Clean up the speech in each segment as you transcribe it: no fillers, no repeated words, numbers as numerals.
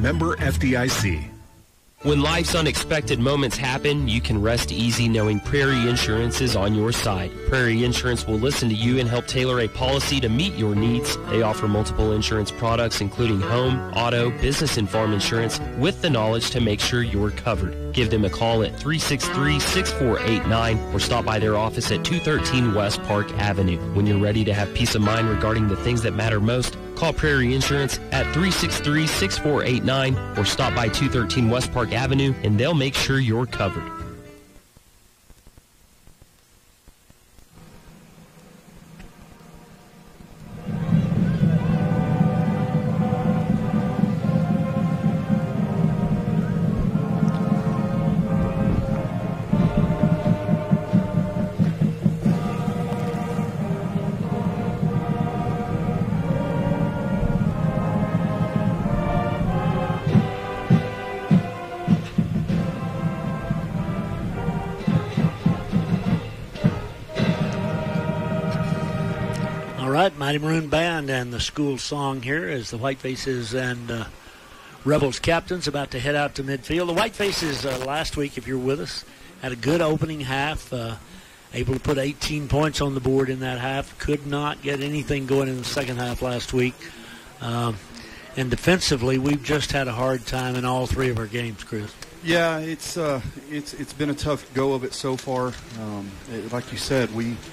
member FDIC. When life's unexpected moments happen, you can rest easy knowing Prairie Insurance is on your side. Prairie Insurance will listen to you and help tailor a policy to meet your needs. They offer multiple insurance products, including home, auto, business, and farm insurance, with the knowledge to make sure you're covered. Give them a call at 363-6489 or stop by their office at 213 West Park Avenue. When you're ready to have peace of mind regarding the things that matter most, call Prairie Insurance at 363-6489 or stop by 213 West Park Avenue, and they'll make sure you're covered. Mighty Maroon Band and the school song here as the Whitefaces and Rebels captains about to head out to midfield. The Whitefaces last week, if you're with us, had a good opening half, able to put 18 points on the board in that half. Could not get anything going in the second half last week. And defensively, we've just had a hard time in all three of our games, Chris. Yeah, it's been a tough go of it so far. Like you said,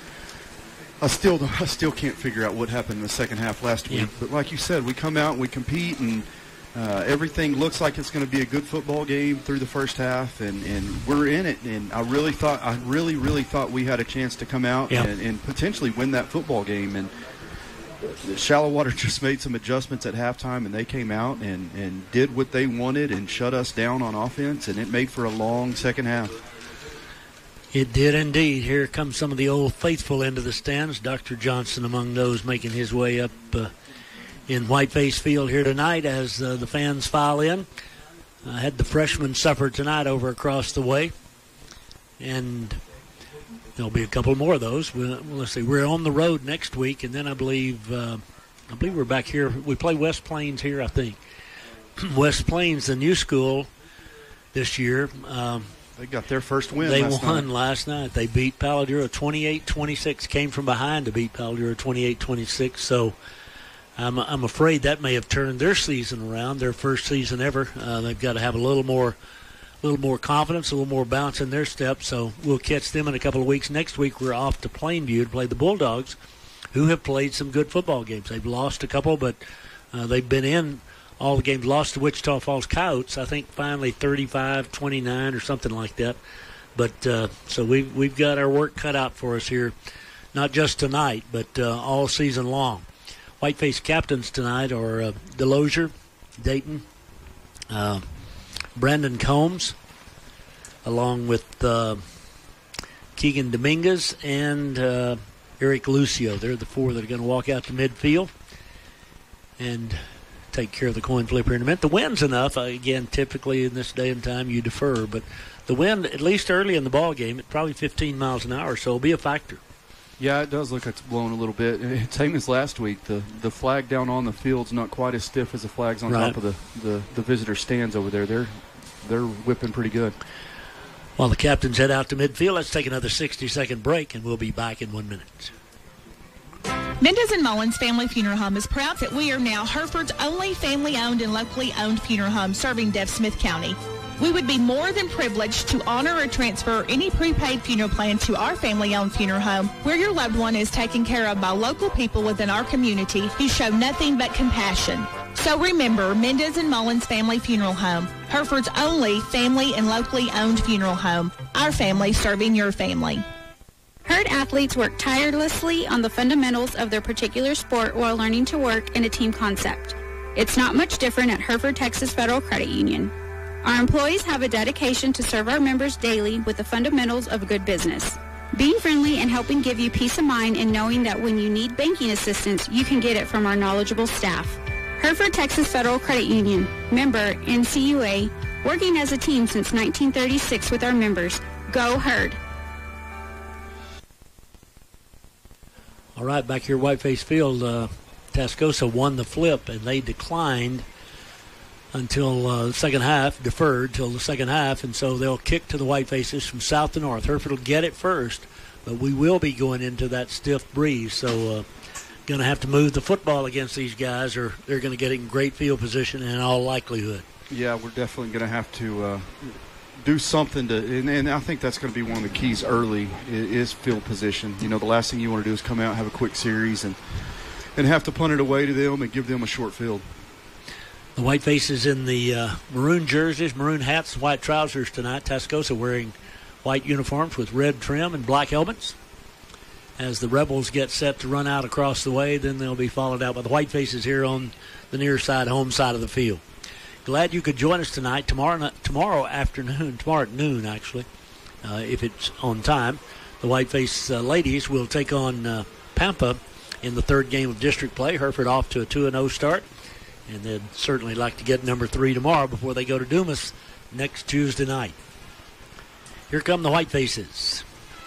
I still can't figure out what happened in the second half last week. But like you said, we come out and we compete, and everything looks like it's going to be a good football game through the first half, and we're in it. And I really thought we had a chance to come out and potentially win that football game. And Shallow Water just made some adjustments at halftime, and they came out and did what they wanted and shut us down on offense, and it made for a long second half. It did indeed. Here comes some of the old faithful into the stands. Dr. Johnson among those making his way up in Whiteface Field here tonight as the fans file in. Had the freshmen suffer tonight over across the way. And there'll be a couple more of those. Let's see. We're on the road next week, and then I believe we're back here. We play West Plains here, I think. West Plains, the new school this year. They got their first win last night. They beat Paladuro 28-26, came from behind to beat Paladuro 28-26. So I'm afraid that may have turned their season around, their first season ever. They've got to have a little more confidence, a little more bounce in their step. So we'll catch them in a couple of weeks. Next week we're off to Plainview to play the Bulldogs, who have played some good football games. They've lost a couple, but they've been in all the games. Lost to Wichita Falls Coyotes, I think finally 35-29 or something like that. But so we've got our work cut out for us here, not just tonight, but all season long. Whiteface captains tonight are Delosier, Dayton, Brandon Combs, along with Keegan Dominguez and Eric Lucio. They're the four that are going to walk out to midfield and take care of the coin flip here in a minute. The wind's enough. Again, typically in this day and time you defer, but the wind, at least early in the ball game, at probably 15 miles an hour, so it'll be a factor. Yeah, it does look like it's blowing a little bit. Same as last week. The flag down on the field's not quite as stiff as the flags on top of the visitor stands over there. They're whipping pretty good. While the captains head out to midfield, let's take another 60-second break, and we'll be back in 1 minute. Mendez and Mullins Family Funeral Home is proud that we are now Hereford's only family-owned and locally owned funeral home serving Deaf Smith County. We would be more than privileged to honor or transfer any prepaid funeral plan to our family-owned funeral home, where your loved one is taken care of by local people within our community who show nothing but compassion. So remember, Mendez and Mullins Family Funeral Home, Hereford's only family and locally owned funeral home. Our family serving your family. Herd athletes work tirelessly on the fundamentals of their particular sport while learning to work in a team concept. It's not much different at Hereford Texas Federal Credit Union. Our employees have a dedication to serve our members daily with the fundamentals of good business. Being friendly and helping give you peace of mind in knowing that when you need banking assistance, you can get it from our knowledgeable staff. Hereford Texas Federal Credit Union, member NCUA, working as a team since 1936 with our members. Go Herd! All right, back here at Whiteface Field, Tascosa won the flip, and they declined until the second half, deferred till the second half, and so they'll kick to the Whitefaces from south to north. Hereford will get it first, but we will be going into that stiff breeze, so going to have to move the football against these guys, or they're going to get it in great field position in all likelihood. Yeah, we're definitely going to have to do something to, and I think that's going to be one of the keys early is field position. You know, the last thing you want to do is come out and have a quick series and have to punt it away to them and give them a short field. The Whitefaces in the maroon jerseys, maroon hats, white trousers tonight. Tascosa wearing white uniforms with red trim and black helmets. As the Rebels get set to run out across the way, then they'll be followed out by the Whitefaces here on the near side, home side of the field. Glad you could join us tonight. Tomorrow afternoon, tomorrow at noon, actually, if it's on time, the Whiteface ladies will take on Pampa in the third game of district play. Hereford off to a 2-0 start. And they'd certainly like to get number 3 tomorrow before they go to Dumas next Tuesday night. Here come the Whitefaces.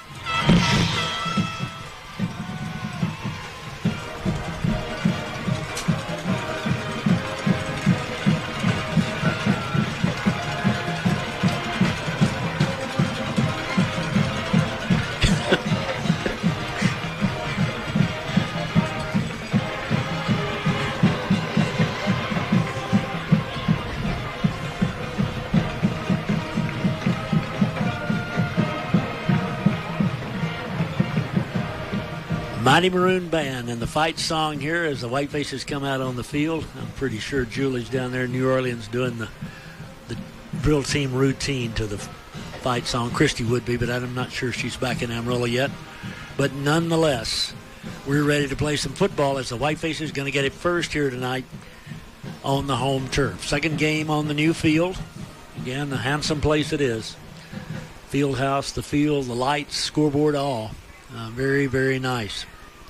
Mighty Maroon Band and the fight song here as the Whitefaces come out on the field. I'm pretty sure Julie's down there in New Orleans doing the drill team routine to the fight song. Christy would be, but I'm not sure she's back in Amarillo yet. But nonetheless, we're ready to play some football as the Whitefaces is going to get it first here tonight on the home turf. Second game on the new field. Again, a handsome place it is. Field house, the field, the lights, scoreboard, all. Very, very nice.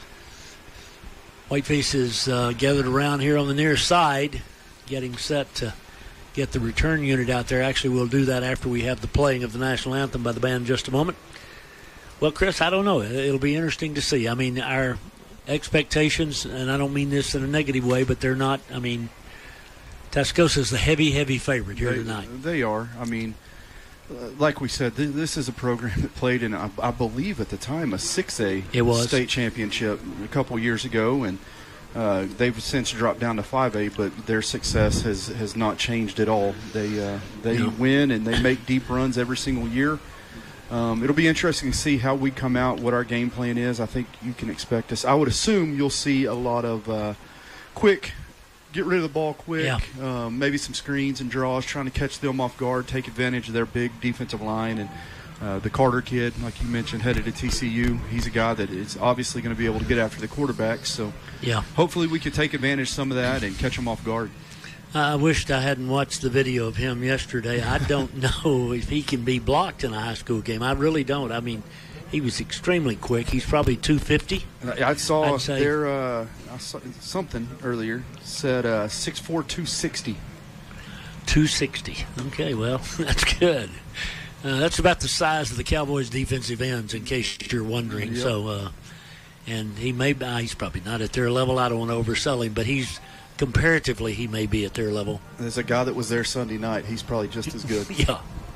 Whitefaces gathered around here on the near side, getting set to get the return unit out there. Actually, we'll do that after we have the playing of the national anthem by the band in just a moment. Well, Chris, I don't know. It'll be interesting to see. I mean, our expectations, and I don't mean this in a negative way, but they're not. I mean, Tascosa's the heavy, heavy favorite here tonight. They are. I mean, like we said, this is a program that played in, I believe at the time, a 6A state championship a couple years ago, and they've since dropped down to 5A, but their success has not changed at all. They win, and they make deep runs every single year. It'll be interesting to see how we come out, what our game plan is. I think you can expect us. I would assume you'll see a lot of quick, get rid of the ball quick, maybe some screens and draws, trying to catch them off guard, take advantage of their big defensive line. And the Carter kid, like you mentioned, headed to TCU. He's a guy that is obviously going to be able to get after the quarterbacks. So hopefully we could take advantage of some of that and catch them off guard. I wished I hadn't watched the video of him yesterday. I don't know if he can be blocked in a high school game. I really don't. I mean, he was extremely quick. He's probably 250. I saw something earlier said 6'4", 260. 260. Okay, well, that's good. That's about the size of the Cowboys' defensive ends, in case you're wondering. Yep. So, and he's probably not at their level. I don't want to oversell him, but comparatively, he may be at their level. There's a guy that was there Sunday night. He's probably just as good. Yeah.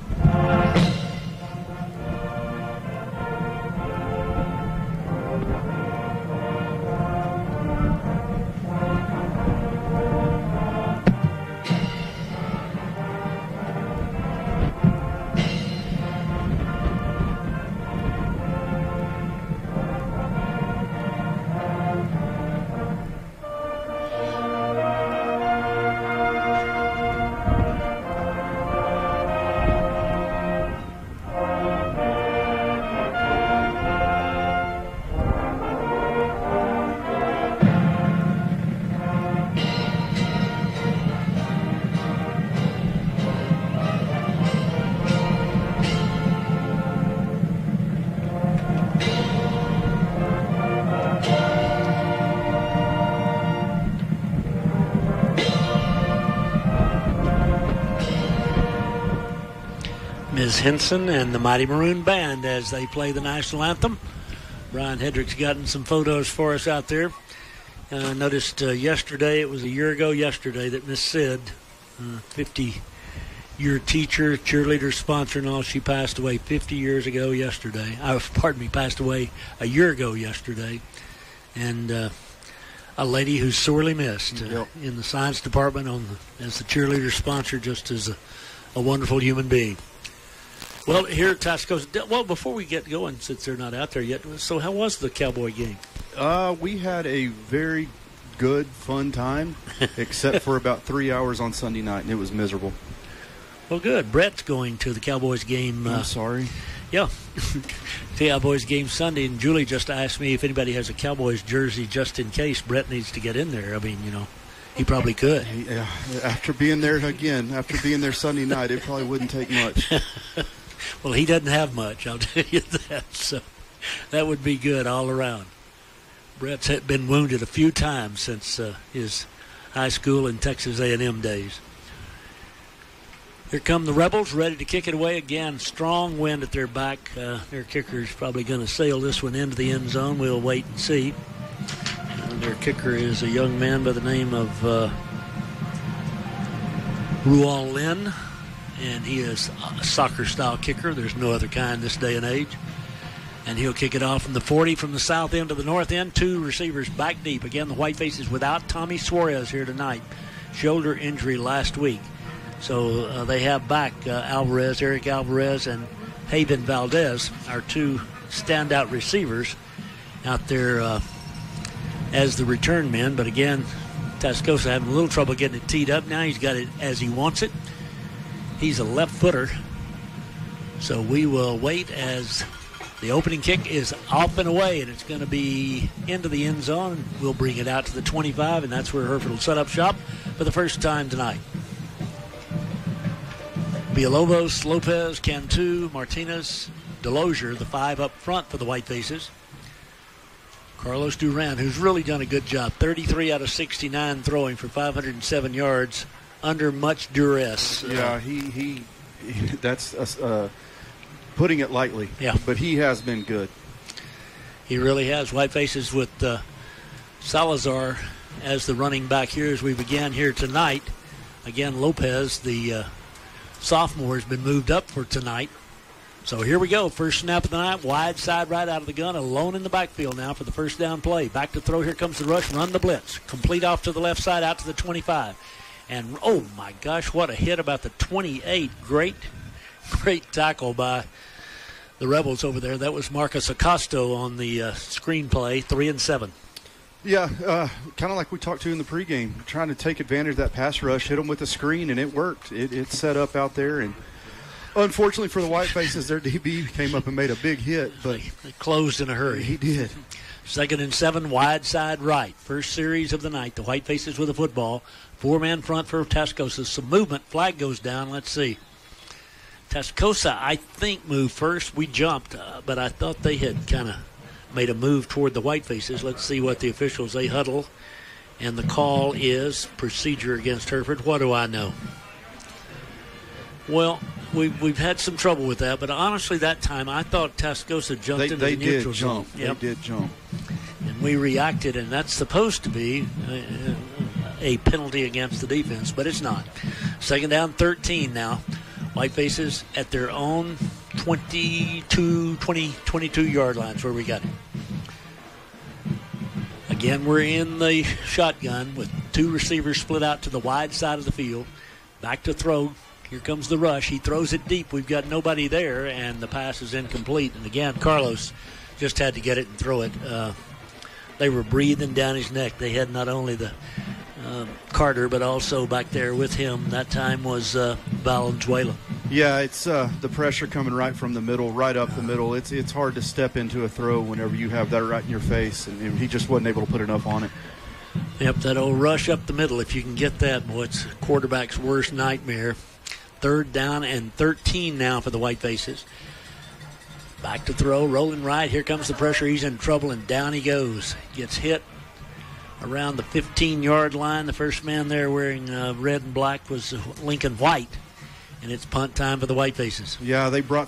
Ms. Henson and the Mighty Maroon Band as they play the national anthem. Brian Hedrick's gotten some photos for us out there. I noticed yesterday, it was a year ago yesterday, that Miss Sid 50-year teacher, cheerleader, sponsor, and all. She passed away 50 years ago yesterday. Passed away a year ago yesterday. And a lady who's sorely missed in the science department as the cheerleader sponsor, just as a wonderful human being. Well, here at Tascosa, before we get going, since they're not out there yet, so how was the Cowboy game? We had a very good, fun time, except for about 3 hours on Sunday night, and it was miserable. Well, good. Brett's going to the Cowboys game. I'm sorry. Yeah. Cowboys game Sunday, and Julie just asked me if anybody has a Cowboys jersey just in case Brett needs to get in there. I mean, he probably could. Yeah, after being there Sunday night, it probably wouldn't take much. Well, he doesn't have much, I'll tell you that. So that would be good all around. Brett's been wounded a few times since his high school and Texas A&M days. Here come the Rebels, ready to kick it away again. Strong wind at their back. Their kicker's probably going to sail this one into the end zone. We'll wait and see. Their kicker is a young man by the name of Rual Lin, and he is a soccer-style kicker. There's no other kind this day and age. And he'll kick it off from the 40 from the south end to the north end. Two receivers back deep. Again, the Whitefaces without Tommy Suarez here tonight. Shoulder injury last week. So they have back Eric Alvarez, and Haven Valdez, our two standout receivers out there as the return men. But again, Tascosa having a little trouble getting it teed up now. He's got it as he wants it. He's a left footer. So we will wait as the opening kick is off and away, and it's going to be into the end zone. We'll bring it out to the 25, and that's where Hereford will set up shop for the first time tonight. Villalobos, Lopez, Cantu, Martinez, Delosier, the five up front for the Whitefaces. Carlos Duran, who's really done a good job. 33 out of 69 throwing for 507 yards under much duress. Yeah, he that's putting it lightly. Yeah. But he has been good. He really has. Whitefaces with Salazar as the running back here as we began here tonight. Again, Lopez, the sophomore, has been moved up for tonight. So here we go. First snap of the night. Wide side right out of the gun. Alone in the backfield now for the first down play. Back to throw. Here comes the rush. Run the blitz. Complete off to the left side out to the 25. And, oh, my gosh, what a hit about the 28. Great tackle by the Rebels over there. That was Marcus Acosto on the screen play. 3-7. Yeah, kind of like we talked to in the pregame, trying to take advantage of that pass rush, hit them with the screen, and it worked. It set up out there, and unfortunately for the Whitefaces, their DB came up and made a big hit, but they closed in a hurry. He did. 2nd and 7, wide side right. First series of the night. The Whitefaces with the football. 4-man front for Tascosa. Some movement. Flag goes down. Let's see. Tascosa, I think, moved first. We jumped, but I thought they had kind of made a move toward the Whitefaces. Let's see what the officials, they huddle. And the call is procedure against Hereford. What do I know? Well, we've had some trouble with that, but honestly that time I thought Tascosa jumped into the neutral zone. Yep. They did jump. And we reacted, and that's supposed to be a penalty against the defense, but it's not. 2nd down, 13 now. Whitefaces at their own 22-yard lines where we got it. Again, we're in the shotgun with two receivers split out to the wide side of the field. Back to throw. Here comes the rush. He throws it deep. We've got nobody there, and the pass is incomplete. And again, Carlos just had to get it and throw it. They were breathing down his neck. They had not only the Carter, but also back there with him that time was Valenzuela. Yeah, it's the pressure coming right from the middle, right up the middle. It's hard to step into a throw whenever you have that right in your face, and he just wasn't able to put enough on it. Yep, that old rush up the middle, if you can get that, boy, it's quarterback's worst nightmare. 3rd down and 13 now for the Whitefaces. Back to throw, rolling right. Here comes the pressure. He's in trouble, and down he goes. Gets hit around the 15-yard line. The first man there wearing red and black was Lincoln White, and it's punt time for the Whitefaces. Yeah, they brought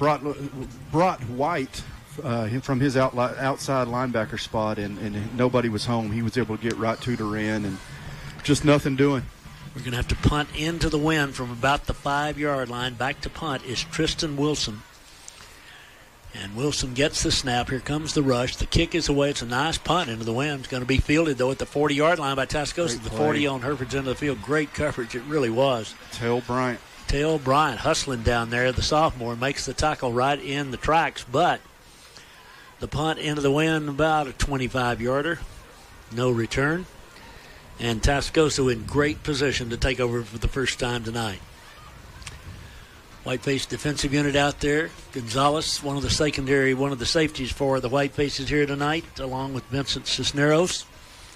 White from his outside linebacker spot, and nobody was home. He was able to get right to Duran, and just nothing doing. We're going to have to punt into the wind from about the 5-yard line. Back to punt is Tristan Wilson. And Wilson gets the snap. Here comes the rush. The kick is away. It's a nice punt into the wind. It's going to be fielded, though, at the 40-yard line by Tascosa. The 40 on Hereford's end of the field. Great coverage. It really was. Tail Bryant hustling down there. The sophomore makes the tackle right in the tracks, but the punt into the wind, about a 25-yarder. No return. And Tascosa in great position to take over for the first time tonight. Whiteface defensive unit out there. Gonzalez, one of the safeties for the Whitefaces here tonight, along with Vincent Cisneros.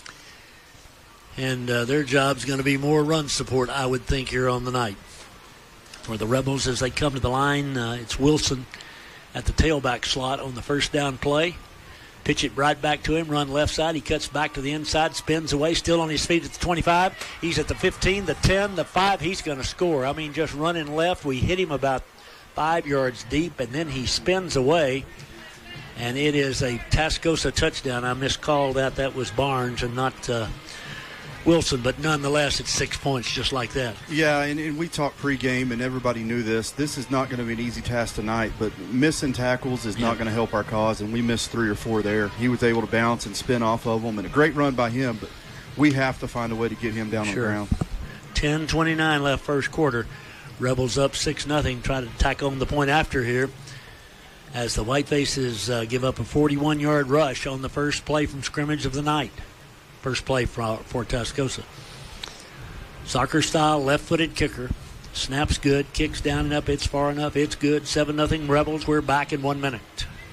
And their job's going to be more run support, I would think, here on the night. For the Rebels, as they come to the line, it's Wilson at the tailback slot on the first down play. Pitch it right back to him, run left side. He cuts back to the inside, spins away, still on his feet at the 25. He's at the 15, the 10, the 5. He's going to score. I mean, just running left. We hit him about 5 yards deep, and then he spins away. And it is a Tascosa touchdown. I miscalled that. That was Barnes and not Wilson, but nonetheless, it's 6 points just like that. Yeah, and we talked pregame, and everybody knew this. This is not going to be an easy task tonight, but missing tackles is not going to help our cause, and we missed 3 or 4 there. He was able to bounce and spin off of them, and a great run by him, but we have to find a way to get him down on the ground. 10:29 left first quarter. Rebels up 6-0. Try to tack on the point after here as the Whitefaces give up a 41-yard rush on the first play from scrimmage of the night. First play for Tascosa. Soccer style, left-footed kicker. Snap's good, kicks down and up, it's far enough, it's good. 7-0 Rebels, we're back in 1 minute.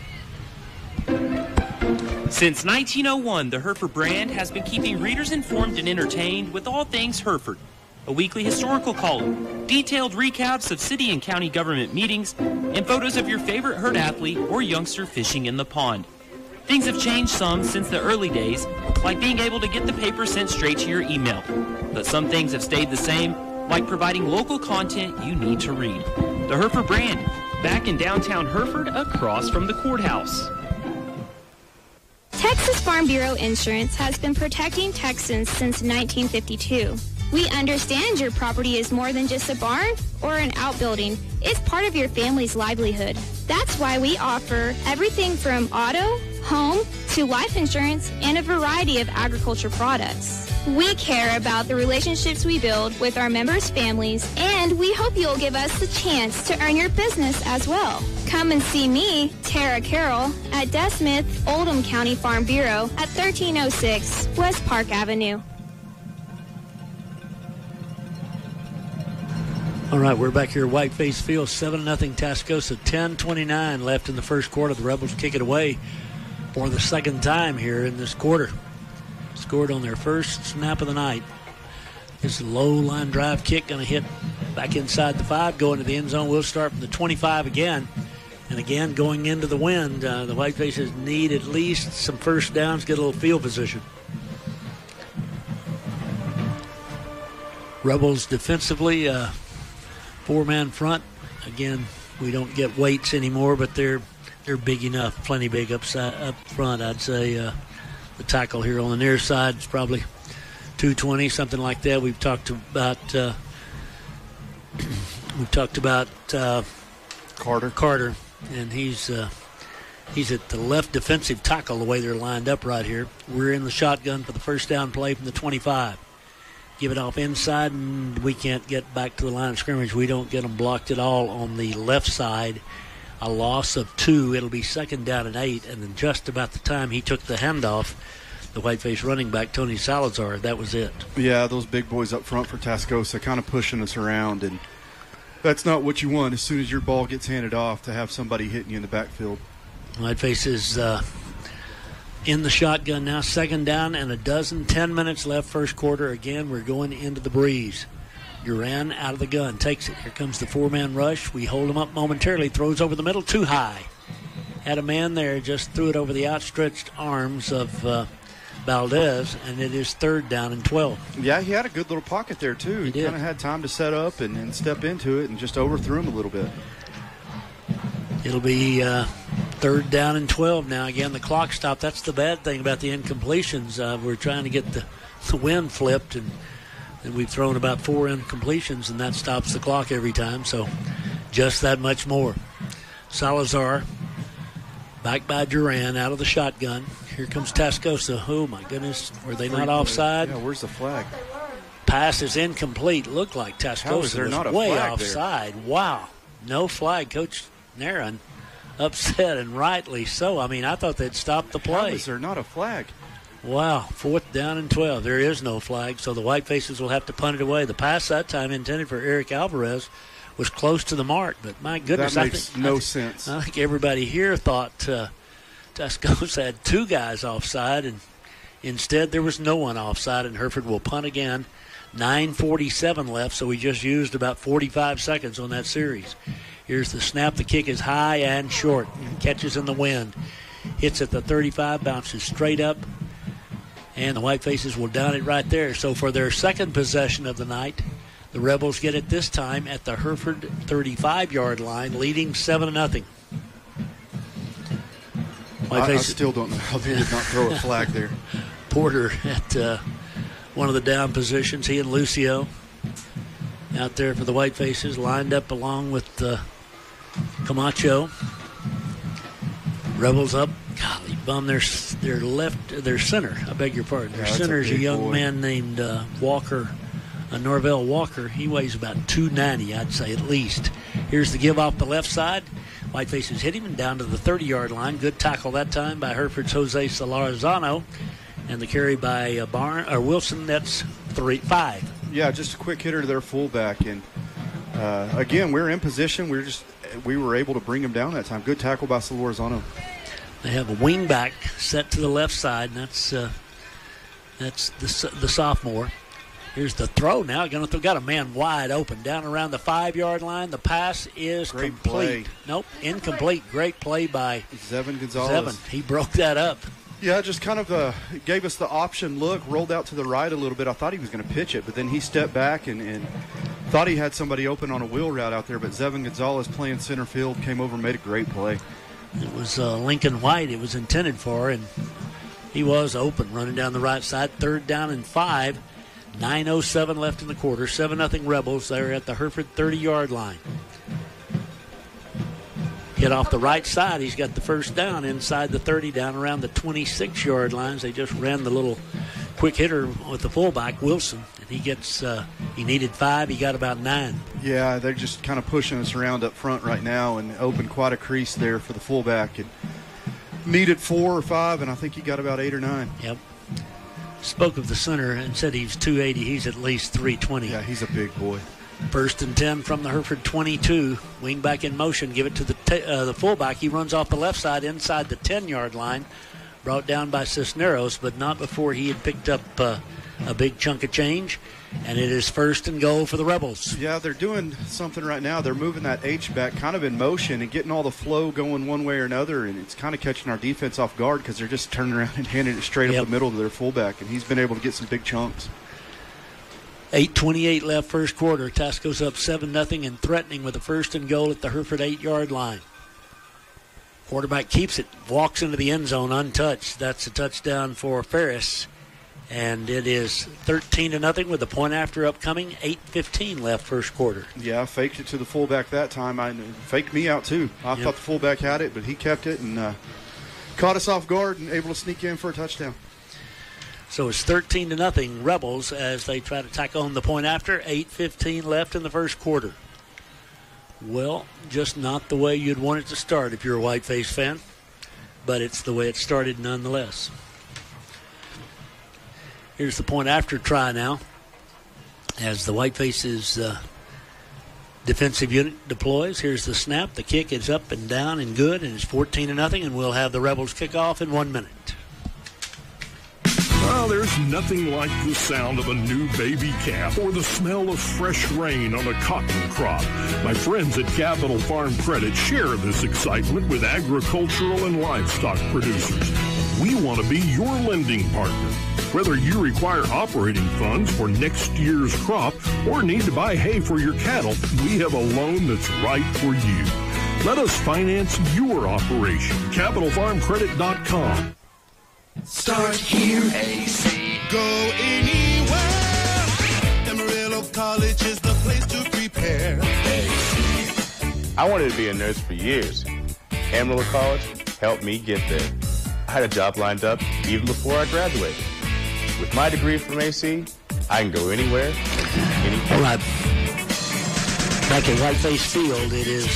Since 1901, the Hereford brand has been keeping readers informed and entertained with all things Hereford. A weekly historical column, detailed recaps of city and county government meetings, and photos of your favorite herd athlete or youngster fishing in the pond. Things have changed some since the early days, like being able to get the paper sent straight to your email. But some things have stayed the same, like providing local content you need to read. The Hereford brand, back in downtown Hereford, across from the courthouse. Texas Farm Bureau Insurance has been protecting Texans since 1952. We understand your property is more than just a barn or an outbuilding. It's part of your family's livelihood. That's why we offer everything from auto, home, to life insurance and a variety of agriculture products. We care about the relationships we build with our members' families, and we hope you'll give us the chance to earn your business as well. Come and see me, Tara Carroll, at Des Smith Oldham County Farm Bureau at 1306 West Park Avenue. All right, we're back here at Whiteface Field, 7-0 Tascosa, 10:29 left in the first quarter. The Rebels kick it away for the second time here in this quarter. Scored on their first snap of the night. This low line drive kick going to hit back inside the 5, going to the end zone. We'll start from the 25 again. And again, going into the wind, the Whitefaces need at least some first downs, get a little field position. Rebels defensively, 4-man front. Again, we don't get weights anymore, but they're big enough, plenty big up front. I'd say the tackle here on the near side is probably 220, something like that. We've talked about Carter, and he's at the left defensive tackle the way they're lined up right here. We're in the shotgun for the first down play from the 25. Give it off inside, and we can't get back to the line of scrimmage. We don't get them blocked at all on the left side. A loss of 2. It'll be second down and 8, and then just about the time he took the handoff, the Whiteface running back, Tony Salazar, that was it. Yeah, those big boys up front for Tascosa kind of pushing us around, and that's not what you want as soon as your ball gets handed off, to have somebody hitting you in the backfield. Whiteface is in the shotgun now, second down and 10 minutes left first quarter. Again, we're going into the breeze. Duran out of the gun, takes it. Here comes the 4-man rush. We hold him up momentarily, throws over the middle, too high. Had a man there, just threw it over the outstretched arms of Valdez, and it is third down and 12. Yeah, he had a good little pocket there, too. He kind of had time to set up and step into it and just overthrew him a little bit. It'll be third down and 12 now. Again, the clock stopped. That's the bad thing about the incompletions. We're trying to get the wind flipped, and And we've thrown about 4 incompletions, and that stops the clock every time, so just that much more. Salazar, back by Duran, out of the shotgun. Here comes Tascosa. Oh, my goodness. Were they not offside? Yeah, where's the flag? Pass is incomplete. Looked like Tascosa was way offside. There? Wow. No flag. Coach Nairn upset, and rightly so. I mean, I thought they'd stop the play. How is there not a flag? Wow. 4th down and 12. There is no flag, so the Whitefaces will have to punt it away. The pass that time intended for Eric Alvarez was close to the mark, but my goodness. That makes no sense. I think everybody here thought Tascosa had 2 guys offside, and instead there was no one offside, and Hereford will punt again. 9:47 left, so we just used about 45 seconds on that series. Here's the snap. The kick is high and short. Catches in the wind. Hits at the 35, bounces straight up, and the Whitefaces will down it right there. So for their second possession of the night, the Rebels get it this time at the Hereford 35-yard line, leading 7-0. I still don't know how they did not throw a flag there. Porter at one of the down positions. He and Lucio out there for the Whitefaces, lined up along with Camacho. Rebels up. Golly, bum, their center. I beg your pardon. Their center is a young man named Norvell Walker. He weighs about 290, I'd say at least. Here's the give off the left side. Whitefaces hit him down to the 30-yard line. Good tackle that time by Hereford's Jose Solarzano. And the carry by Wilson, that's 5. Yeah, just a quick hitter to their fullback. And, again, we're in position. We were able to bring him down that time. Good tackle by Solarzano. They have a wing back set to the left side, and that's the sophomore. Here's the throw now. Got a man wide open down around the 5-yard line. The pass is complete. Play. Nope, incomplete. Great play by Zevin Gonzalez. He broke that up. Yeah, just kind of gave us the option look, rolled out to the right a little bit. I thought he was going to pitch it, but then he stepped back and thought he had somebody open on a wheel route out there, but Zevin Gonzalez playing center field came over and made a great play. It was Lincoln White it was intended for, and he was open, running down the right side. 3rd down and 5. 9:07 left in the quarter. 7-0 Rebels. They're at the Hereford 30-yard line. Hit off the right side. He's got the first down inside the 30, down around the 26-yard lines. They just ran the little quick hitter with the fullback, Wilson. And he gets, he needed 5. He got about 9. Yeah, they're just kind of pushing us around up front right now and opened quite a crease there for the fullback. And needed 4 or 5, and I think he got about 8 or 9. Yep. Spoke of the center and said he's 280. He's at least 320. Yeah, he's a big boy. 1st and 10 from the Hereford 22. Wing back in motion. Give it to the fullback. He runs off the left side inside the 10-yard line. Brought down by Cisneros, but not before he had picked up a big chunk of change. And it is 1st and goal for the Rebels. Yeah, they're doing something right now. They're moving that H back kind of in motion and getting all the flow going one way or another, and it's kind of catching our defense off guard because they're just turning around and handing it straight up the middle to their fullback, and he's been able to get some big chunks. 8:28 left first quarter. Tasco's up 7-0 and threatening with a 1st and goal at the Hereford 8-yard line. Quarterback keeps it, walks into the end zone untouched. That's a touchdown for Ferris. And it is 13-0 with the point after upcoming. 8:15 left first quarter. Yeah, I faked it to the fullback that time. I faked me out too. I thought the fullback had it, but he kept it and caught us off guard and able to sneak in for a touchdown. So it's 13-0 Rebels as they try to tack on the point after. 8:15 left in the first quarter. Well, just not the way you'd want it to start if you're a Whiteface fan, but it's the way it started nonetheless. Here's the point after try now as the Whitefaces defensive unit deploys. Here's the snap. The kick is up and down and good, and it's 14-0, and we'll have the Rebels kick off in 1 minute. Well, there's nothing like the sound of a new baby calf or the smell of fresh rain on a cotton crop. My friends at Capital Farm Credit share this excitement with agricultural and livestock producers. We want to be your lending partner. Whether you require operating funds for next year's crop or need to buy hay for your cattle, we have a loan that's right for you. Let us finance your operation. CapitalFarmCredit.com. Start here, AC. Go anywhere. Them I wanted to be a nurse for years. Amarillo College helped me get there. I had a job lined up even before I graduated. With my degree from AC, I can go anywhere, anytime. All right. Back at Whiteface Field, it is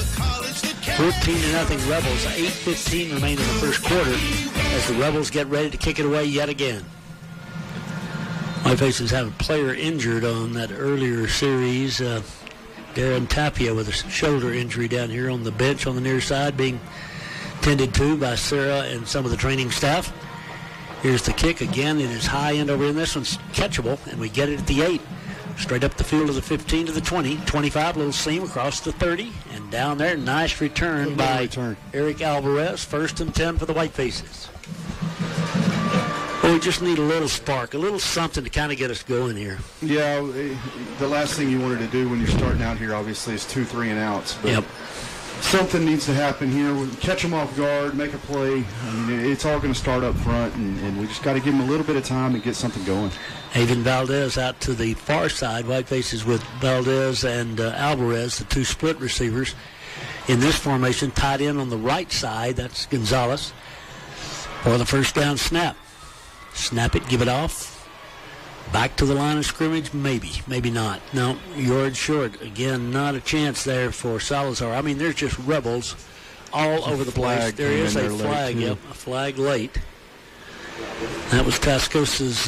14-0 Rebels. 8:15 remain in the first quarter as the Rebels get ready to kick it away yet again. Whitefaces have a player injured on that earlier series. Darren Tapia with a shoulder injury down here on the bench on the near side, being tended to by Sarah and some of the training staff. Here's the kick again. It is high end over in. This one's catchable, and we get it at the 8. Straight up the field to the 15 to the 20. 25, little seam across the 30. And down there, nice return by Eric Alvarez. 1st and 10 for the Whitefaces. Well, we just need a little spark, a little something to kind of get us going here. Yeah, the last thing you wanted to do when you're starting out here, obviously, is 2 3-and-outs. But yep. Something needs to happen here. Catch them off guard, make a play. I mean, it's all going to start up front, and we just got to give them a little bit of time and get something going. Haven Valdez out to the far side. Whitefaces with Valdez and Alvarez, the 2 split receivers. In this formation, tied in on the right side, that's Gonzalez, for the first down snap. Snap it, give it off. Back to the line of scrimmage, maybe not. No, yard short. Again, not a chance there for Salazar. I mean, there's just Rebels all over the place. There is a flag, a flag late. That was Tascosa's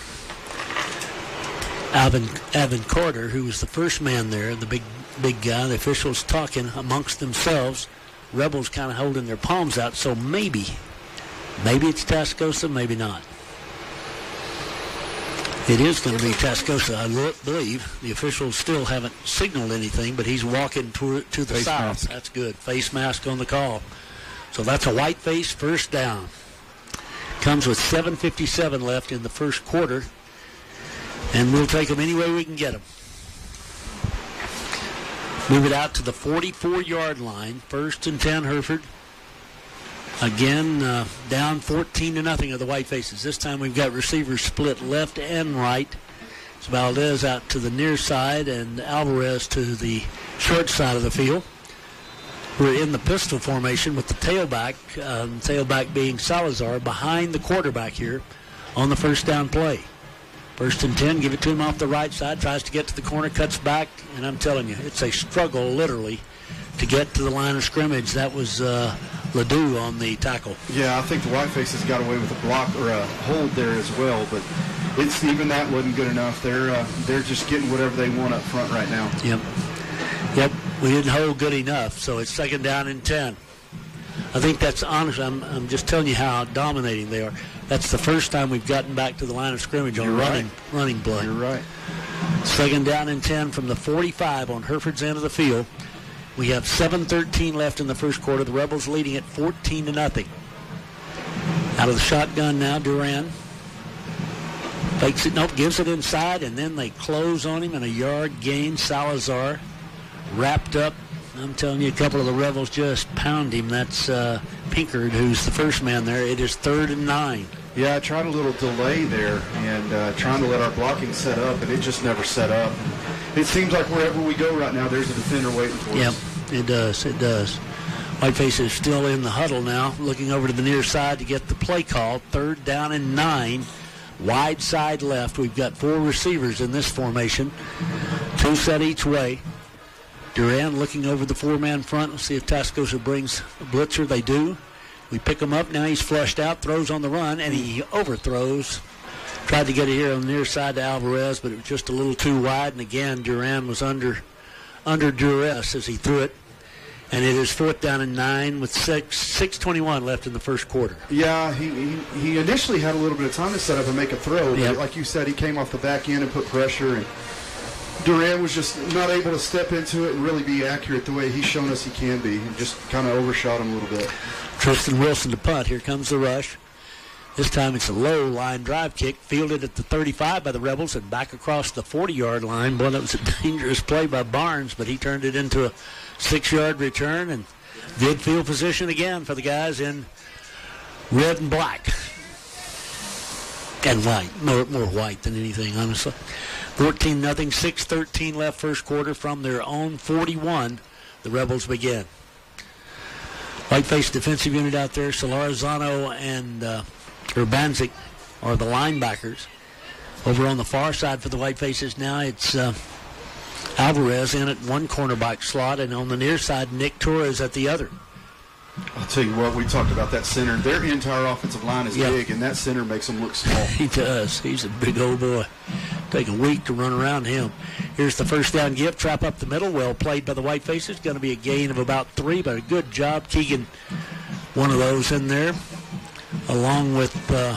Alvin Carter, who was the first man there, the big guy. The officials talking amongst themselves. Rebels kind of holding their palms out, so maybe it's Tascosa, maybe not. It is going to be Tascosa, I believe. The officials still haven't signaled anything, but he's walking to the face south. Mask. That's good. Face mask on the call. So that's a Whiteface first down. Comes with 7:57 left in the first quarter, and we'll take them any way we can get them. Move it out to the 44-yard line. 1st and 10, Hereford. Again, down 14-0 of the Whitefaces. This time we've got receivers split left and right. It's Valdez out to the near side and Alvarez to the short side of the field. We're in the pistol formation with the tailback being Salazar behind the quarterback here on the first down play. 1st and 10, give it to him off the right side, tries to get to the corner, cuts back, and I'm telling you, it's a struggle literally to get to the line of scrimmage. That was Ledoux on the tackle. Yeah, I think the Whitefaces got away with a block or a hold there as well, but it's even that wasn't good enough. They're just getting whatever they want up front right now. Yep. We didn't hold good enough, so it's 2nd down and 10. I think that's honest. I'm just telling you how dominating they are. That's the first time we've gotten back to the line of scrimmage on running play. You're right. 2nd down and 10 from the 45 on Hereford's end of the field. We have 7:13 left in the first quarter. The Rebels leading at 14-0. Out of the shotgun now, Duran. Fakes it, gives it inside, and then they close on him and a yard gain. Salazar wrapped up. I'm telling you, a couple of the Rebels just pound him. That's Pinkard, who's the first man there. It is 3rd and 9. Yeah, I tried a little delay there and trying to let our blocking set up, and it just never set up. It seems like wherever we go right now, there's a defender waiting for us. It does. Whiteface is still in the huddle now, looking over to the near side to get the play call. 3rd down and 9. Wide side left. We've got 4 receivers in this formation. 2 set each way. Duran looking over the 4-man front. Let's see if Tascosa brings a blitzer. They do. We pick him up. Now he's flushed out, throws on the run, and he overthrows. Tried to get it here on the near side to Alvarez, but it was just a little too wide. And again, Duran was under duress as he threw it. And it is 4th down and 9 with 6:21 left in the first quarter. Yeah, he initially had a little bit of time to set up and make a throw. But like you said, he came off the back end and put pressure. And Duran was just not able to step into it and really be accurate the way he's shown us he can be. And just kind of overshot him a little bit. Tristan Wilson to punt. Here comes the rush. This time it's a low line drive kick, fielded at the 35 by the Rebels and back across the 40-yard line. Boy, that was a dangerous play by Barnes, but he turned it into a 6-yard return, and good field position again for the guys in red and black. And white, more white than anything, honestly. 14-0, 6:13 left first quarter from their own 41. the Rebels begin. Whiteface defensive unit out there, Solarizano and Urbanzik are the linebackers. Over on the far side for the Whitefaces now, it's Alvarez in at one cornerback slot, and on the near side, Nick Torres at the other. I'll tell you what, we talked about that center. Their entire offensive line is big, and that center makes them look small. He does. He's a big old boy. Take a week to run around him. Here's the first down give. Trap up the middle. Well played by the Whitefaces. Going to be a gain of about 3, but a good job. Keegan, one of those in there, along with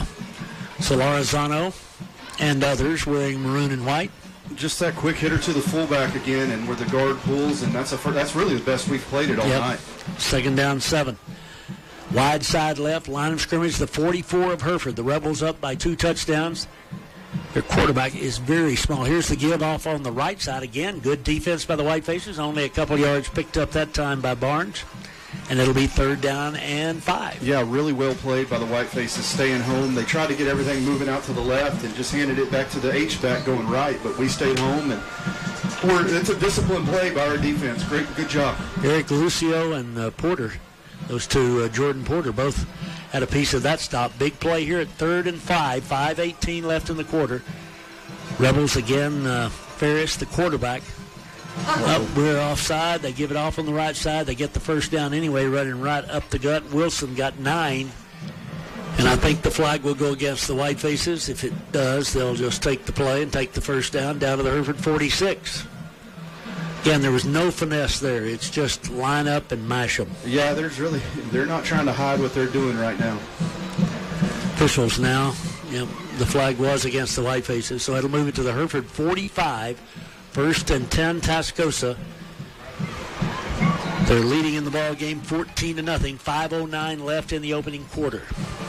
Solarizano and others wearing maroon and white. Just that quick hitter to the fullback again, and where the guard pulls, and that's really the best we've played it all night. Second down 7. Wide side left, line of scrimmage, the 44 of Hereford. The Rebels up by 2 touchdowns. Their quarterback is very small. Here's the give off on the right side. Again, good defense by the Whitefaces. Only a couple yards picked up that time by Barnes. And it'll be 3rd down and 5. Yeah, really well played by the Whitefaces, staying home. They tried to get everything moving out to the left and just handed it back to the H-back going right, but we stayed home, and it's a disciplined play by our defense. Good job. Eric Lucio and Porter, those two, Jordan Porter, both had a piece of that stop. Big play here at 3rd and 5, 5:18 left in the quarter. Rebels again, Ferris, the quarterback. We're offside. They give it off on the right side. They get the first down anyway, running right up the gut. Wilson got 9. And I think the flag will go against the Whitefaces. If it does, they'll just take the play and take the first down to the Hereford 46. Again, there was no finesse there. It's just line up and mash them. Yeah, they're not trying to hide what they're doing right now. Officials now, the flag was against the Whitefaces, so it'll move it to the Hereford 45. 1st and 10, Tascosa. They're leading in the ball game 14-0. 5:09 left in the opening quarter.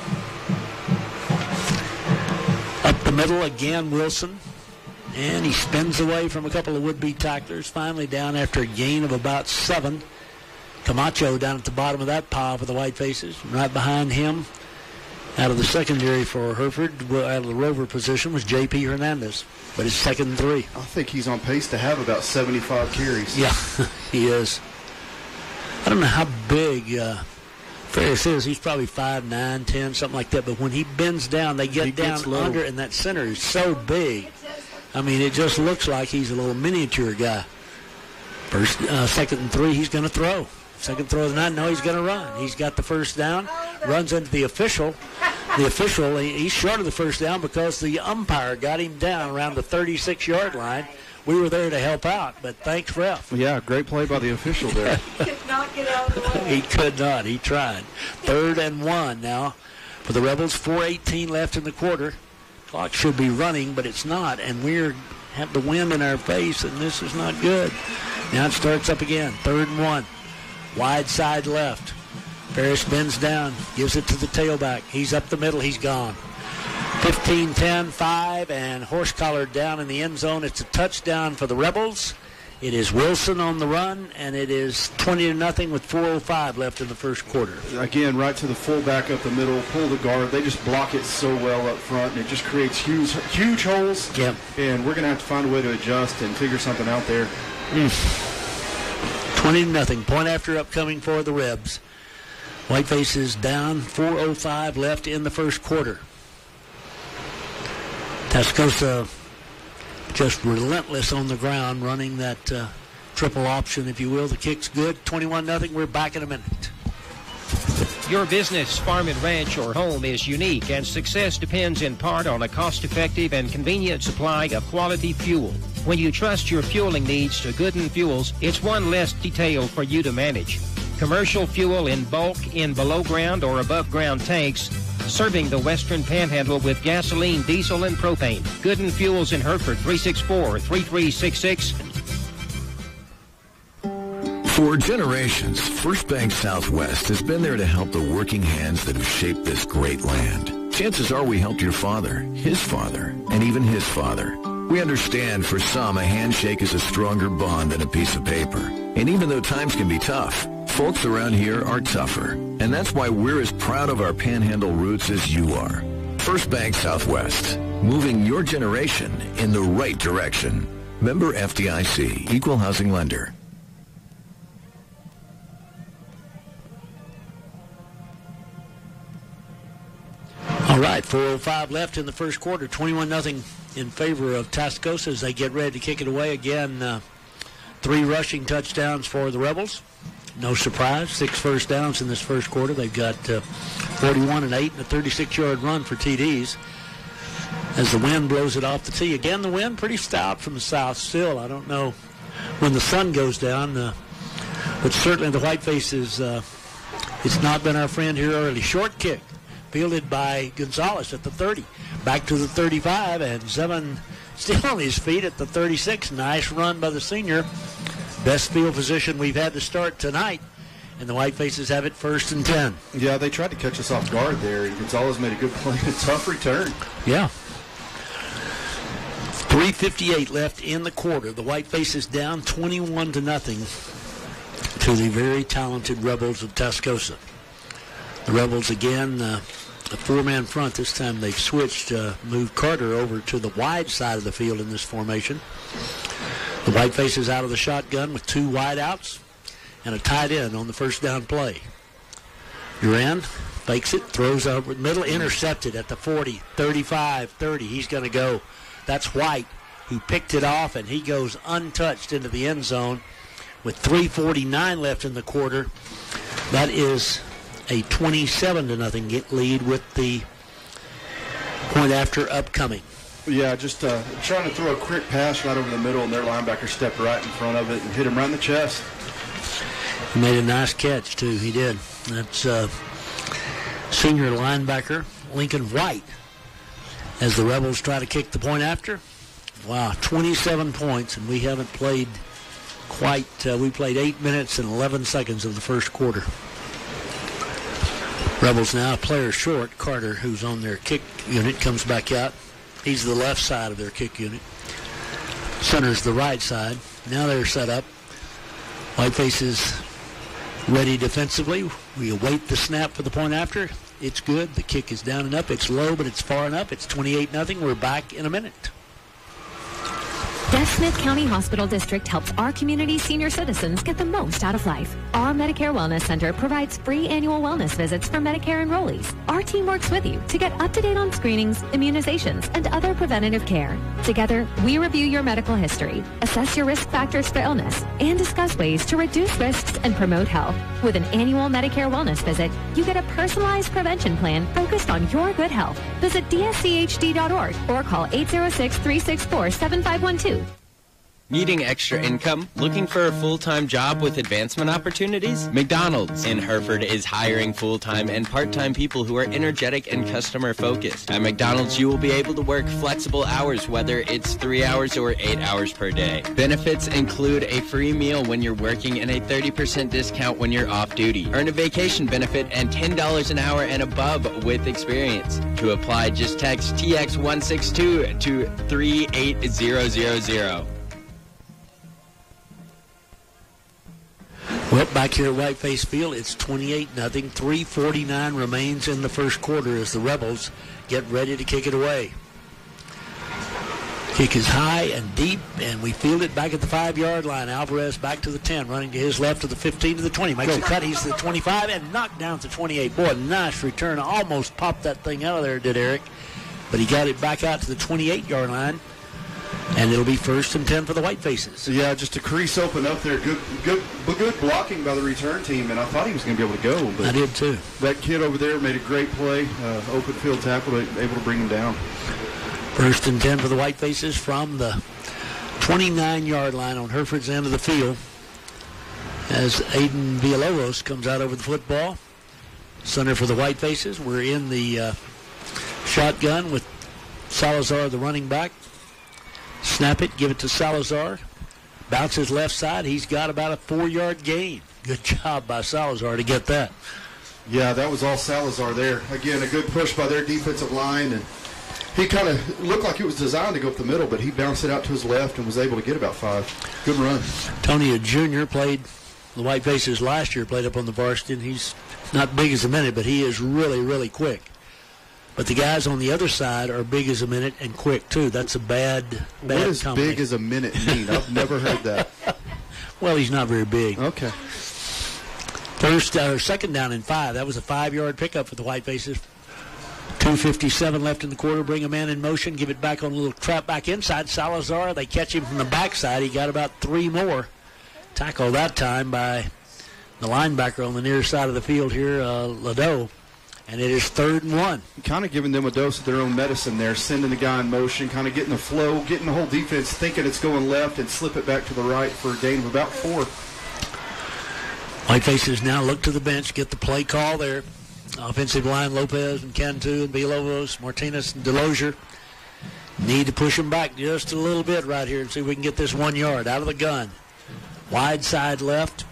Up the middle again, Wilson. And he spins away from a couple of would-be tacklers. Finally down after a gain of about 7. Camacho down at the bottom of that pile for the Whitefaces. Right behind him, out of the secondary for Hereford, out of the rover position, was J.P. Hernandez. But it's 2nd and 3. I think he's on pace to have about 75 carries. Yeah, he is. I don't know how big Ferris is. He's probably 5'9", 10, something like that. But when he bends down, they get down under, and that center is so big. I mean, it just looks like he's a little miniature guy. 2nd and 3, he's going to throw. Second throw of the night, no, he's going to run. He's got the first down, runs into the official. The official, he's short of the first down because the umpire got him down around the 36-yard line. We were there to help out, but thanks, ref. Yeah, great play by the official there. He could not get out of the way. He could not. He tried. 3rd and 1 now for the Rebels. 4:18 left in the quarter. Clock should be running, but it's not, and we're have the wind in our face, and this is not good. Now it starts up again. 3rd and 1. Wide side left. Ferris bends down, gives it to the tailback. He's up the middle. He's gone. 15-10, 5, and horse collar down in the end zone. It's a touchdown for the Rebels. It is Wilson on the run, and it is 20-0 with 4:05 left in the first quarter. Again, right to the fullback up the middle, pull the guard. They just block it so well up front, and it just creates huge holes. Yep. And we're going to have to find a way to adjust and figure something out there. 20-0. Point after upcoming for the Rebs. Whitefaces down, 4:05 left in the first quarter. Tascosa just relentless on the ground, running that triple option, if you will. The kick's good, 21-0. We're back in a minute. Your business, farm and ranch, or home is unique, and success depends in part on a cost-effective and convenient supply of quality fuel. When you trust your fueling needs to Gooden Fuels, it's one less detail for you to manage. Commercial fuel in bulk, in below-ground or above-ground tanks, serving the Western Panhandle with gasoline, diesel, and propane. Gooden Fuels in Hereford, 364-3366. For generations, First Bank Southwest has been there to help the working hands that have shaped this great land. Chances are we helped your father, his father, and even his father. We understand for some a handshake is a stronger bond than a piece of paper. And even though times can be tough, folks around here are tougher. And that's why we're as proud of our Panhandle roots as you are. First Bank Southwest, moving your generation in the right direction. Member FDIC, Equal Housing Lender. right, 4:05 left in the first quarter. 21-0 in favor of Tascosa as they get ready to kick it away. Again, 3 rushing touchdowns for the Rebels. No surprise, 6 first downs in this first quarter. They've got 41 and 8 and a 36-yard run for TDs as the wind blows it off the tee. Again, the wind pretty stout from the south still. I don't know when the sun goes down, but certainly the Whitefaces, it's not been our friend here early. Short kick fielded by Gonzalez at the 30. Back to the 35, and Zevon still on his feet at the 36. Nice run by the senior. Best field position we've had to start tonight. And the Whitefaces have it 1st and 10. Yeah, they tried to catch us off guard there. Gonzalez made a good play. A tough return. Yeah. 3:58 left in the quarter. The Whitefaces down 21-0 to the very talented Rebels of Tascosa. The Rebels again, a 4-man front. This time they've switched, moved Carter over to the wide side of the field in this formation. The Whitefaces out of the shotgun with 2 wideouts and a tight end on the first down play. Duran fakes it, throws over the middle, intercepted at the 40, 35, 30. He's going to go. That's White, who picked it off, and he goes untouched into the end zone with 3:49 left in the quarter. That is a 27-0 lead with the point after upcoming. Yeah, just trying to throw a quick pass right over the middle, and their linebacker stepped right in front of it and hit him right in the chest. He made a nice catch, too. He did. That's senior linebacker Lincoln White as the Rebels try to kick the point after. Wow, 27 points, and we haven't played quite, we played 8 minutes and 11 seconds of the first quarter. Rebels now a player short. Carter, who's on their kick unit, comes back out. He's the left side of their kick unit. Center's the right side. Now they're set up. Whitefaces ready defensively. We await the snap for the point after. It's good. The kick is down and up. It's low, but it's far enough. It's 28-0. We're back in a minute. Deaf Smith County Hospital District helps our community's senior citizens get the most out of life. Our Medicare Wellness Center provides free annual wellness visits for Medicare enrollees. Our team works with you to get up to date on screenings, immunizations, and other preventative care. Together, we review your medical history, assess your risk factors for illness, and discuss ways to reduce risks and promote health. With an annual Medicare Wellness visit, you get a personalized prevention plan focused on your good health. Visit dschd.org or call 806-364-7512. Needing extra income? Looking for a full-time job with advancement opportunities? McDonald's in Hereford is hiring full-time and part-time people who are energetic and customer-focused. At McDonald's, you will be able to work flexible hours, whether it's 3 hours or 8 hours per day. Benefits include a free meal when you're working and a 30% discount when you're off-duty. Earn a vacation benefit and $10 an hour and above with experience. To apply, just text TX162 to 38000. Well, back here at Whiteface Field, it's 28-0. 3:49 remains in the first quarter as the Rebels get ready to kick it away. Kick is high and deep, and we field it back at the 5-yard line. Alvarez back to the 10, running to his left to the 15 to the 20. Makes a cut. He's to the 25 and knocked down to 28. Boy, nice return. Almost popped that thing out of there, did Eric. But he got it back out to the 28-yard line. And it'll be 1st and 10 for the Whitefaces. Yeah, just a crease open up there. Good blocking by the return team, and I thought he was going to be able to go. But I did too. That kid over there made a great play. Open field tackle, able to bring him down. 1st and 10 for the Whitefaces from the 29-yard line on Hereford's end of the field. As Aiden Villalobos comes out over the football. Center for the Whitefaces. We're in the shotgun with Salazar, the running back. Snap it, give it to Salazar. Bounces left side. He's got about a 4-yard gain. Good job by Salazar to get that. Yeah, that was all Salazar there. Again, a good push by their defensive line. And he kind of looked like it was designed to go up the middle, but he bounced it out to his left and was able to get about 5. Good run. Tonia Jr. played the Whitefaces last year, played up on the varsity. He's not big as a minute, but he is really, really quick. But the guys on the other side are big as a minute and quick, too. That's a bad What does big as a minute mean? I've never heard that. Well, he's not very big. Okay. 2nd down and 5. That was a 5-yard pickup for the Whitefaces. 2:57 left in the quarter. Bring a man in motion. Give it back on a little trap back inside. Salazar, they catch him from the backside. He got about 3 more. Tackle that time by the linebacker on the near side of the field here, Ladeau. And it is 3rd and 1. Kind of giving them a dose of their own medicine there, sending the guy in motion, kind of getting the flow, getting the whole defense thinking it's going left and slip it back to the right for a gain of about 4. Whitefaces now look to the bench, get the play call there. Offensive line, Lopez and Cantu and Villalobos, Martinez and Delosier. Need to push them back just a little bit right here and see if we can get this 1 yard out of the gun. Wide side left.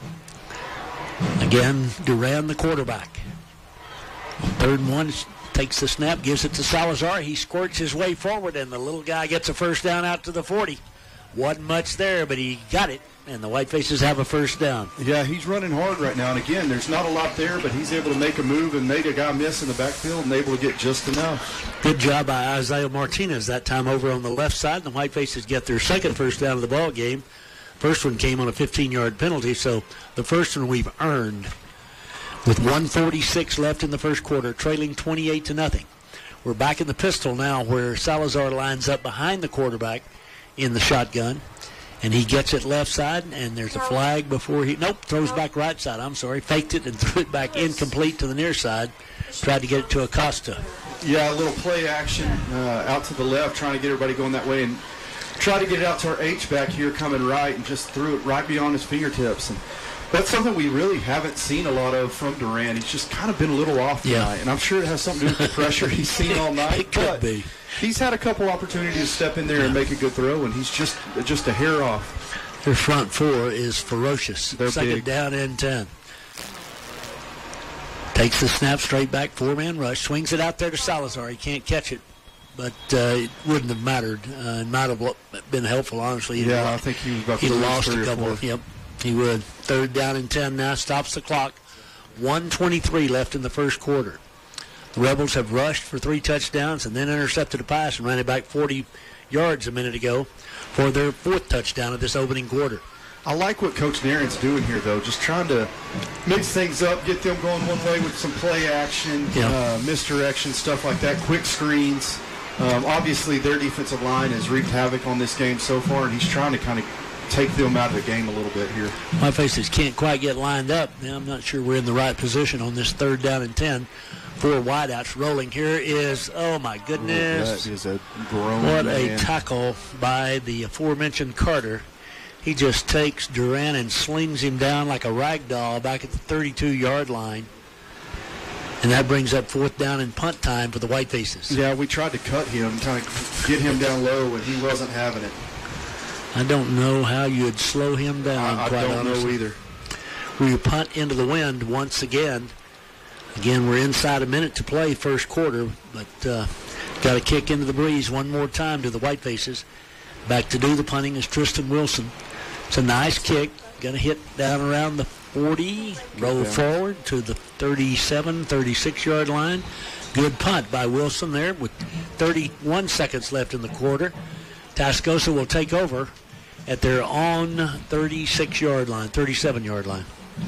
Again, Duran, the quarterback. 3rd and 1, takes the snap, gives it to Salazar. He squirts his way forward, and the little guy gets a first down out to the 40. Wasn't much there, but he got it, and the Whitefaces have a first down. Yeah, he's running hard right now, and again, there's not a lot there, but he's able to make a move and made a guy miss in the backfield and able to get just enough. Good job by Isaiah Martinez that time over on the left side, and the Whitefaces get their second first down of the ball game. First one came on a 15-yard penalty, so the first one we've earned. With 1:46 left in the first quarter, trailing 28-0. We're back in the pistol now where Salazar lines up behind the quarterback in the shotgun, and he gets it left side, and there's a flag before he, throws back right side. I'm sorry, faked it and threw it back incomplete to the near side. Tried to get it to Acosta. Yeah, a little play action out to the left, trying to get everybody going that way, and try to get it out to our H-back here coming right, and just threw it right beyond his fingertips. And that's something we really haven't seen a lot of from Duran. He's just kind of been a little off tonight, and I'm sure it has something to do with the pressure he's seen all night. It could be. He's had a couple opportunities to step in there and make a good throw, and he's just a hair off. Their front four is ferocious. They're second big. Down and 10. Takes the snap straight back, 4-man rush, swings it out there to Salazar. He can't catch it, but it wouldn't have mattered. It might have been helpful, honestly. I think he was about to lose lost a couple. Yep, he would. 3rd down and 10 now. Stops the clock. 1:23 left in the first quarter. The Rebels have rushed for 3 touchdowns and then intercepted a pass and ran it back 40 yards a minute ago for their 4th touchdown of this opening quarter. I like what Coach Naren's doing here, though, just trying to mix things up, get them going one way with some play action, misdirection, stuff like that, quick screens. Obviously, their defensive line has wreaked havoc on this game so far, and he's trying to kind of take them out of the game a little bit here. Whitefaces can't quite get lined up. Now, I'm not sure we're in the right position on this 3rd down and 10. 4 wideouts rolling. Here is, oh my goodness. That is a grown What man. A tackle by the aforementioned Carter. He just takes Duran and slings him down like a rag doll back at the 32-yard line. And that brings up 4th down and punt time for the Whitefaces. Yeah, we tried to cut him, kind of get him down low, and he wasn't having it. I don't know how you'd slow him down, I quite don't honestly. know either. We punt into the wind once again. Again, we're inside a minute to play first quarter, but got to kick into the breeze one more time to the Whitefaces. Back to do the punting is Tristan Wilson. It's a nice kick. Going to hit down around the 40, roll forward to the 37, 36-yard line. Good punt by Wilson there with 31 seconds left in the quarter. Tascosa will take over at their own 36-yard line, 37-yard line.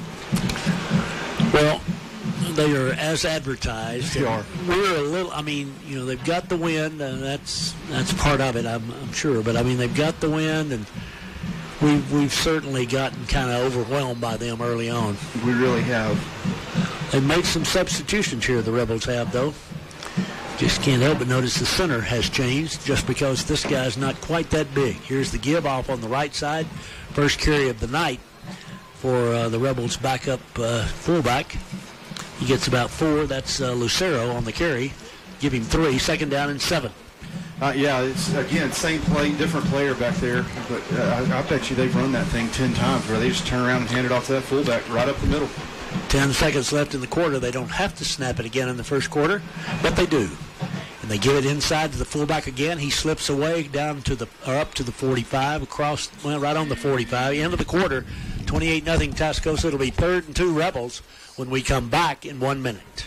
Well, they are as advertised. They are. We're a little, they've got the wind, and that's part of it, I'm sure. But, they've got the wind, and we've certainly gotten kind of overwhelmed by them early on. We really have. They've made some substitutions here, the Rebels have, though. Just can't help but notice the center has changed just because this guy's not quite that big. Here's the give off on the right side. First carry of the night for the Rebels backup fullback. He gets about 4. That's Lucero on the carry. Give him 3. 2nd down and 7. It's, again, same play, different player back there. But I bet you they've run that thing 10 times where they just turn around and hand it off to that fullback right up the middle. 10 seconds left in the quarter. They don't have to snap it again in the first quarter, but they do. And they give it inside to the fullback again. He slips away down to up to the 45, across, right on the 45. End of the quarter, 28-0 Tascosa. It'll be 3rd and 2 Rebels when we come back in 1 minute.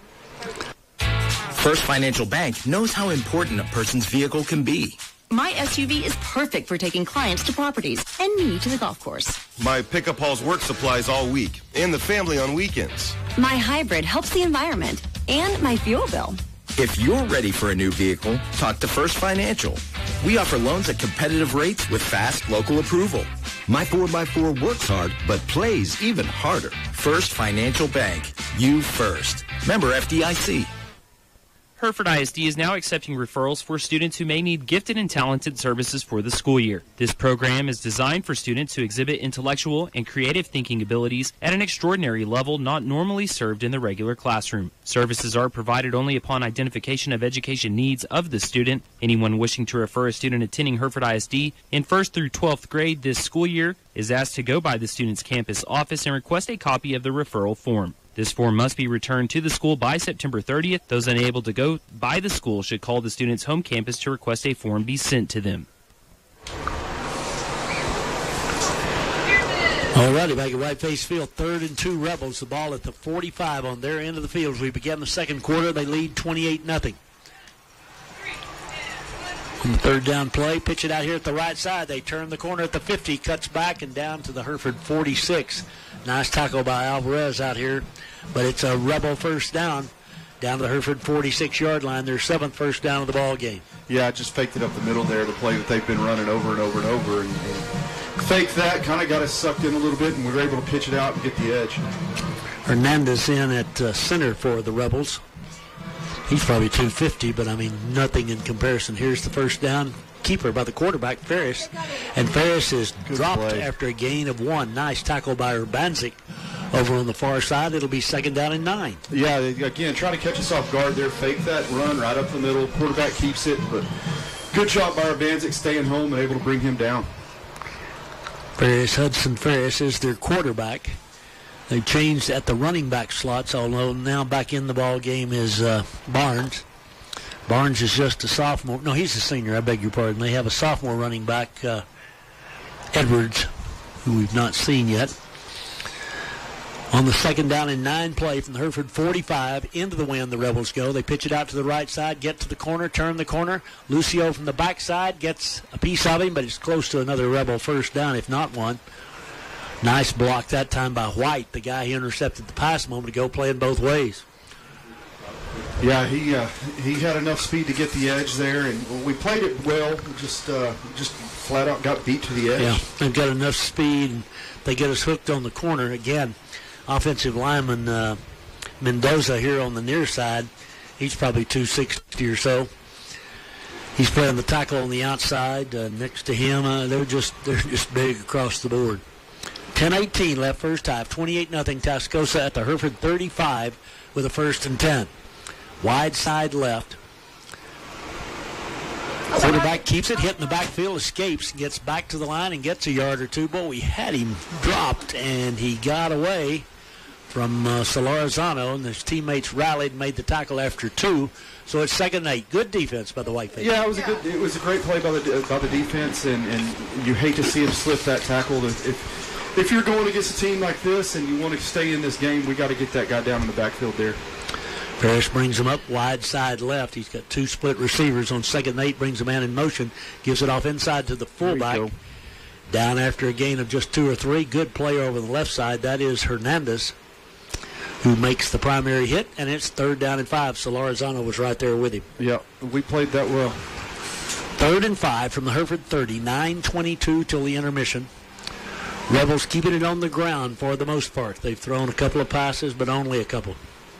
First Financial Bank knows how important a person's vehicle can be. My SUV is perfect for taking clients to properties and me to the golf course. My pickup hauls work supplies all week and the family on weekends. My hybrid helps the environment and my fuel bill. If you're ready for a new vehicle, talk to First Financial. We offer loans at competitive rates with fast local approval. My 4x4 works hard, but plays even harder. First Financial Bank. You first. Member FDIC. Hereford ISD is now accepting referrals for students who may need gifted and talented services for the school year. This program is designed for students who exhibit intellectual and creative thinking abilities at an extraordinary level not normally served in the regular classroom. Services are provided only upon identification of education needs of the student. Anyone wishing to refer a student attending Hereford ISD in 1st through 12th grade this school year is asked to go by the student's campus office and request a copy of the referral form. This form must be returned to the school by September 30th. Those unable to go by the school should call the student's home campus to request a form be sent to them. All righty, back at Whiteface Field, 3rd and 2 Rebels. The ball at the 45 on their end of the field. As we begin the second quarter, they lead 28-0. On the third down play, pitch it out here at the right side. They turn the corner at the 50, cuts back and down to the Hereford 46. Nice tackle by Alvarez out here, but it's a Rebel first down to the Hereford 46-yard line. Their 7th first down of the ball game. Yeah, I just faked it up the middle there, the play that they've been running over and over and over. And faked that, kind of got us sucked in a little bit, and we were able to pitch it out and get the edge. Hernandez in at center for the Rebels. He's probably 250, but, I mean, nothing in comparison. Here's the first down. Keeper by the quarterback, Ferris. And Ferris is dropped after a gain of 1. Nice tackle by Urbanzik over on the far side. It'll be 2nd down and 9. Yeah, again, trying to catch us off guard there. Fake that run right up the middle. Quarterback keeps it, but good job by Urbanzik staying home and able to bring him down. Hudson Ferris is their quarterback. They've changed at the running back slots, although now back in the ball game is Barnes. Barnes is just a sophomore. No, he's a senior. I beg your pardon. They have a sophomore running back, Edwards, who we've not seen yet. On the 2nd down and 9 play from the Hereford 45, into the wind the Rebels go. They pitch it out to the right side, get to the corner, turn the corner. Lucio from the backside gets a piece of him, but it's close to another Rebel first down, if not one. Nice block that time by White, the guy who intercepted the pass a moment ago, playing both ways. Yeah, he had enough speed to get the edge there, and we played it well. Just flat out got beat to the edge. Yeah, they've got enough speed, and they get us hooked on the corner again. Offensive lineman Mendoza here on the near side. He's probably 260 or so. He's playing the tackle on the outside next to him. They're just big across the board. 10:18 left first half. 28-0 Tascosa at the Hereford 35 with a 1st and 10. Wide side left. Quarterback keeps it, hit in the backfield, escapes, gets back to the line and gets a yard or two. Boy, we had him dropped, and he got away from Solarzano, and his teammates rallied and made the tackle after 2. So it's 2nd and 8. Good defense by the Whitefaces. Yeah, it was a great play by the defense, and you hate to see him slip that tackle. If you're going against a team like this and you want to stay in this game, we got to get that guy down in the backfield there. Ferris brings him up wide side left. He's got 2 split receivers on 2nd and 8, brings a man in motion, gives it off inside to the fullback. Down after a gain of just 2 or 3. Good player over the left side. That is Hernandez, who makes the primary hit, and it's 3rd down and 5. Solarzano was right there with him. Yeah, we played that well. 3rd and 5 from the Hereford 30. 9:22 till the intermission. Rebels keeping it on the ground for the most part. They've thrown a couple of passes, but only a couple.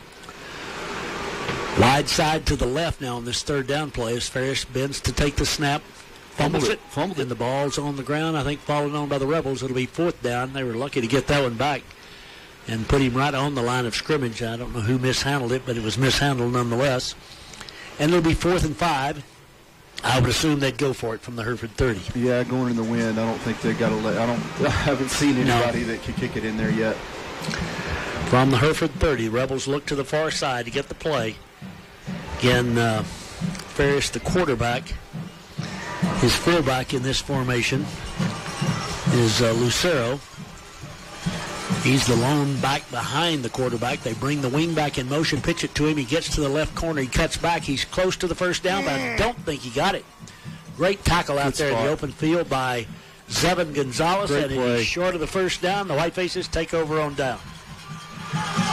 Wide side to the left now on this 3rd down play as Ferris bends to take the snap. Fumbled it. And the ball's on the ground, I think, falling on by the Rebels. It'll be 4th down. They were lucky to get that one back and put him right on the line of scrimmage. I don't know who mishandled it, but it was mishandled nonetheless. And it'll be 4th and 5. I would assume they'd go for it from the Hereford 30. Yeah, going in the wind, I don't think they got to let. I haven't seen anybody that can kick it in there yet. From the Hereford 30, Rebels look to the far side to get the play. Again, Ferris, the quarterback. His fullback in this formation is Lucero. He's the lone back behind the quarterback. They bring the wing back in motion, pitch it to him. He gets to the left corner. He cuts back. He's close to the first down, but I don't think he got it. Great tackle out there in the open field by Zevin Gonzalez, and he's short of the first down. The Whitefaces take over on down.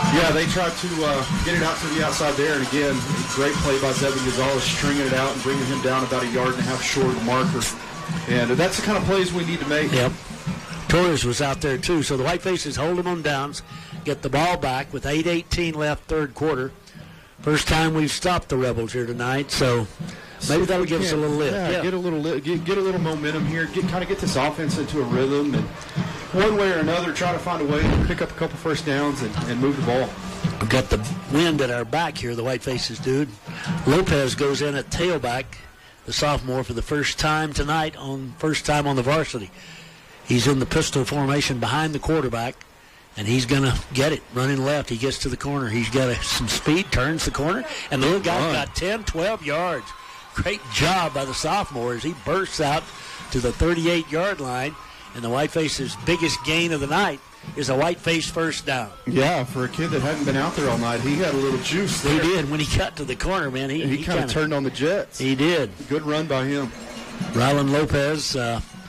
Yeah, they tried to get it out to the outside there, and again, great play by Zebby Gonzalez, stringing it out and bringing him down about a yard and a half short of the marker. And that's the kind of plays we need to make. Yep. Torres was out there, too. So the Whitefaces hold them on downs, get the ball back with 8:18 left, third quarter. First time we've stopped the Rebels here tonight, so maybe that'll give us a little lift. Yeah, get a little momentum here, kind of get this offense into a rhythm, and one way or another try to find a way to pick up a couple first downs and move the ball. We've got the wind at our back here, the Whitefaces do. Lopez goes in at tailback, the sophomore, for the first time tonight, first time on the varsity. He's in the pistol formation behind the quarterback, and he's going to get it, running left. He gets to the corner. He's got some speed, turns the corner, and the little guy got 10, 12 yards. Great job by the sophomore as he bursts out to the 38-yard line, and the Whitefaces' biggest gain of the night is a Whiteface first down. Yeah, for a kid that hadn't been out there all night, he had a little juice there. He did. When he got to the corner, man, he kind of turned on the Jets. He did. Good run by him. Rylan Lopez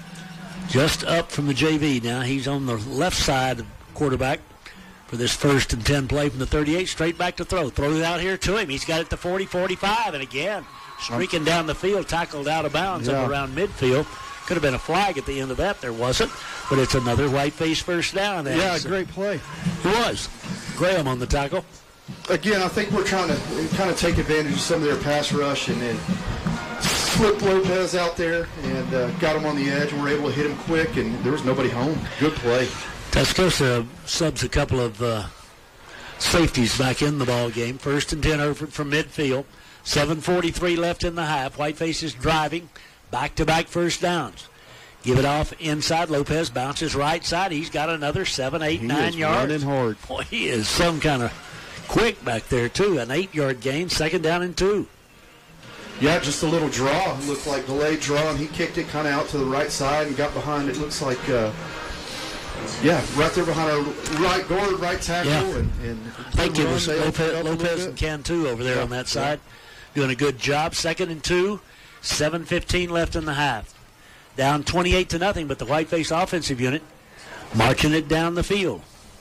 just up from the JV now. He's on the left side of quarterback for this 1st and 10 play from the 38, straight back to throw. Throw it out here to him. He's got it to 40, 45, and again, streaking down the field, tackled out of bounds up around midfield. Could have been a flag at the end of that. There wasn't, but it's another Whiteface first down. Yeah, great play. It was. Graham on the tackle. Again, I think we're trying to kind of take advantage of some of their pass rush and then slipped Lopez out there and got him on the edge, and we're able to hit him quick, and there was nobody home. Good play. Tascosa subs a couple of safeties back in the ball game. 1st and 10 Hereford from midfield. 7:43 left in the half. Whitefaces driving. Back-to-back first downs. Give it off inside. Lopez bounces right side. He's got another 7, 8, 9 yards. Running hard. Boy, he is some kind of quick back there, too. An 8-yard gain, 2nd down and 2. Yeah, just a little draw. It looked like delayed draw, and he kicked it kind of out to the right side and got behind, it looks like, right there behind our right guard, right tackle. Yeah. And I think it was Lopez and Cantu over there on that side doing a good job. 2nd and 2. 7:15 left in the half. Down 28-0, but the Whiteface offensive unit marching it down the field.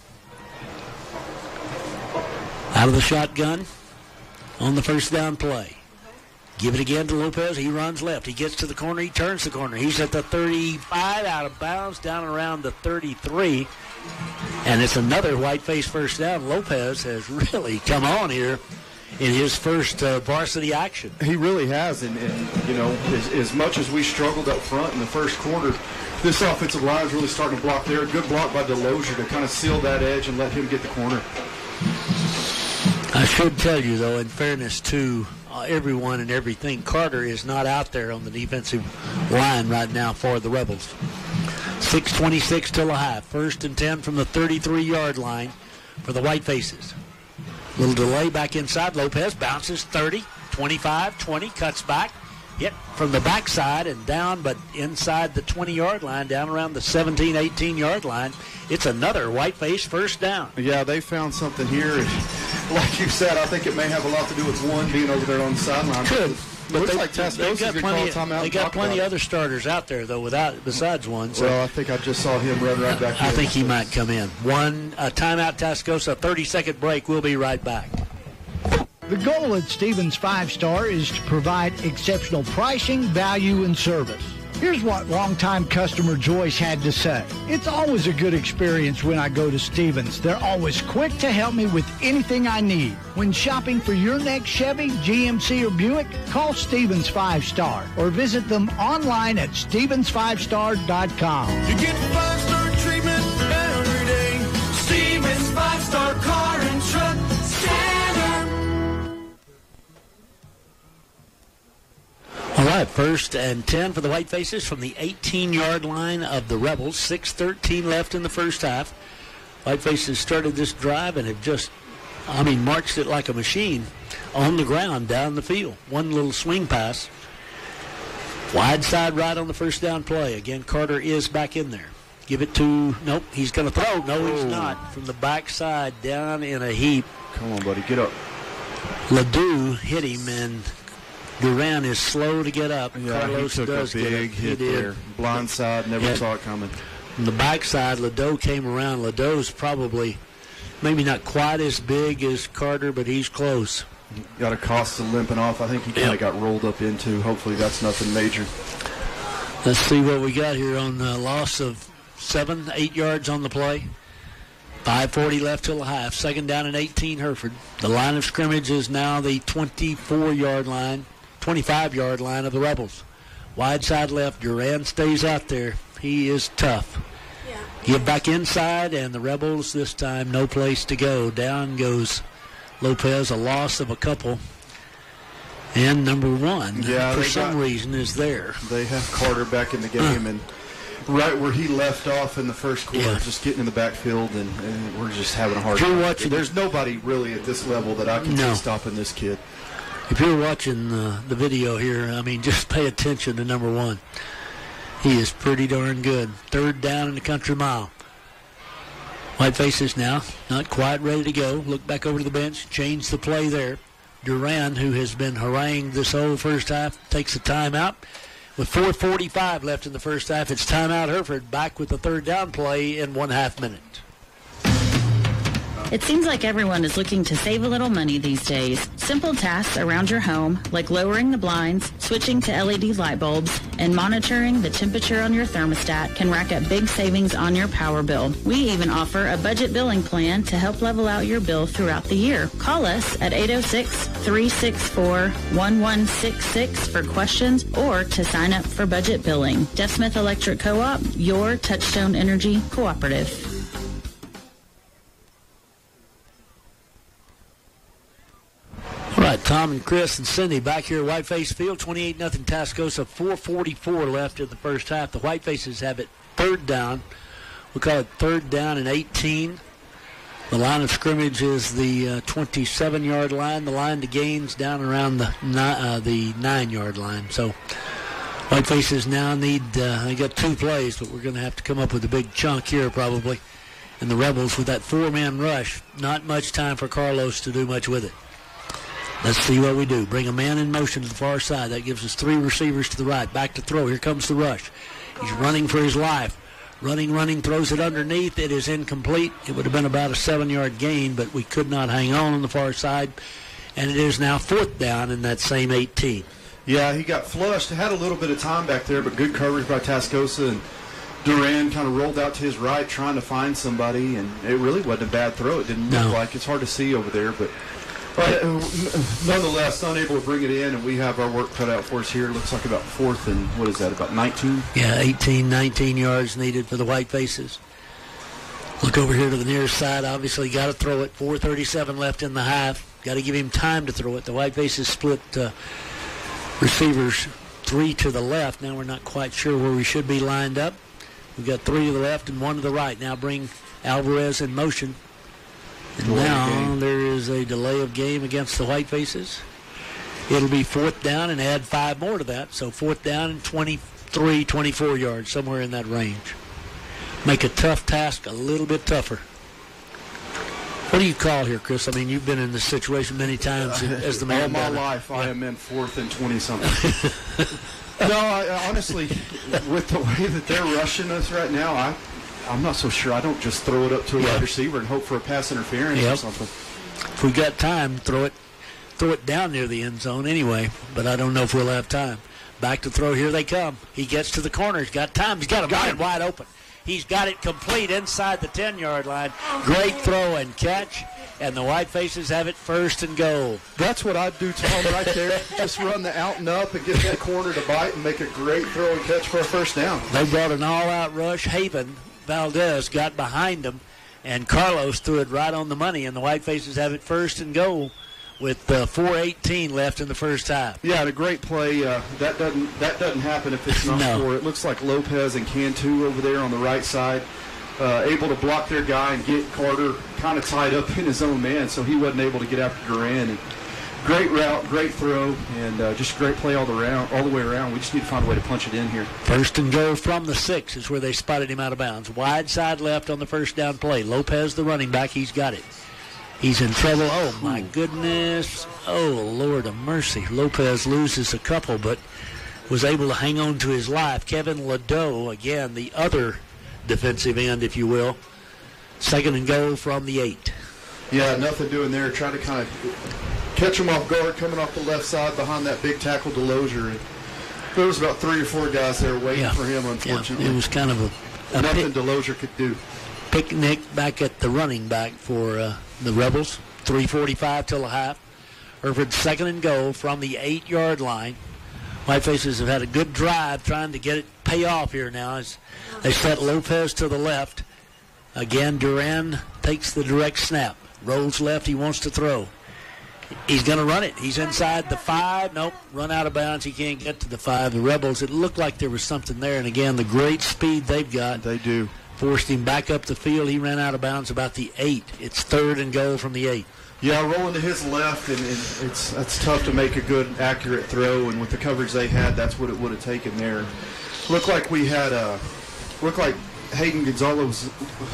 Out of the shotgun on the first down play. Give it again to Lopez. He runs left. He gets to the corner. He turns the corner. He's at the 35, out of bounds, down around the 33. And it's another Whiteface first down. Lopez has really come on here in his first varsity action. He really has, and you know, as much as we struggled up front in the first quarter, this offensive line is really starting to block there. A good block by Delosier to kind of seal that edge and let him get the corner. I should tell you, though, in fairness to everyone and everything, Carter is not out there on the defensive line right now for the Rebels. 6:26 till a half. 1st and 10 from the 33-yard line for the Whitefaces. Little delay back inside. Lopez bounces 30, 25, 20, cuts back. Hit from the backside and down, but inside the 20-yard line, down around the 17, 18-yard line. It's another Whiteface first down. Yeah, they found something here. Like you said, I think it may have a lot to do with one being over there on the sideline. Could. But looks like Tascosa's going to call a timeout. They got plenty of other starters out there, though, besides one. So well, I think I just saw him run right back in. I think he might come in. Timeout, Tascosa, 30-second break. We'll be right back. The goal at Stevens 5-Star is to provide exceptional pricing, value, and service. Here's what longtime customer Joyce had to say. It's always a good experience when I go to Stevens. They're always quick to help me with anything I need. When shopping for your next Chevy, GMC, or Buick, call Stevens 5-Star or visit them online at stevens5star.com. You get 5-star treatment every day. Stevens 5-Star Car and Truck Center. All right, 1st and 10 for the Whitefaces from the 18-yard line of the Rebels. 6:13 left in the first half. Whitefaces started this drive and have just, marched it like a machine on the ground down the field. One little swing pass. Wide side right on the first down play. Again, Carter is back in there. Give it to, nope, he's going to throw. No, he's not. From the backside down in a heap. Come on, buddy, get up. Ledoux hit him, and Duran is slow to get up. Yeah, Carlos he took does a big hit there. Blind side, never saw it coming. From the backside, Ledoux came around. Ledoux probably maybe not quite as big as Carter, but he's close. Got Acosta limping off. I think he kind of got rolled up into. Hopefully that's nothing major. Let's see what we got here on the loss of 8 yards on the play. 5:40 left till the half. Second down and 18, Hereford. The line of scrimmage is now the 25-yard line of the Rebels. Wide side left. Durand stays out there. He is tough. Give back inside, and the Rebels this time no place to go. Down goes Lopez, a loss of a couple. And number 1, for some reason, is there. They have Carter back in the game, and right where he left off in the first quarter, just getting in the backfield, and we're just having a hard time. There's nobody really at this level that I can see stopping this kid. If you're watching the video here, I mean, just pay attention to number 1. He is pretty darn good. Third down in the country mile. Whitefaces now not quite ready to go. Look back over to the bench. Change the play there. Durand, who has been harangued this whole first half, takes a timeout. With 4:45 left in the first half, it's timeout Hereford. Back with the third down play in 1/2 minute. It seems like everyone is looking to save a little money these days. Simple tasks around your home, like lowering the blinds, switching to LED light bulbs, and monitoring the temperature on your thermostat can rack up big savings on your power bill. We even offer a budget billing plan to help level out your bill throughout the year. Call us at 806-364-1166 for questions or to sign up for budget billing. Jeff Smith Electric Co-op, your Touchstone Energy cooperative. All right, Tom and Chris and Cindy back here at Whiteface Field. 28-0 Tascosa. 4:44 left in the first half. The Whitefaces have it third down. We'll call it third down and 18. The line of scrimmage is the 27-yard line. The line to gains down around the 9-yard line. So Whitefaces now need, they got 2 plays, but we're going to have to come up with a big chunk here probably. And the Rebels with that 4-man rush, not much time for Carlos to do much with it. Let's see what we do. Bring a man in motion to the far side. That gives us 3 receivers to the right. Back to throw. Here comes the rush. He's running for his life. Running, throws it underneath. It is incomplete. It would have been about a 7-yard gain, but we could not hang on the far side. And it is now fourth down in that same 18. Yeah, he got flushed. Had a little bit of time back there, but good coverage by Tascosa. And Durand kind of rolled out to his right trying to find somebody, and it really wasn't a bad throw. It didn't look like. It's hard to see over there, but nonetheless, unable to bring it in, and we have our work cut out for us here. Looks like about fourth and, what is that, about 19? Yeah, 18, 19 yards needed for the Whitefaces. Look over here to the near side. Obviously got to throw it. 4:37 left in the half. Got to give him time to throw it. The Whitefaces split receivers 3 to the left. Now we're not quite sure where we should be lined up. We've got 3 to the left and 1 to the right. Now bring Alvarez in motion. And now there is a delay of game against the Whitefaces. It'll be fourth down and add 5 more to that. So fourth down and 23, 24 yards, somewhere in that range. Make a tough task a little bit tougher. What do you call here, Chris? I mean, you've been in this situation many times as the man. All my life, I am in fourth and 20-something. No, honestly, with the way that they're rushing us right now, I'm not so sure. I don't just throw it up to a wide receiver and hope for a pass interference or something. If we got time, throw it down near the end zone anyway, but I don't know if we'll have time. Back to throw. Here they come. He gets to the corner. He's got time. He's got a man wide open. He's got it complete inside the 10-yard line. Great throw and catch, and the Whitefaces have it first and goal. That's what I'd do, Tom, right there. Just run the out and up and get that corner to bite and make a great throw and catch for a first down. They brought an all-out rush. Haven Valdez got behind him, and Carlos threw it right on the money, and the Whitefaces have it first and goal with 4:18 left in the first half. Yeah, and a great play. That doesn't happen if it's not for it. Looks like Lopez and Cantu over there on the right side, able to block their guy and get Carter kind of tied up in his own man, so he wasn't able to get after Durand. And great route, great throw, and just great play all the way around. We just need to find a way to punch it in here. First and goal from the 6 is where they spotted him out of bounds. Wide side left on the first down play. Lopez, the running back, he's got it. He's in trouble. Oh, my goodness. Oh, Lord of mercy. Lopez loses a couple, but was able to hang on to his life. Kevin Ladeau, again, the other defensive end, if you will. Second and goal from the 8. Yeah, nothing doing there. Trying to kind of catch them off guard coming off the left side behind that big tackle Delozier. And there was about 3 or 4 guys there waiting for him, unfortunately. Yeah, it was kind of a nothing Delozier could do. Picnic back at the running back for the Rebels. 3:45 till the half. Hereford 2nd and goal from the 8-yard line. Whitefaces have had a good drive trying to get it pay off here now as they set Lopez to the left. Again, Duran takes the direct snap. Rolls left. He wants to throw. He's going to run it. He's inside the 5. Nope, run out of bounds. He can't get to the 5. The Rebels, it looked like there was something there. And again, the great speed they've got. They do. Forced him back up the field. He ran out of bounds about the 8. It's 3rd and goal from the 8. Yeah, rolling to his left, and it's tough to make a good, accurate throw. And with the coverage they had, that's what it would have taken there. Looked like Hayden Gonzalez,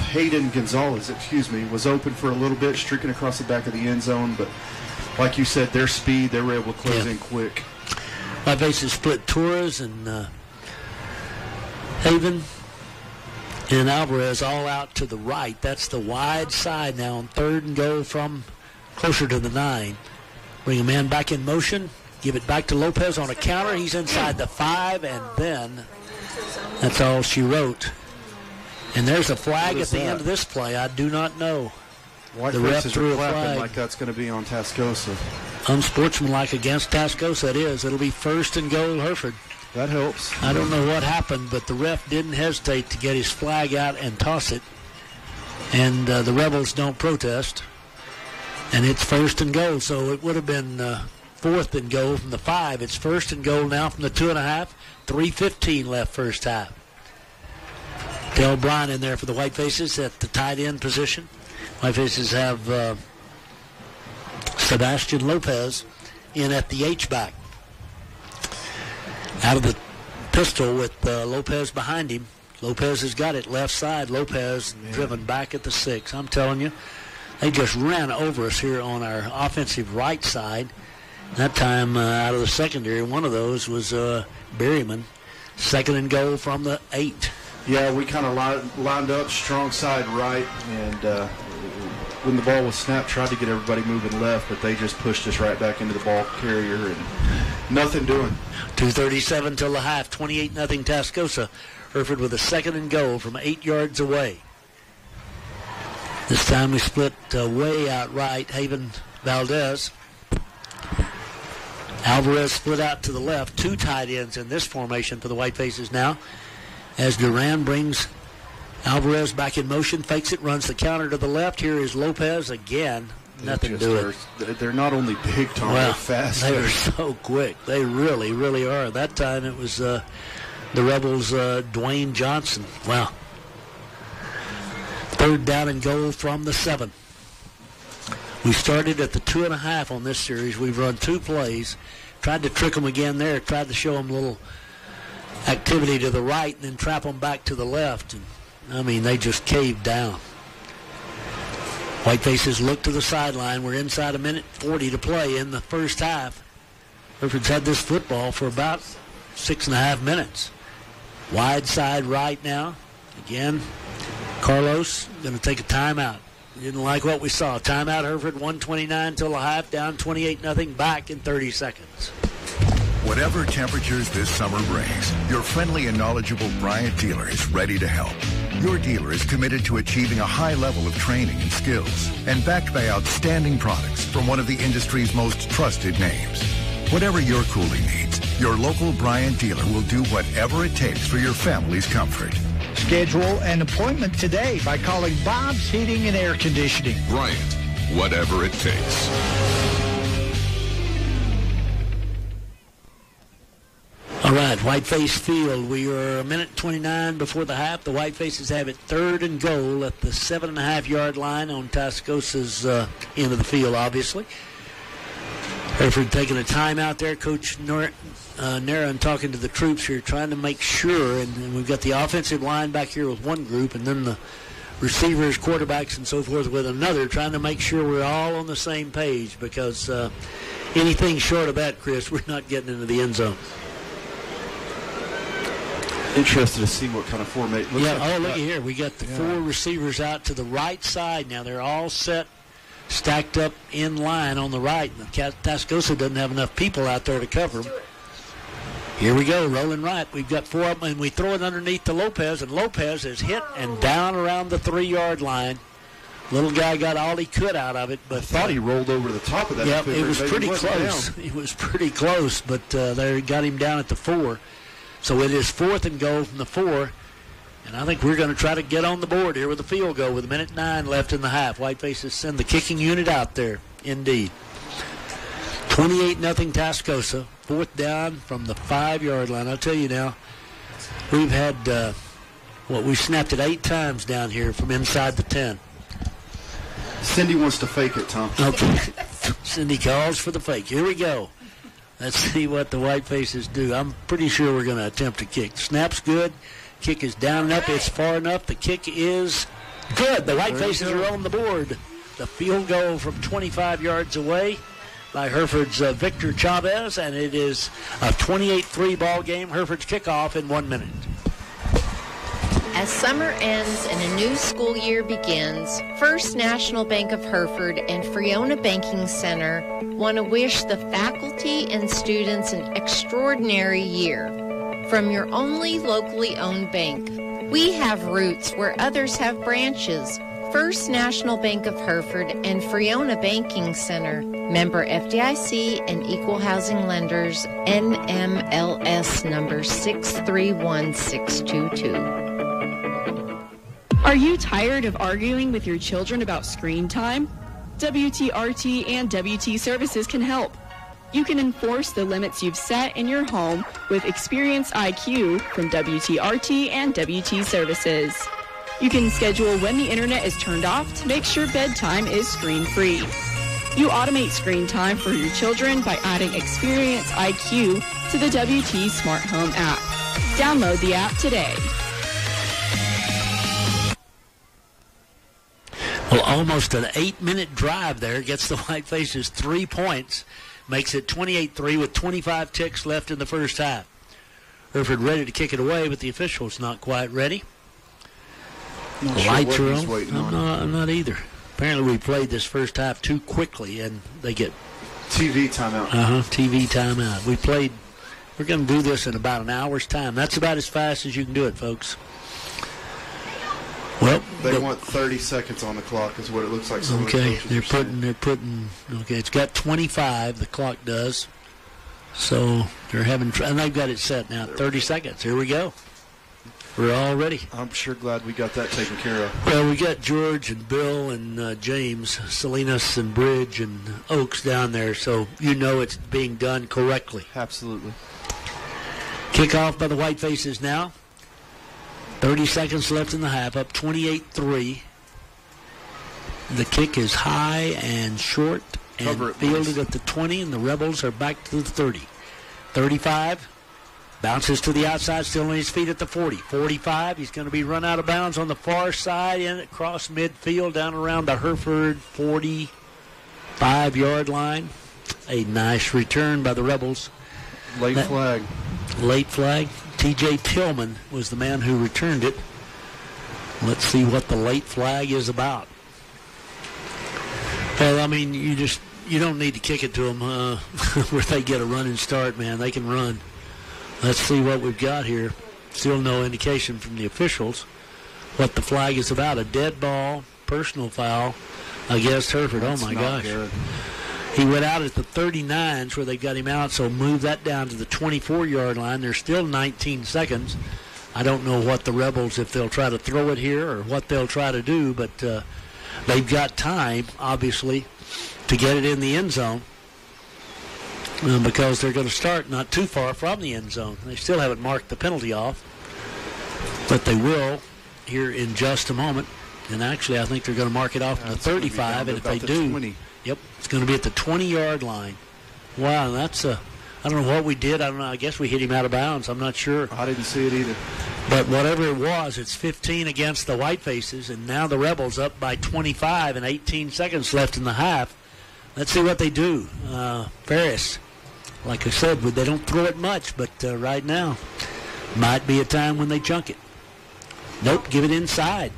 was open for a little bit, streaking across the back of the end zone. But like you said, their speed, they were able to close in quick. Whitefaces split Torres and Haven and Alvarez all out to the right. That's the wide side now on 3rd and goal from closer to the 9. Bring a man back in motion. Give it back to Lopez on a counter. He's inside the 5, and then that's all she wrote. And there's a flag at the end of this play. I do not know. The ref threw a flag. Like that's going to be on Tascosa. Unsportsmanlike against Tascosa it is. It'll be 1st and goal Hereford. That helps. I don't know what happened, but the ref didn't hesitate to get his flag out and toss it. And the Rebels don't protest. And it's 1st and goal, so it would have been 4th and goal from the 5. It's 1st and goal now from the 2.5. 3:15 left first half. Del Bryan in there for the Whitefaces at the tight end position. Whitefaces have Sebastian Lopez in at the H-back. Out of the pistol with Lopez behind him. Lopez has got it left side. Lopez driven back at the 6. I'm telling you, they just ran over us here on our offensive right side. That time out of the secondary, one of those was Berryman. 2nd and goal from the 8. Yeah, we kind of lined up strong side right, and when the ball was snapped, tried to get everybody moving left, but they just pushed us right back into the ball carrier and nothing doing. 2:37 till the half, 28-0 Tascosa. Hereford with a 2nd and goal from 8 yards away. This time we split way out right. Haven Valdez. Alvarez split out to the left. 2 tight ends in this formation for the Whitefaces now. As Duran brings Alvarez back in motion, fakes it, runs the counter to the left. Here is Lopez again. Nothing doing. They're not only big, Tom, they're fast. They are so quick. They really, really are. That time it was the Rebels' Dwayne Johnson. Wow. 3rd down and goal from the 7. We started at the 2.5 on this series. We've run 2 plays. Tried to trick them again there. Tried to show them a little activity to the right and then trap them back to the left. And, I mean, they just caved down. Whitefaces look to the sideline. We're inside a minute 40 to play in the first half. Hereford's had this football for about 6.5 minutes. Wide side right now. Again, Carlos going to take a timeout. Didn't like what we saw. Timeout, Hereford, 1:29 till the half, down 28-0, back in 30 seconds. Whatever temperatures this summer brings, your friendly and knowledgeable Bryant dealer is ready to help. Your dealer is committed to achieving a high level of training and skills and backed by outstanding products from one of the industry's most trusted names. Whatever your cooling needs, your local Bryant dealer will do whatever it takes for your family's comfort. Schedule an appointment today by calling Bob's Heating and Air Conditioning. Bryant, whatever it takes. All right, Whiteface Field. We are a minute 29 before the half. The Whitefaces have it 3rd and goal at the 7.5-yard line on Tascosa's end of the field, obviously. Hereford taking a timeout there. Coach Naran talking to the troops here, trying to make sure, and we've got the offensive line back here with one group, and then the receivers, quarterbacks, and so forth with another, trying to make sure we're all on the same page, because anything short of that, Chris, we're not getting into the end zone. Interested to see what kind of formation. Yeah, look at here. We got the 4 receivers out to the right side now. They're all set stacked up in line on the right. Tascosa doesn't have enough people out there to cover them. Here we go, rolling right. We've got 4 of them, and we throw it underneath to Lopez, and Lopez is hit and down around the 3-yard line. Little guy got all he could out of it, but I thought he rolled over the top of that. Yep, it was pretty close. It was pretty close, but they got him down at the 4. So it is 4th and goal from the 4, and I think we're going to try to get on the board here with a field goal with 1:09 left in the half. Whitefaces send the kicking unit out there, indeed. 28-0 Tascosa, 4th down from the 5-yard line. I'll tell you now, we've had, we snapped it 8 times down here from inside the 10. Cindy wants to fake it, Tom. Okay. Cindy calls for the fake. Here we go. Let's see what the Whitefaces do. I'm pretty sure we're going to attempt to kick. Snap's good. Kick is down and up. It's far enough. The kick is good. The Whitefaces are on the board. The field goal from 25 yards away by Hereford's Victor Chavez, and it is a 28-3 ball game. Hereford's kickoff in 1 minute. As summer ends and a new school year begins, First National Bank of Hereford and Friona Banking Center want to wish the faculty and students an extraordinary year. From your only locally owned bank, we have roots where others have branches. First National Bank of Hereford and Friona Banking Center, member FDIC and Equal Housing Lenders, NMLS number 631622. Are you tired of arguing with your children about screen time? WTRT and WT Services can help. You can enforce the limits you've set in your home with Experience IQ from WTRT and WT Services. You can schedule when the internet is turned off to make sure bedtime is screen-free. You automate screen time for your children by adding Experience IQ to the WT Smart Home app. Download the app today. Well, almost an 8-minute drive there gets the Whitefaces 3 points. Makes it 28-3 with 25 ticks left in the first half. Hereford ready to kick it away, but the official's not quite ready. Lights are on. I'm not either. Apparently we played this first half too quickly, and they get TV timeout. TV timeout. We're going to do this in about an hour's time. That's about as fast as you can do it, folks. Well, they want 30 seconds on the clock is what it looks like. Okay, they're putting. Okay, it's got 25. The clock does. So they're having. And they've got it set now. 30 seconds. Here we go. We're all ready. I'm sure glad we got that taken care of. Well, we got George and Bill and James, Salinas and Bridge and Oaks down there, so you know it's being done correctly. Absolutely. Kickoff by the Whitefaces now. 30 seconds left in the half, up 28-3. The kick is high and short and fielded at the 20, and the Rebels are back to the 30. 35, bounces to the outside, still on his feet at the 40. 45, he's going to be run out of bounds on the far side, in across midfield, down around the Hereford 45-yard line. A nice return by the Rebels. Late flag. T.J. Tillman was the man who returned it. Let's see what the late flag is about. Well, I mean, you don't need to kick it to them where they get a running start, man. They can run. Let's see what we've got here. Still no indication from the officials what the flag is about. A dead ball, personal foul against Hereford. Oh, my gosh. Good. He went out at the 39s where they got him out, so move that down to the 24-yard line. There's still 19 seconds. I don't know what the Rebels, if they'll try to throw it here or what they'll try to do, but they've got time, obviously, to get it in the end zone because they're going to start not too far from the end zone. They still haven't marked the penalty off, but they will here in just a moment. And actually, I think they're going to mark it off from the 35, and if they do... 20. Yep, it's going to be at the 20-yard line. Wow, that's I don't know what we did. I don't know. I guess we hit him out of bounds. I'm not sure. I didn't see it either. But whatever it was, it's 15 against the Whitefaces, and now the Rebels up by 25 and 18 seconds left in the half. Let's see what they do. Ferris, like I said, they don't throw it much, but right now might be a time when they chunk it. Nope, give it inside.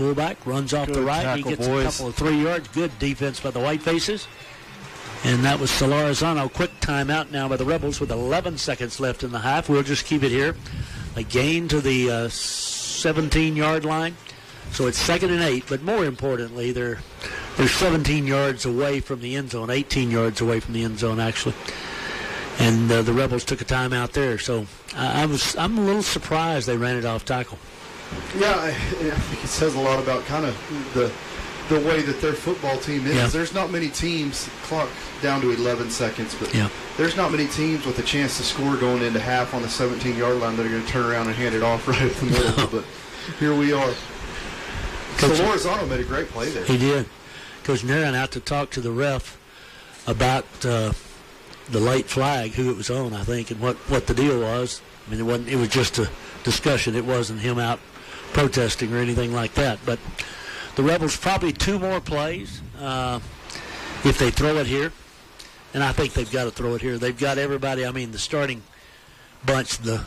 fullback, runs off the right. He gets a couple of 3 yards. Good defense by the Whitefaces. And that was Solarizano. Quick timeout now by the Rebels with 11 seconds left in the half. We'll just keep it here. A gain to the 17-yard line. So it's 2nd and 8, but more importantly, they're 17 yards away from the end zone, 18 yards away from the end zone, actually. And the Rebels took a timeout there. So I'm a little surprised they ran it off tackle. Yeah, I think it says a lot about kind of the way that their football team is. Yeah. There's not many teams, clock down to 11 seconds, but there's not many teams with a chance to score going into half on the 17-yard line that are going to turn around and hand it off right at the middle. But here we are. Solarizano made a great play there. He did. Coach Nairn out to talk to the ref about the late flag, who it was on, I think, and what the deal was. I mean, it was just a discussion. It wasn't him out protesting or anything like that. But the Rebels probably 2 more plays if they throw it here. And I think they've got to throw it here. They've got everybody, I mean, the starting bunch, the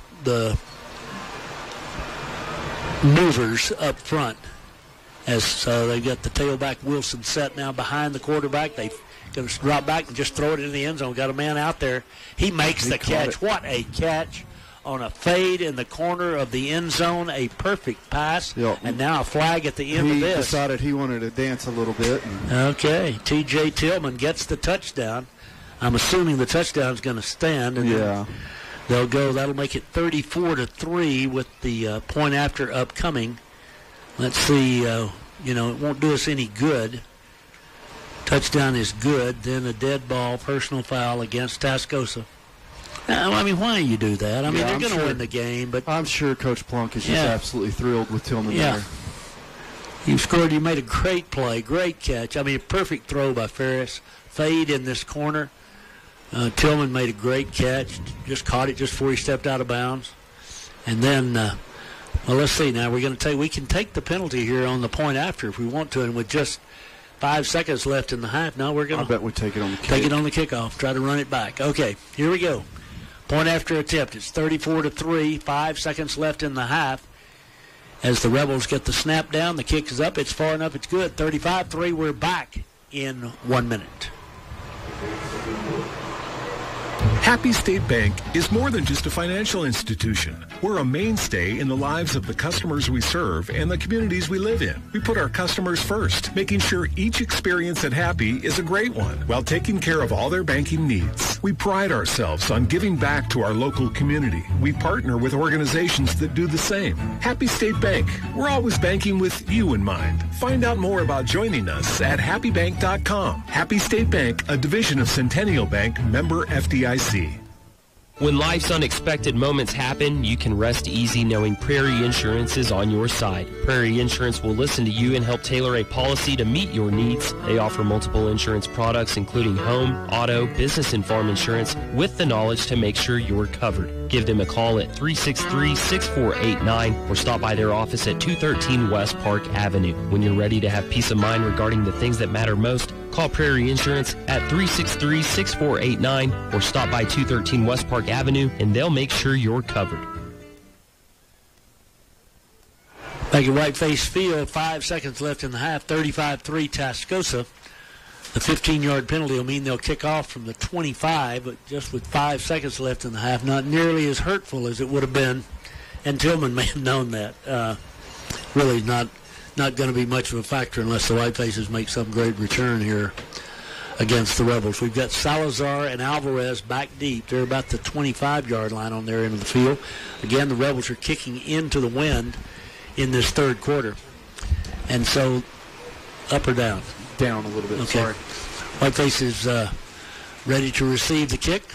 movers up front. As they've got the tailback Wilson set now behind the quarterback. They're going to drop back and just throw it in the end zone. Got a man out there. He makes the catch. What a catch on a fade in the corner of the end zone. A perfect pass. Yep. And now a flag at the end of this. He decided he wanted to dance a little bit. Okay. T.J. Tillman gets the touchdown. I'm assuming the touchdown's going to stand. And they'll go. That'll make it 34-3 with the point after upcoming. Let's see, it won't do us any good. Touchdown is good. Then a dead ball, personal foul against Tascosa. I mean, why do you do that? I mean, they're going to win the game. But I'm sure Coach Plunk is just absolutely thrilled with Tillman there. You scored. You made a great play, great catch. I mean, a perfect throw by Ferris. Fade in this corner. Tillman made a great catch. Just caught it just before he stepped out of bounds. And then... well, let's see now. We can take the penalty here on the point after if we want to, and with just 5 seconds left in the half, now we're going to. I bet we take it on the kick. Take it on the kickoff. Try to run it back. Okay, here we go. Point after attempt. It's 34-3. 5 seconds left in the half. As the Rebels get the snap down, the kick is up. It's far enough. It's good. 35-3. We're back in 1 minute. Happy State Bank is more than just a financial institution. We're a mainstay in the lives of the customers we serve and the communities we live in. We put our customers first, making sure each experience at Happy is a great one while taking care of all their banking needs. We pride ourselves on giving back to our local community. We partner with organizations that do the same. Happy State Bank. We're always banking with you in mind. Find out more about joining us at happybank.com. Happy State Bank, a division of Centennial Bank, member FDIC. When life's unexpected moments happen, you can rest easy knowing Prairie Insurance is on your side. Prairie Insurance will listen to you and help tailor a policy to meet your needs. They offer multiple insurance products, including home, auto, business, and farm insurance, with the knowledge to make sure you're covered. Give them a call at 363-6489 or stop by their office at 213 West Park Avenue. When you're ready to have peace of mind regarding the things that matter most, call Prairie Insurance at 363-6489 or stop by 213 West Park Avenue, and they'll make sure you're covered. Back at Whiteface Field, 5 seconds left in the half, 35-3 Tascosa. The 15-yard penalty will mean they'll kick off from the 25, but just with 5 seconds left in the half, not nearly as hurtful as it would have been, and Tillman may have known that. Really not going to be much of a factor unless the Whitefaces make some great return here against the Rebels. We've got Salazar and Alvarez back deep. They're about the 25-yard line on their end of the field. Again, the Rebels are kicking into the wind in this third quarter. And so, up or down? Down a little bit, okay. Sorry. Whiteface is ready to receive the kick.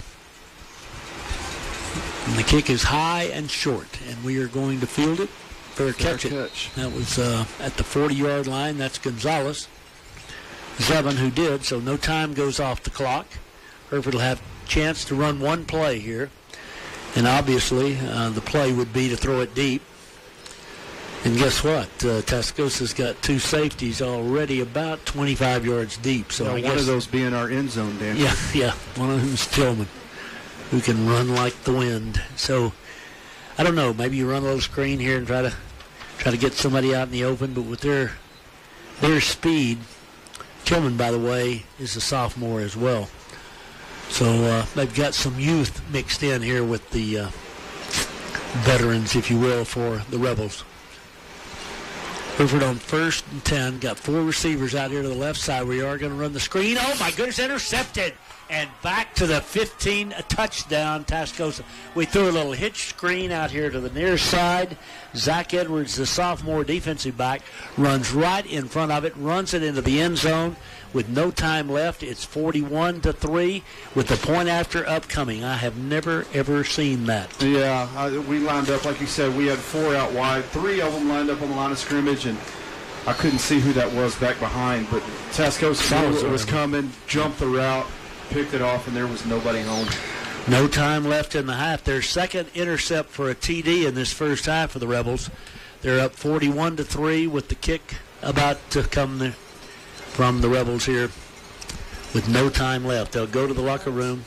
And the kick is high and short, and we are going to field it. Fair catch. That was at the 40-yard line. That's Gonzalez. Zevin who did, so no time goes off the clock. Hereford will have a chance to run one play here. And obviously, the play would be to throw it deep. And guess what? Tascosa's got 2 safeties already about 25 yards deep. So I guess, one of those being our end zone, Dan. Yeah. One of them is Tillman, who can run like the wind. So I don't know. Maybe you run a little screen here and try to try to get somebody out in the open, but with their speed, Tillman, by the way, is a sophomore as well. So they've got some youth mixed in here with the veterans, if you will, for the Rebels. Hereford on 1st and 10. Got 4 receivers out here to the left side. We are going to run the screen. Oh, my goodness, intercepted. And back to the 15, a touchdown, Tascosa. We threw a little hitch screen out here to the near side. Zach Edwards, the sophomore defensive back, runs right in front of it, runs it into the end zone with no time left. It's 41-3 with the point after upcoming. I have never, ever seen that. Yeah, we lined up, like you said, we had 4 out wide. 3 of them lined up on the line of scrimmage, and I couldn't see who that was back behind, but Tascosa knew it was coming, jumped the route, picked it off, and there was nobody home. No time left in the half. Their second intercept for a TD in this first half for the Rebels. They're up 41-3 with the kick about to come from the Rebels here with no time left. They'll go to the locker room.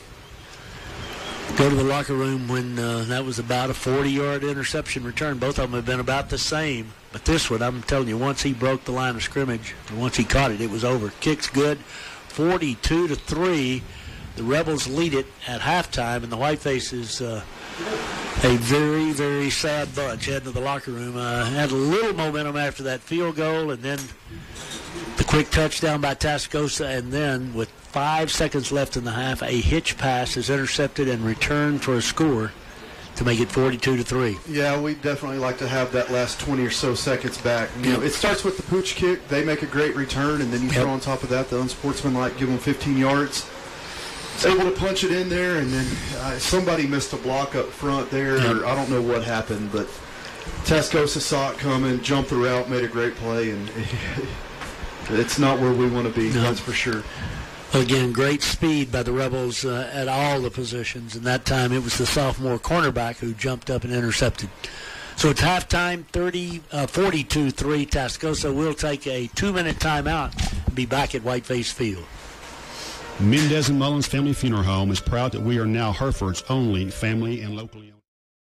When that was about a 40-yard interception return. Both of them have been about the same. But this one, I'm telling you, once he broke the line of scrimmage, or once he caught it, it was over. Kick's good. 42-3. The Rebels lead it at halftime, and the Whitefaces, a very, very sad bunch, heading to the locker room. Had a little momentum after that field goal, and then the quick touchdown by Tascosa, and then with 5 seconds left in the half, a hitch pass is intercepted and returned for a score to make it 42-3. Yeah, we definitely like to have that last 20 or so seconds back. You know, it starts with the pooch kick. They make a great return, and then you throw on top of that the unsportsmanlike, give them 15 yards. Able to punch it in there, and then somebody missed a block up front there. Or I don't know what happened, but Tascosa saw it coming, jumped the route, made a great play, and it's not where we want to be, that's for sure. Again, great speed by the Rebels at all the positions, and that time it was the sophomore cornerback who jumped up and intercepted. So it's halftime, 42-3. Tascosa will take a 2-minute timeout and be back at Whiteface Field. Mendez and Mullins Family Funeral Home is proud that we are now Hereford's only family and locally owned.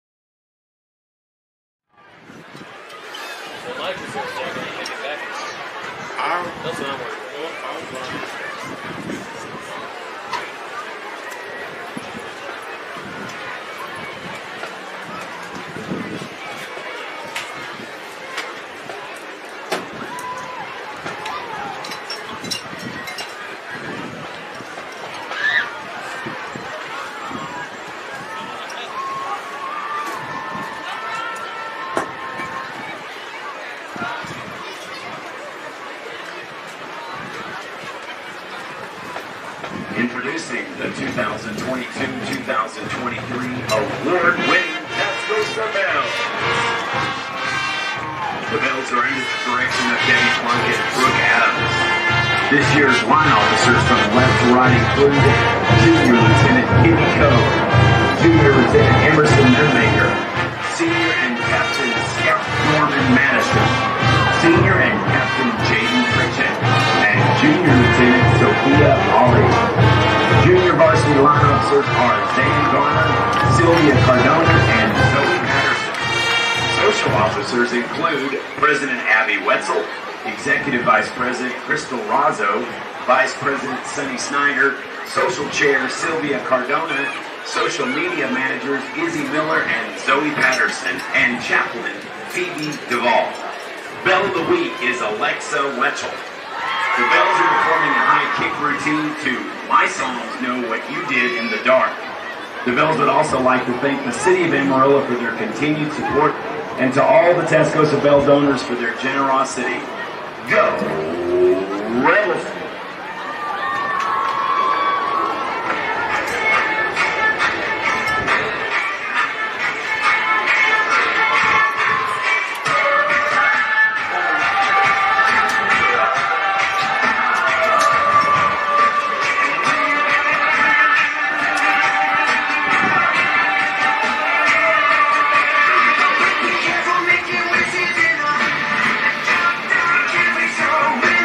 That's what I'm worried about. Introducing the 2022-2023 award-winning Tascosa Rebels. The Bells are under the direction of Debbie Plunkett and Brooke Adams. This year's line officers from left to right include Junior Lieutenant Kitty Coe, Junior Lieutenant Emerson Newmaker, Senior and Captain Scout Norman Madison, Senior and Captain Jaden Pritchett, and Junior Lieutenant Sophia Ollie. Junior varsity line officers are Zane Garner, Sylvia Cardona, and Zoe Patterson. Social officers include President Abby Wetzel, Executive Vice President Crystal Razzo, Vice President Sonny Snyder, Social Chair Sylvia Cardona, Social Media Managers Izzy Miller and Zoe Patterson, and Chaplain Phoebe Duvall. Belle of the Week is Alexa Wetchell. The Bells are performing a high kick routine to My Songs Know What You Did in the Dark. The Bells would also like to thank the City of Amarillo for their continued support and to all the Tascosa Bell donors for their generosity. Go Rebels! So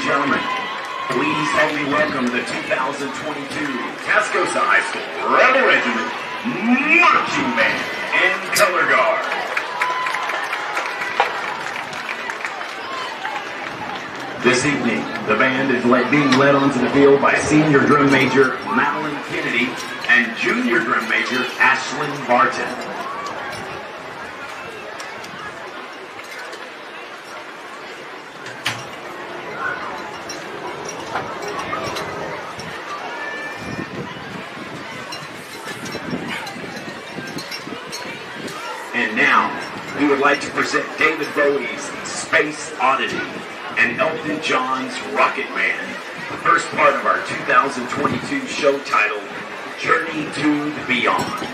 and gentlemen, please help me welcome the 2022 Tascosa High School Rebel Regiment Marching Band and Color Guard. This evening, the band is being led onto the field by Senior Drum Major Madeline Kennedy and Junior Drum Major Ashlyn Barton. And now, we would like to present David Bowie's Space Oddity and Elton John's Rocket Man, the first part of our 2022 show titled Journey to the Beyond.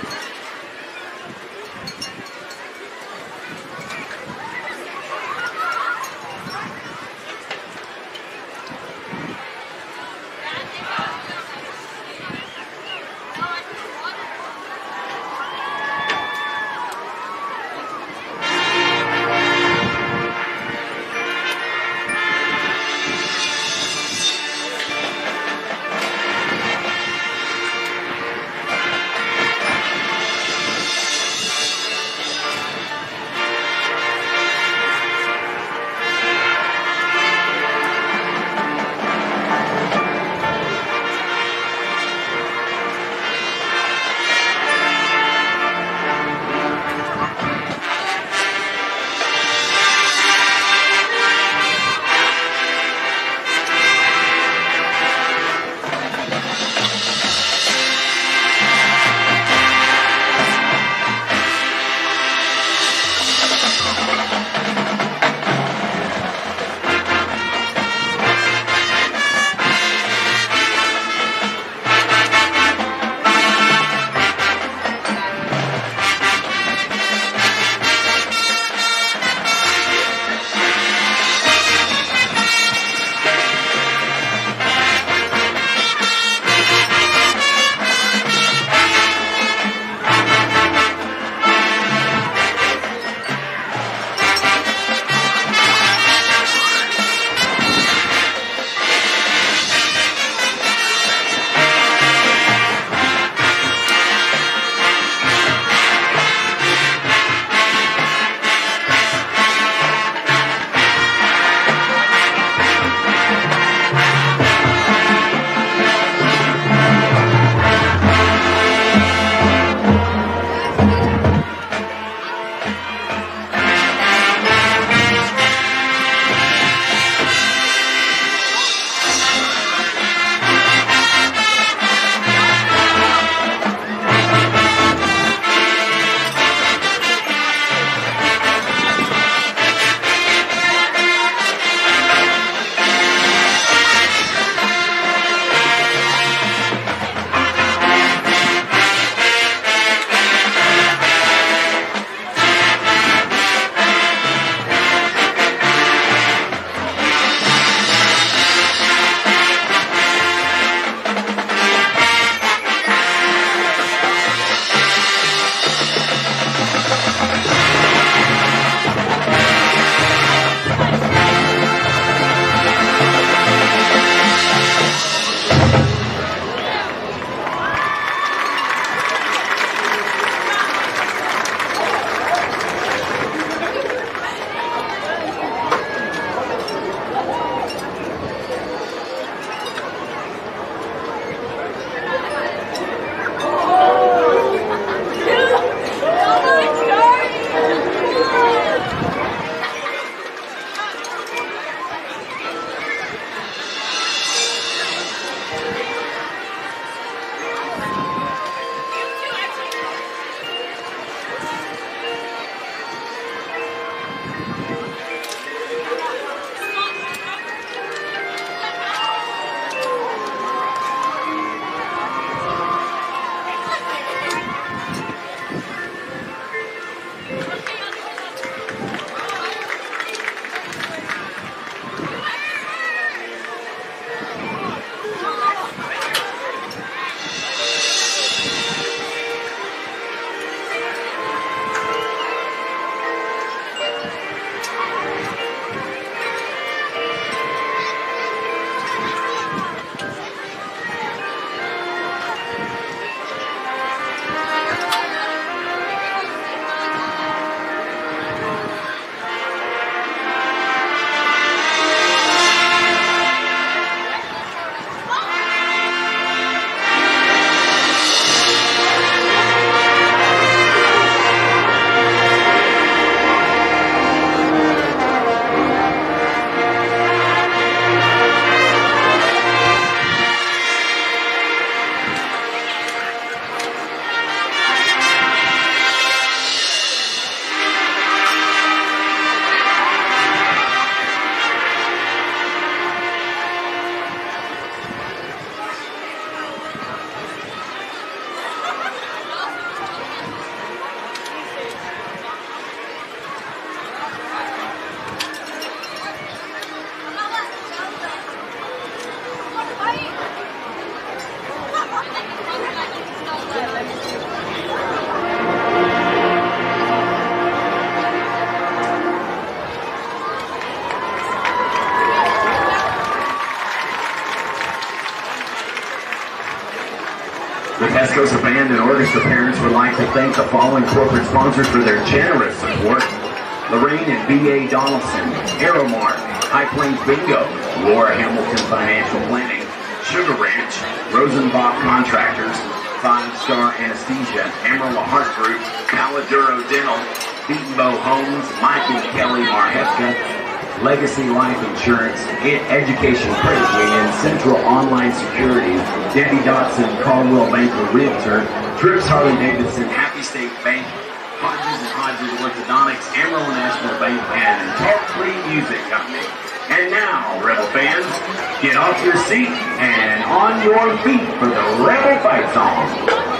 The Tascosa Band and Orchestra parents would like to thank the following corporate sponsors for their generous support. Lorraine and B.A. Donaldson, Aeromark, High Plains Bingo, Laura Hamilton Financial Planning, Sugar Ranch, Rosenbach Contractors, 5-Star Anesthesia, Amarillo Heart Group, Paladuro Dental, Beaton Bow Homes, Mike and Kelly Marhefka, Legacy Life Insurance, Education Credit Union, Central Online Security, Debbie Dotson, Caldwell Banker Realtor, Trips Harley Davidson, Happy State Bank, Hodges and Hodges Orthodontics, Amarillo National Bank, and Talk Free Music Company. And now, Rebel fans, get off your seat and on your feet for the Rebel Fight Song.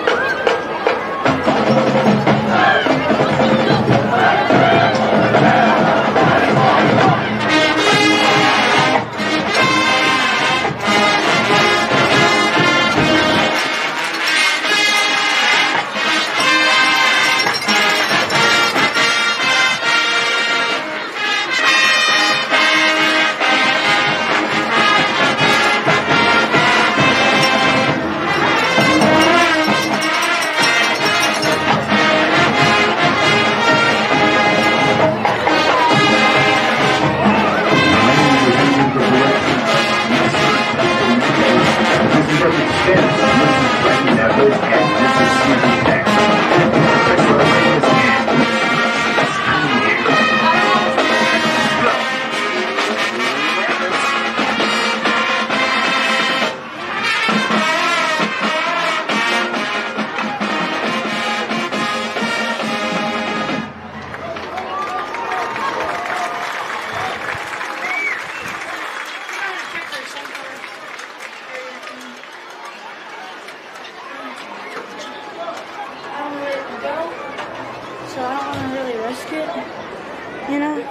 So I don't want to really risk it, you know?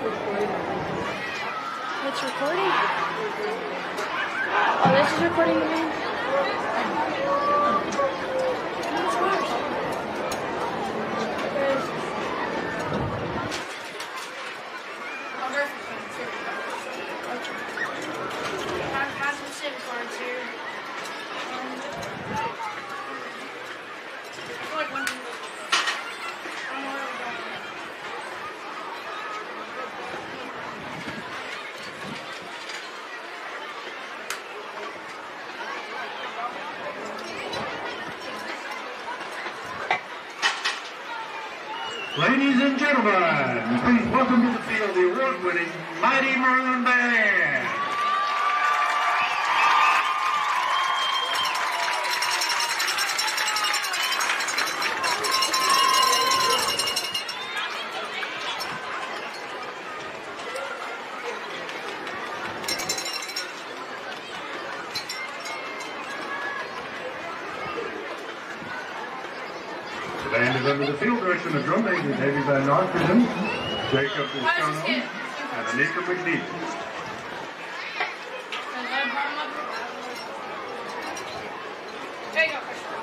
It's recording? Oh, this is recording again? What's worse? Have some SIM cards here. I feel like when Ladies and gentlemen, please welcome to the field the award-winning Mighty Maroon Band. The band is under the field direction of drum major Davey Van Arkerson, Jacob Buscano, and Anika McNeil. There you go.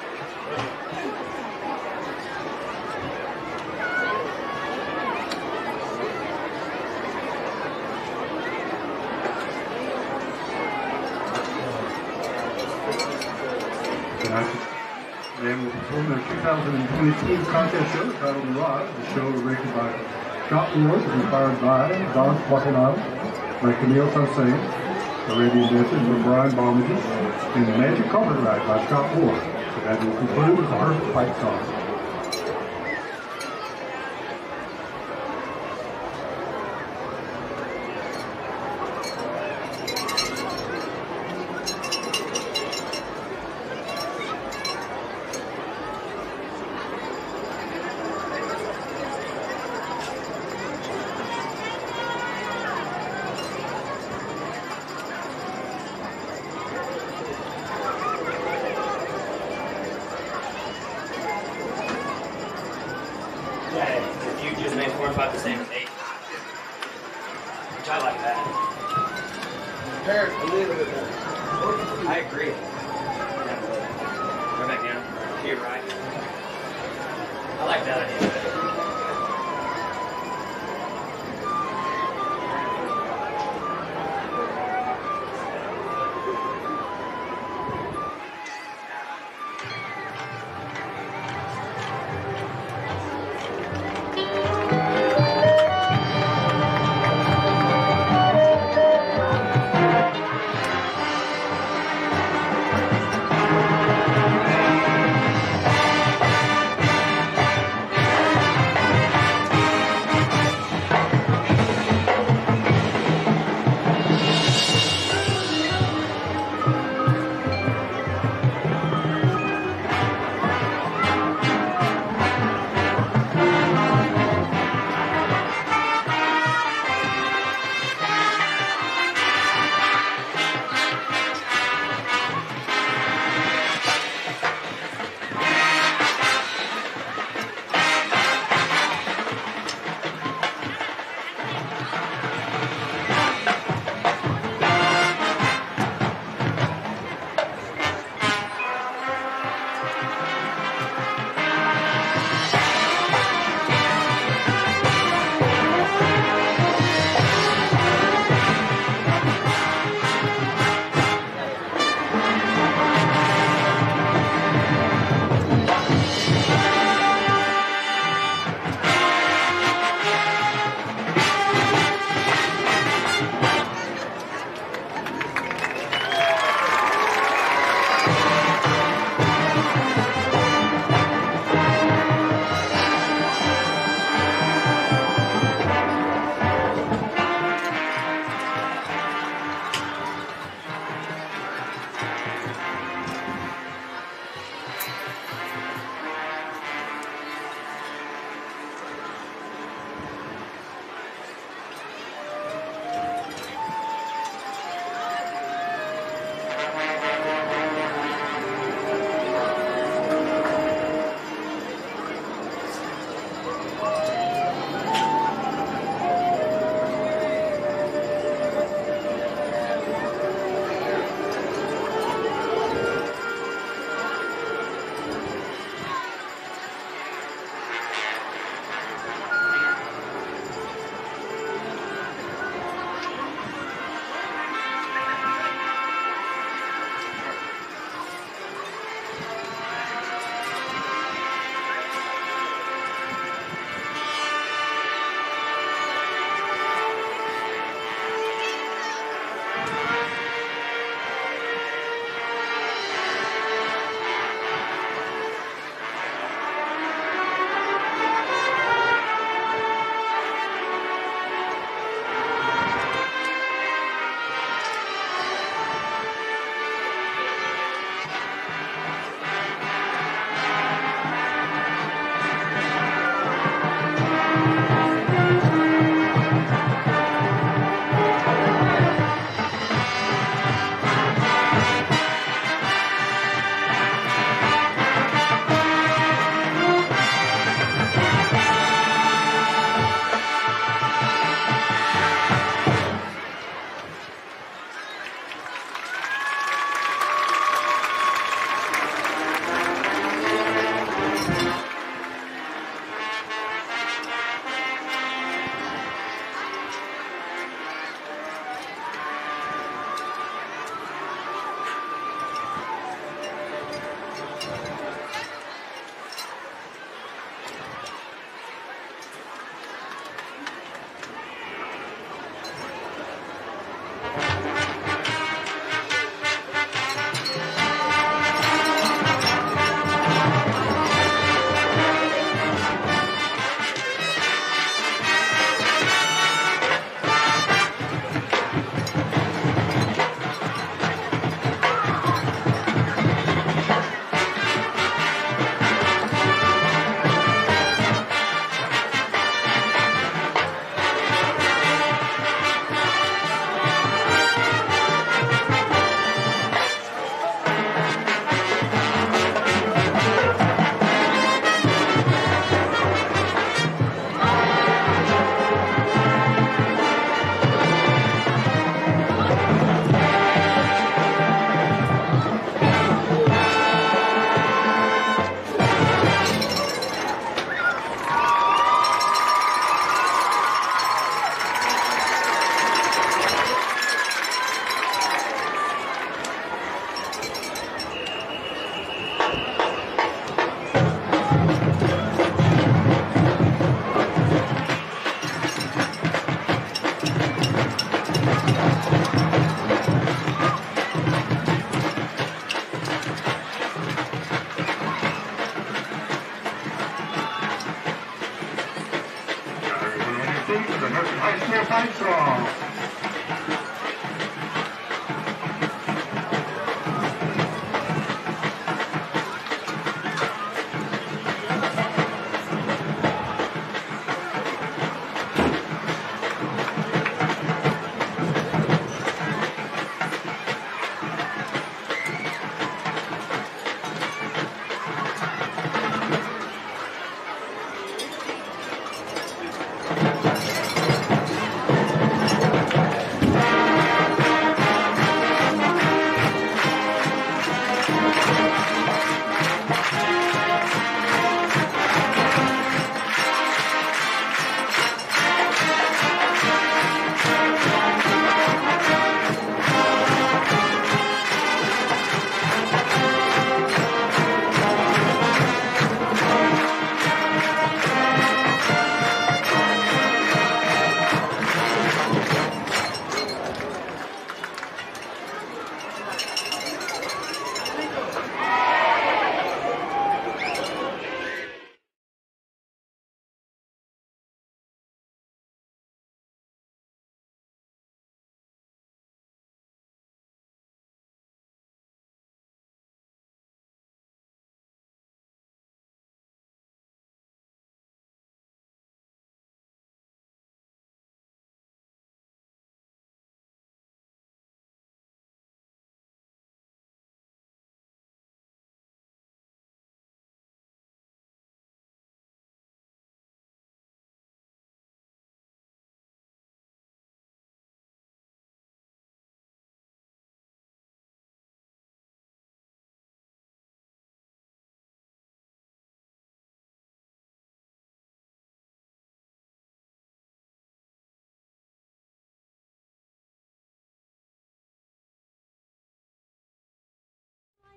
Tonight, the band will perform their 2022 contest show titled Mirage. The show directed by Scott Ward is inspired by Don Quatanado, by Camille Sansay, Arabian Dances by Brian Balmages, and Magic Carpet Ride by Scott Ward. The band will conclude with the Hereford fight song. If you just made 4 and 5 the same as 8. Which I like that. Compare it a little bit more. I agree. Go back down. To your right. I like that idea.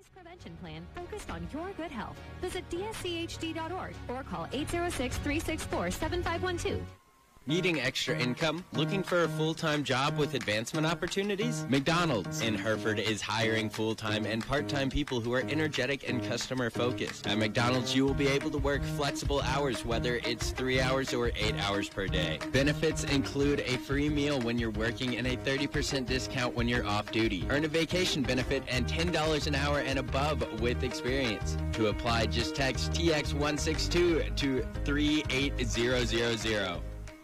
prevention plan focused on your good health. Visit dschd.org or call 806-364-7512. Needing extra income? Looking for a full-time job with advancement opportunities? McDonald's in Hereford is hiring full-time and part-time people who are energetic and customer-focused. At McDonald's, you will be able to work flexible hours, whether it's 3 hours or 8 hours per day. Benefits include a free meal when you're working and a 30% discount when you're off-duty. Earn a vacation benefit and $10 an hour and above with experience. To apply, just text TX162 to 38000.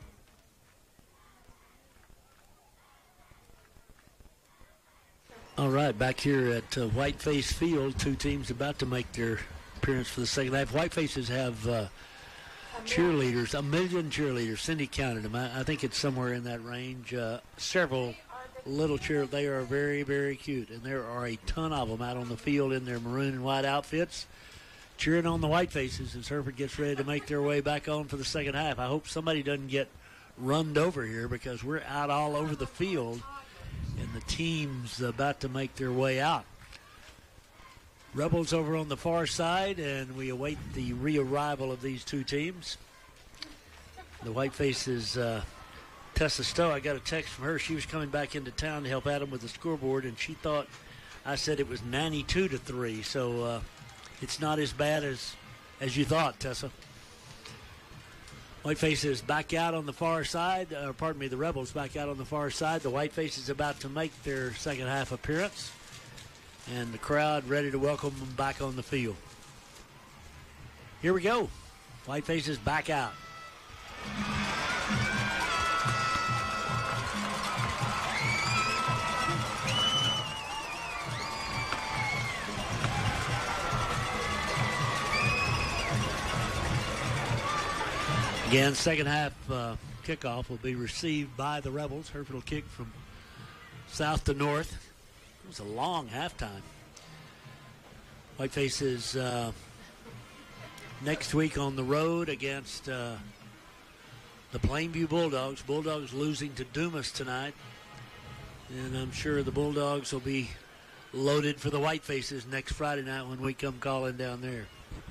All right, back here at Whiteface Field, two teams about to make their appearance for the second half. Whitefaces have cheerleaders, 1 million cheerleaders. Cindy counted them. I think it's somewhere in that range. Several little cheerleaders. They are very, very cute, and there are a ton of them out on the field in their maroon and white outfits, cheering on the Whitefaces as Hereford gets ready to make their way back on for the second half. I hope somebody doesn't get runned over here because we're out all over the field, and the team's about to make their way out. Rebels over on the far side, and we await the re-arrival of these two teams. The Whitefaces, Tessa Stowe, I got a text from her. She was coming back into town to help Adam with the scoreboard, and she thought I said it was 92-3, so it's not as bad as you thought, Tessa. Whitefaces back out on the far side. The Rebels back out on the far side. The Whitefaces about to make their second half appearance. And the crowd ready to welcome them back on the field. Here we go. Whitefaces back out. Again, second half kickoff will be received by the Rebels. Hereford will kick from south to north. It was a long halftime. Whitefaces next week on the road against the Plainview Bulldogs. Bulldogs losing to Dumas tonight. And I'm sure the Bulldogs will be loaded for the Whitefaces next Friday night when we come calling down there.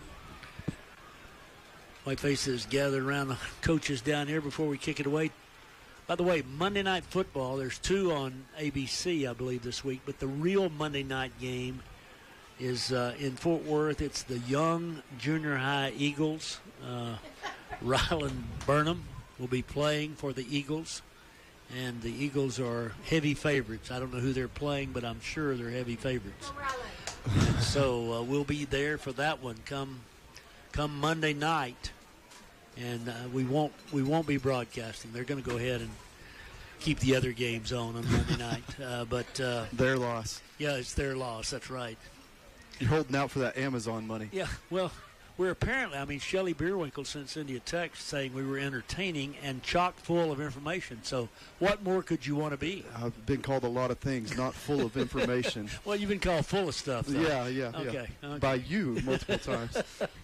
Whitefaces gathered around the coaches down here before we kick it away. By the way, Monday Night Football, there's two on ABC, I believe, this week, but the real Monday night game is in Fort Worth. It's the Young Junior High Eagles. Ryland Burnham will be playing for the Eagles, and the Eagles are heavy favorites. I don't know who they're playing, but I'm sure they're heavy favorites. And so we'll be there for that one come Monday night, and we won't be broadcasting. They're going to go ahead and keep the other games on Monday night. But their loss. Yeah, it's their loss. That's right. You're holding out for that Amazon money. Yeah, well, we're apparently, Shelley Beerwinkle sent Cindy a text saying we were entertaining and chock full of information. So what more could you want to be? I've been called a lot of things, not full of information. Well, you've been called full of stuff, though. Yeah. Okay. By you multiple times.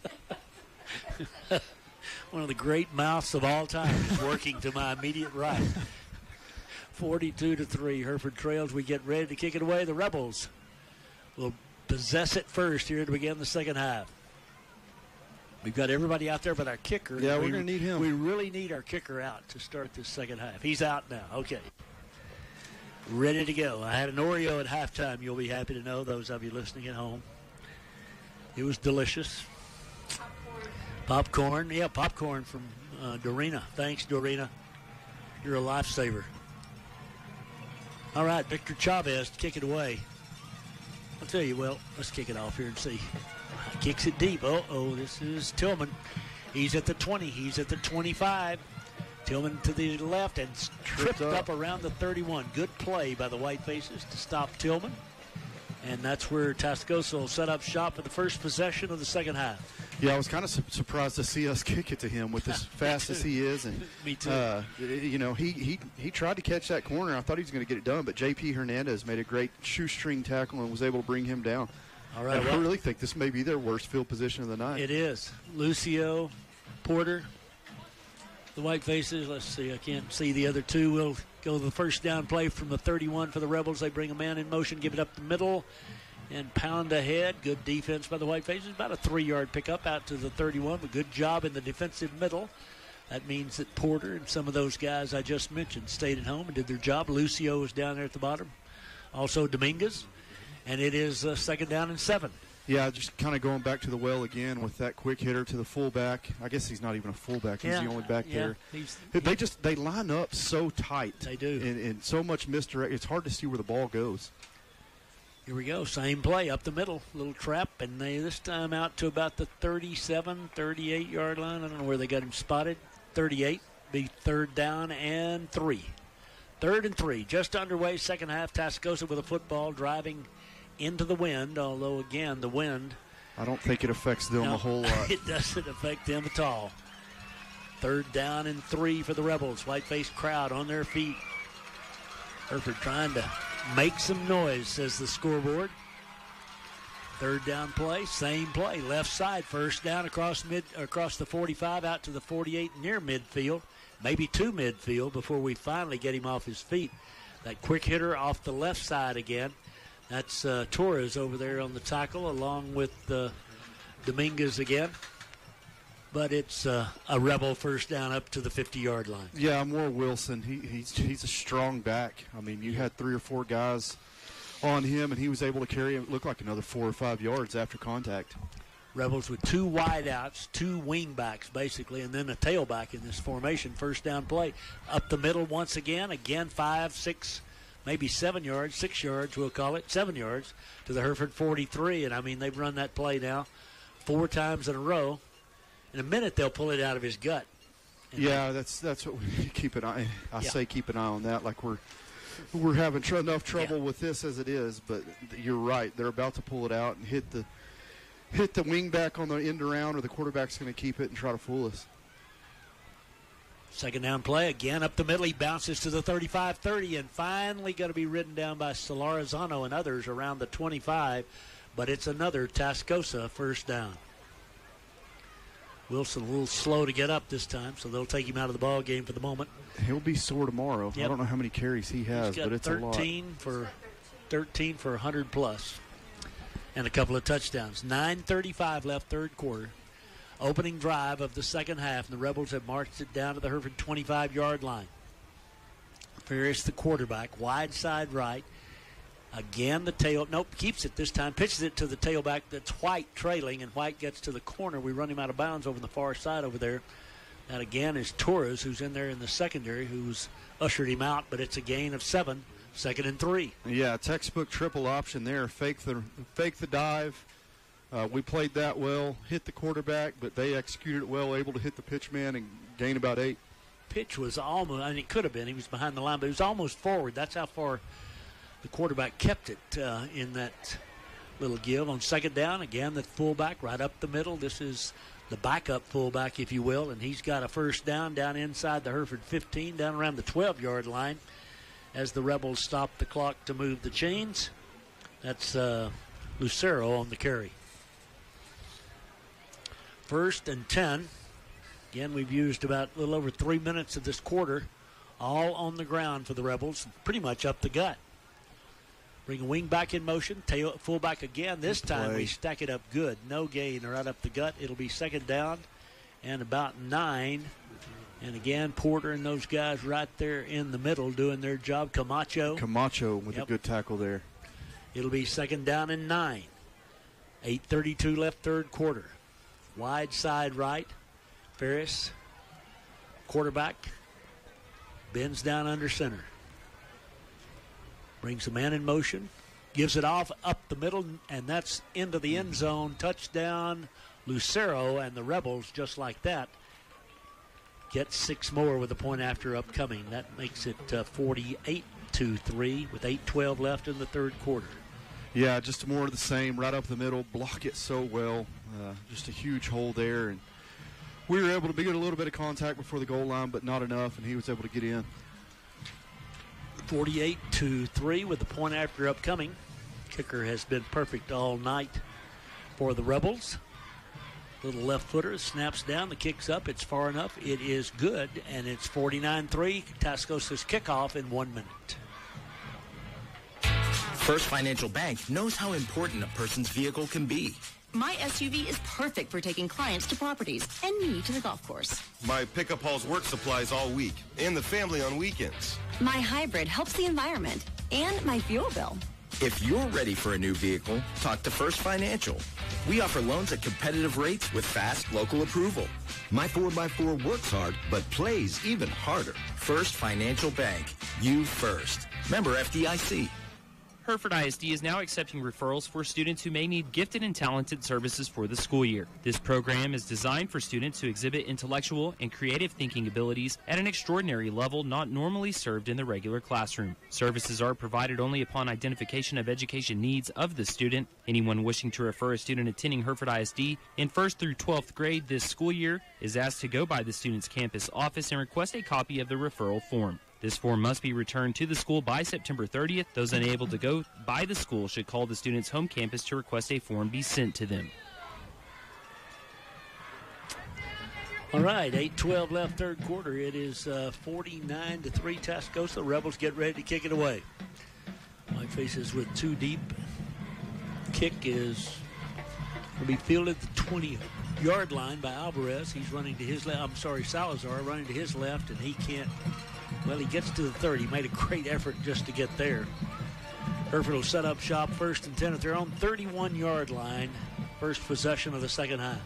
One of the great mouths of all time is working to my immediate right. 42-3, Hereford trails. We get ready to kick it away. The Rebels will possess it first here to begin the second half. We've got everybody out there but our kicker. Yeah, we're going to need him. We really need our kicker out to start this second half. He's out now. Okay. Ready to go. I had an Oreo at halftime, you'll be happy to know, those of you listening at home. It was delicious. Popcorn. Yeah, popcorn from Dorina. Thanks, Dorina. You're a lifesaver. All right, Victor Chavez to kick it away. I'll tell you, let's kick it off here and see. Kicks it deep. This is Tillman. He's at the 20. He's at the 25. Tillman to the left and tripped up around the 31. Good play by the Whitefaces to stop Tillman. And that's where Tascosa will set up shop for the first possession of the second half. Yeah, I was kind of surprised to see us kick it to him with as fast as he is. And me too. He tried to catch that corner. I thought he was going to get it done, but J.P. Hernandez made a great shoestring tackle and was able to bring him down. All right. I really think this may be their worst field position of the night. It is. Lucio, Porter, the Whitefaces. Let's see. I can't see the other two. We'll go to the first down play from the 31 for the Rebels. They bring a man in motion, give it up the middle, and pound ahead. Good defense by the Whitefaces. About a 3-yard pickup out to the 31, but good job in the defensive middle. That means that Porter and some of those guys I just mentioned stayed at home and did their job. Lucio is down there at the bottom. Also Dominguez. And it is second down and 7. Yeah, just kind of going back to the well again with that quick hitter to the fullback. I guess he's not even a fullback. He's the only back there. They line up so tight. They do. And so much misdirect. It's hard to see where the ball goes. Here we go. Same play up the middle. Little trap. And they this time out to about the 37, 38-yard line. I don't know where they got him spotted. 38. Be third down and 3. 3rd and 3. Just underway. Second half. Tascosa with a football driving into the wind, although, again, the wind. I don't think it affects them a whole lot. It doesn't affect them at all. 3rd down and 3 for the Rebels. Whiteface crowd on their feet. Hereford trying to make some noise, says the scoreboard. 3rd down play, same play. Left side, first down across the 45 out to the 48 near midfield. Maybe to midfield before we finally get him off his feet. That quick hitter off the left side again. That's Torres over there on the tackle along with Dominguez again. But it's a Rebel first down up to the 50-yard line. Yeah, more Wilson. He's a strong back. I mean, you had 3 or 4 guys on him, and he was able to carry him. It looked like another 4 or 5 yards after contact. Rebels with 2 wideouts, 2 wing backs basically, and then a tailback in this formation. First down play up the middle once again. Again, 5, 6, maybe 7 yards, 6 yards we'll call it, 7 yards to the Hereford 43. And, I mean, they've run that play now 4 times in a row. In a minute, they'll pull it out of his gut. And that's what we keep an eye. I say keep an eye on that. Like we're having enough trouble with this as it is. But you're right. They're about to pull it out and hit the wing back on the end around, or the quarterback's going to keep it and try to fool us. Second down play again up the middle. He bounces to the 35-30 and finally going to be ridden down by Solarizano and others around the 25. But it's another Tascosa first down. Wilson a little slow to get up this time, so they'll take him out of the ball game for the moment. He'll be sore tomorrow. Yep. I don't know how many carries he has, but it's 13 a lot. for 100 plus, and a couple of touchdowns. 9:35 left, third quarter. Opening drive of the second half, and the Rebels have marched it down to the Hereford 25-yard line. Ferris, the quarterback, wide side right. Again, keeps it this time. Pitches it to the tailback. That's White trailing, and White gets to the corner. We run him out of bounds over the far side over there. That, again, is Torres, who's in there in the secondary, who's ushered him out, but it's a gain of 7, 2nd and 3. Yeah, textbook triple option there. Fake the dive. We played that well, hit the quarterback, but they executed it well, able to hit the pitch man and gain about 8. Pitch was almost, it could have been. He was behind the line, but he was almost forward. That's how far the quarterback kept it in that little give. On second down, again, the fullback right up the middle. This is the backup fullback, if you will, and he's got a first down inside the Hereford 15, down around the 12-yard line as the Rebels stop the clock to move the chains. That's Lucero on the carry. 1st and 10. Again, we've used about a little over 3 minutes of this quarter, all on the ground for the Rebels, pretty much up the gut. Bring a wing back in motion, fullback again. This time we stack it up good. No gain right up the gut. It'll be second down and about 9. And again, Porter and those guys right there in the middle doing their job. Camacho with a good tackle there. It'll be second down and 9. 8:32 left, third quarter. Wide side right. Ferris, quarterback, bends down under center. Brings the man in motion, gives it off up the middle, and that's into the end zone. Touchdown, Lucero, and the Rebels, just like that, get 6 more with a point after upcoming. That makes it 48-3 with 8:12 left in the third quarter. Yeah, just more of the same, right up the middle, block it so well. Just a huge hole there, and we were able to get a little bit of contact before the goal line, but not enough, and he was able to get in. 48-3 with the point after upcoming. Kicker has been perfect all night for the Rebels. Little left footer snaps down, the kick's up, it's far enough, it is good, and it's 49-3. Tascosa's kickoff in 1 minute. First Financial Bank knows how important a person's vehicle can be. My SUV is perfect for taking clients to properties and me to the golf course. My pickup hauls work supplies all week and the family on weekends. My hybrid helps the environment and my fuel bill. If you're ready for a new vehicle, talk to First Financial. We offer loans at competitive rates with fast local approval. My 4x4 works hard, but plays even harder. First Financial Bank. You first. Member FDIC. Hereford ISD is now accepting referrals for students who may need gifted and talented services for the school year. This program is designed for students who exhibit intellectual and creative thinking abilities at an extraordinary level not normally served in the regular classroom. Services are provided only upon identification of education needs of the student. Anyone wishing to refer a student attending Hereford ISD in 1st through 12th grade this school year is asked to go by the student's campus office and request a copy of the referral form. This form must be returned to the school by September 30th. Those unable to go by the school should call the student's home campus to request a form be sent to them. All right, 8:12 left third quarter. It is 49-3 Tascosa. Rebels get ready to kick it away. Whitefaces with two deep. Kick is going to be fielded at the 20-yard line by Alvarez. He's running to his left. Salazar running to his left, and he can't. Well, he gets to the 30. He made a great effort just to get there. Hereford will set up shop 1st and 10 at their own 31-yard line. First possession of the second half.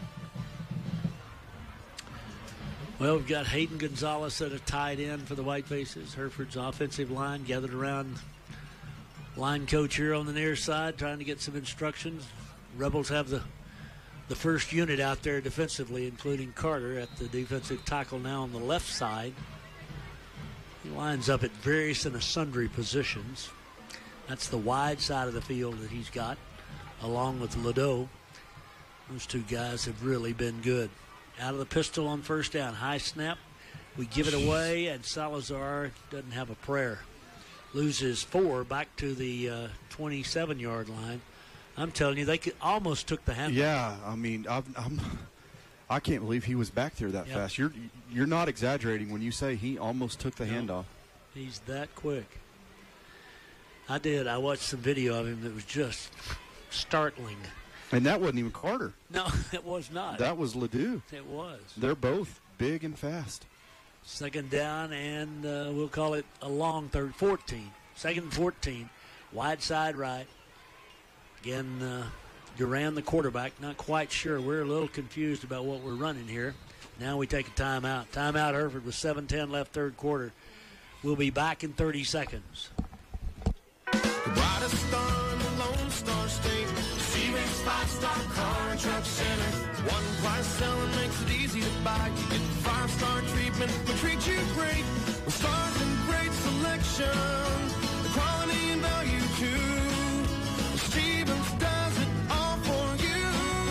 Well, we've got Hayden Gonzalez at a tight end for the Whitefaces. Hereford's offensive line gathered around line coach here on the near side trying to get some instructions. Rebels have the first unit out there defensively, including Carter at the defensive tackle now on the left side. He lines up at various and sundry positions. That's the wide side of the field that he's got, along with Ladeau. Those two guys have really been good. Out of the pistol on first down. High snap. We give it away, and Salazar doesn't have a prayer. Loses 4 back to the 27-yard line. I'm telling you, they almost took the handoff. Yeah, I mean, I can't believe he was back there that fast. You're not exaggerating when you say he almost took the handoff. He's that quick. I did. I watched some video of him that was just startling. And that wasn't even Carter. No, it was not. That was Ledoux. It was. They're both big and fast. Second down, and we'll call it a long third. 14. Second and 14. Wide side right. Again, Duran, the quarterback, not quite sure. We're a little confused about what we're running here. Now we take a timeout. Timeout, Hereford, with 7:10 left third quarter. We'll be back in 30 seconds. The brightest star in the Lone Star State. Siemens 5-star car and truck center. One price selling makes it easy to buy. You get the 5-star treatment, we treat you great. With stars and great selection. The quality and value too. Stevens does it all for you.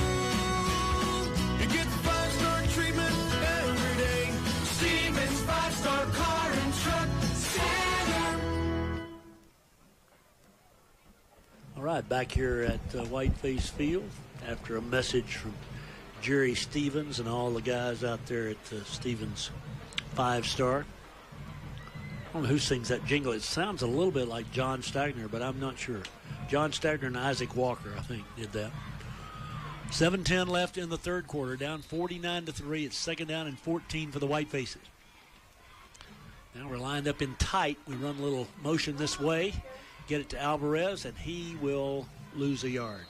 You get the 5-star treatment every day. Stevens 5-star car and truck center. All right, back here at Whiteface Field after a message from Jerry Stevens and all the guys out there at Stevens 5-star. I don't know who sings that jingle. It sounds a little bit like John Stagner, but I'm not sure. John Stagner and Isaac Walker, I think, did that. 7:10 left in the third quarter, down 49-3. It's second down and 14 for the Whitefaces. Now we're lined up in tight. We run a little motion this way, get it to Alvarez, and he will lose a yard.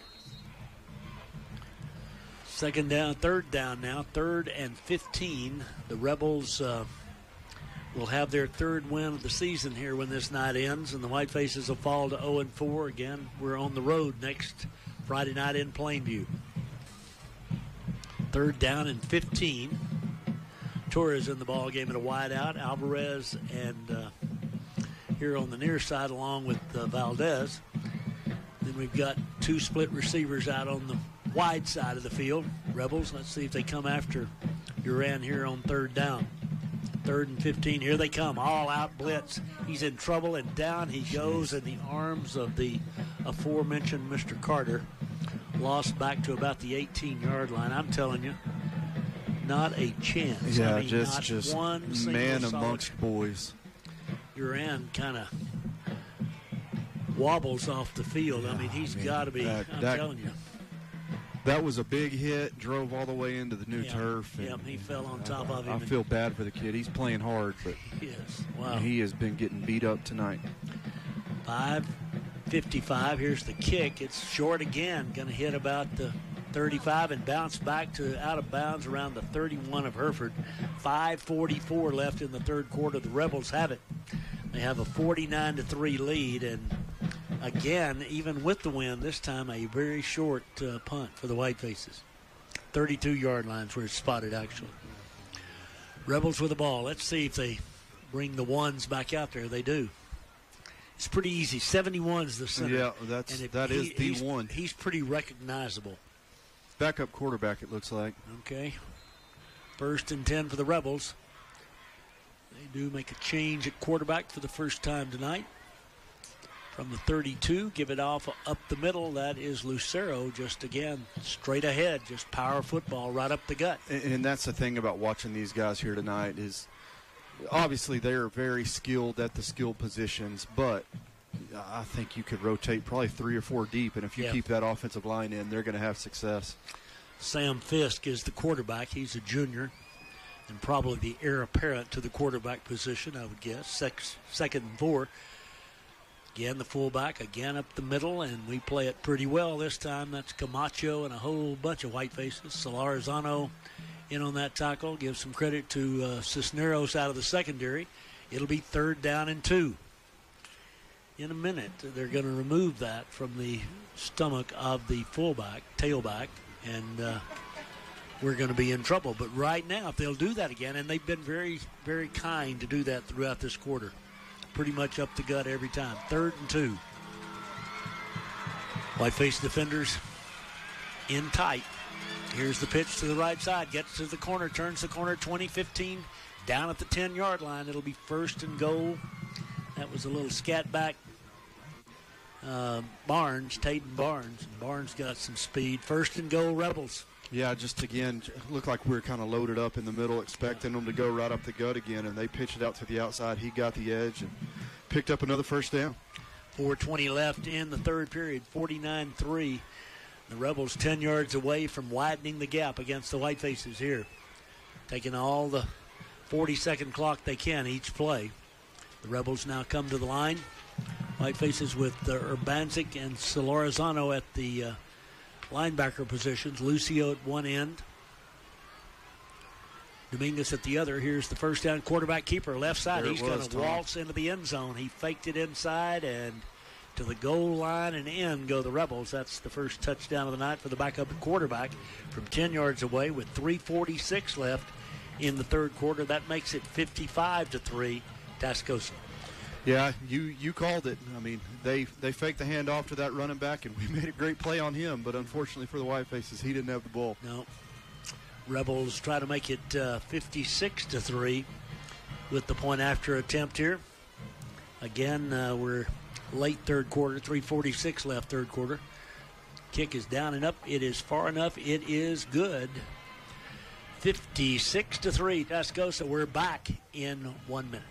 Second down, third down now, 3rd and 15. The Rebels will have their 3rd win of the season here when this night ends, and the Whitefaces will fall to 0-4. Again, we're on the road next Friday night in Plainview. 3rd down and 15. Torres in the ball game at a wide out. Alvarez and here on the near side along with Valdez. Then we've got 2 split receivers out on the wide side of the field. Rebels, let's see if they come after Duran here on 3rd down. 3rd and 15. Here they come. All out blitz. He's in trouble, and down he goes in the arms of the aforementioned Mr. Carter. Lost back to about the 18-yard line. I'm telling you, not a chance. Yeah, I mean, just one man amongst boys. Duran kind of wobbles off the field. I mean, he's got to be, I'm telling you. That was a big hit, drove all the way into the new turf. And he fell on top of him. I feel bad for the kid. He's playing hard, but yes, wow. He has been getting beat up tonight. 5:55. Here's the kick. It's short again. Going to hit about the 35 and bounce back to out of bounds around the 31 of Hereford. 5:44 left in the third quarter. The Rebels have it. They have a 49-3 lead, and again, even with the win, this time a very short punt for the Whitefaces. 32-yard lines where it's spotted, actually. Rebels with the ball. Let's see if they bring the ones back out there. They do. It's pretty easy. 71's the center. Yeah, that is the one. He's pretty recognizable. Backup quarterback, it looks like. Okay. 1st and 10 for the Rebels. They do make a change at quarterback for the first time tonight. From the 32, give it off up the middle. That is Lucero, just again, straight ahead, just power football right up the gut. And that's the thing about watching these guys here tonight is obviously they're very skilled at the skill positions, but I think you could rotate probably 3 or 4 deep, and if you keep that offensive line in, they're going to have success. Sam Fisk is the quarterback. He's a junior and probably the heir apparent to the quarterback position, I would guess. 2nd and 4. Again, the fullback, again up the middle, and we play it pretty well this time. That's Camacho and a whole bunch of Whitefaces. Solarzano in on that tackle. Give some credit to Cisneros out of the secondary. It'll be 3rd down and 2. In a minute, they're going to remove that from the stomach of the fullback, tailback, and we're going to be in trouble. But right now, if they'll do that again, and they've been very, very kind to do that throughout this quarter, pretty much up the gut every time. 3rd and 2. Whiteface defenders in tight. Here's the pitch to the right side. Gets to the corner, turns the corner, 20-15. Down at the 10-yard line. It'll be 1st and goal. That was a little scat back. Barnes, Tayden Barnes. Barnes got some speed. 1st and goal, Rebels. Yeah, just again, looked like we were kind of loaded up in the middle, expecting them to go right up the gut again, and they pitched it out to the outside. He got the edge and picked up another 1st down. 4:20 left in the third period, 49-3. The Rebels 10 yards away from widening the gap against the Whitefaces here. Taking all the 40-second clock they can each play. The Rebels now come to the line. Whitefaces with Urbanzik and Solarzano at the linebacker positions. Lucio at one end. Dominguez at the other. Here's the 1st down quarterback keeper, left side. He's going to waltz into the end zone. He faked it inside, and to the goal line and in go the Rebels. That's the first touchdown of the night for the backup quarterback from 10 yards away with 3:46 left in the third quarter. That makes it 55-3, Tascosa. Yeah, you called it. I mean, they faked the handoff to that running back, and we made a great play on him, but unfortunately for the Whitefaces, he didn't have the ball. No. Rebels try to make it 56-3 with the point after attempt here. Again, we're late third quarter, 3:46 left third quarter. Kick is down and up. It is far enough. It is good. 56-3, Tascosa. We're back in 1 minute.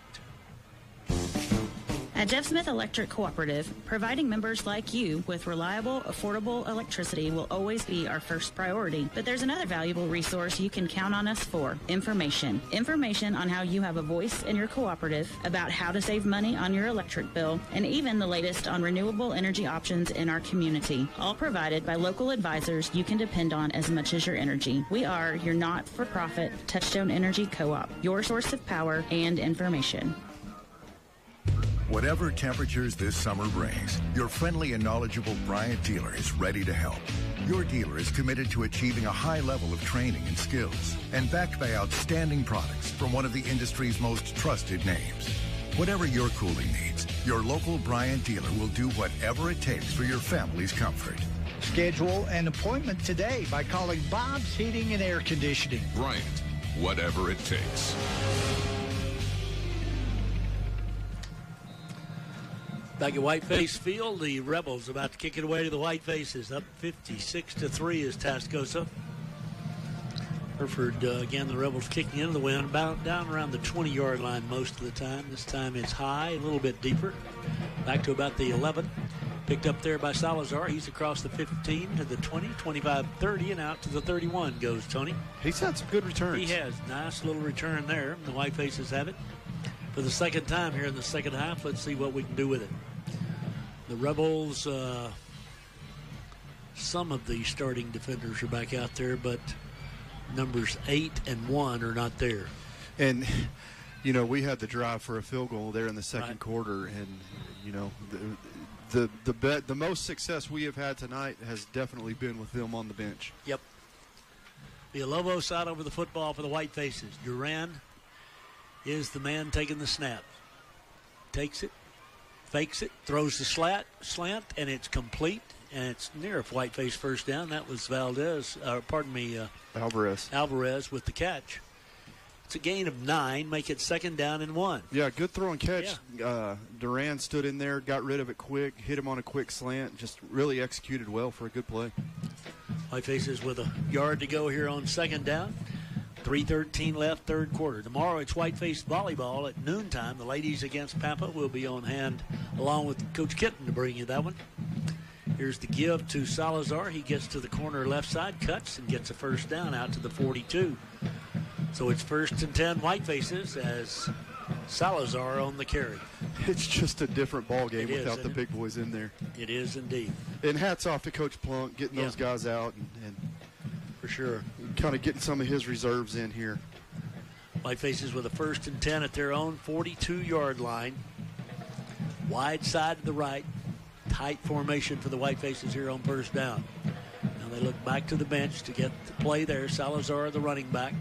At Jeff Smith Electric Cooperative, providing members like you with reliable, affordable electricity will always be our first priority. But there's another valuable resource you can count on us for: information. Information on how you have a voice in your cooperative, about how to save money on your electric bill, and even the latest on renewable energy options in our community. All provided by local advisors you can depend on as much as your energy. We are your not-for-profit Touchstone Energy Co-op, your source of power and information. Whatever temperatures this summer brings, your friendly and knowledgeable Bryant dealer is ready to help. Your dealer is committed to achieving a high level of training and skills, and backed by outstanding products from one of the industry's most trusted names. Whatever your cooling needs, your local Bryant dealer will do whatever it takes for your family's comfort. Schedule an appointment today by calling Bob's Heating and Air Conditioning. Bryant, whatever it takes. Back at Whiteface Field, the Rebels about to kick it away to the Whitefaces. Up 56-3 is Tascosa. Hereford, again, the Rebels kicking into the wind, about down around the 20-yard line most of the time. This time it's high, a little bit deeper. Back to about the 11. Picked up there by Salazar. He's across the 15 to the 20, 25, 30, and out to the 31 goes Tony. He's had some good returns. He has. Nice little return there. The Whitefaces have it for the second time here in the second half. Let's see what we can do with it. The Rebels, some of the starting defenders are back out there, but numbers 8 and 1 are not there. And, you know, we had the drive for a field goal there in the second quarter, and, you know, the most success we have had tonight has definitely been with them on the bench. Yep. Villalobos side over the football for the Whitefaces. Duran is the man taking the snap. Takes it, fakes it, throws the slant, and it's complete. And it's near a Whiteface first down. That was Alvarez with the catch. It's a gain of 9, make it second down and 1. Yeah, good throw and catch. Yeah. Duran stood in there, got rid of it quick, hit him on a quick slant, just really executed well for a good play. Whitefaces with a yard to go here on second down. 3:13 left, third quarter. Tomorrow it's Whiteface volleyball at noontime. The ladies against Pampa will be on hand along with Coach Kitten to bring you that one. Here's the give to Salazar. He gets to the corner left side, cuts, and gets a first down out to the 42. So it's 1st and 10 Whitefaces as Salazar on the carry. It's just a different ball game without the big boys in there. It is indeed. And hats off to Coach Plunk getting those guys out and for sure, kind of getting some of his reserves in here. Whitefaces with a 1st and 10 at their own 42-yard line. Wide side to the right. Tight formation for the Whitefaces here on first down. Now they look back to the bench to get the play there. Salazar, the running back.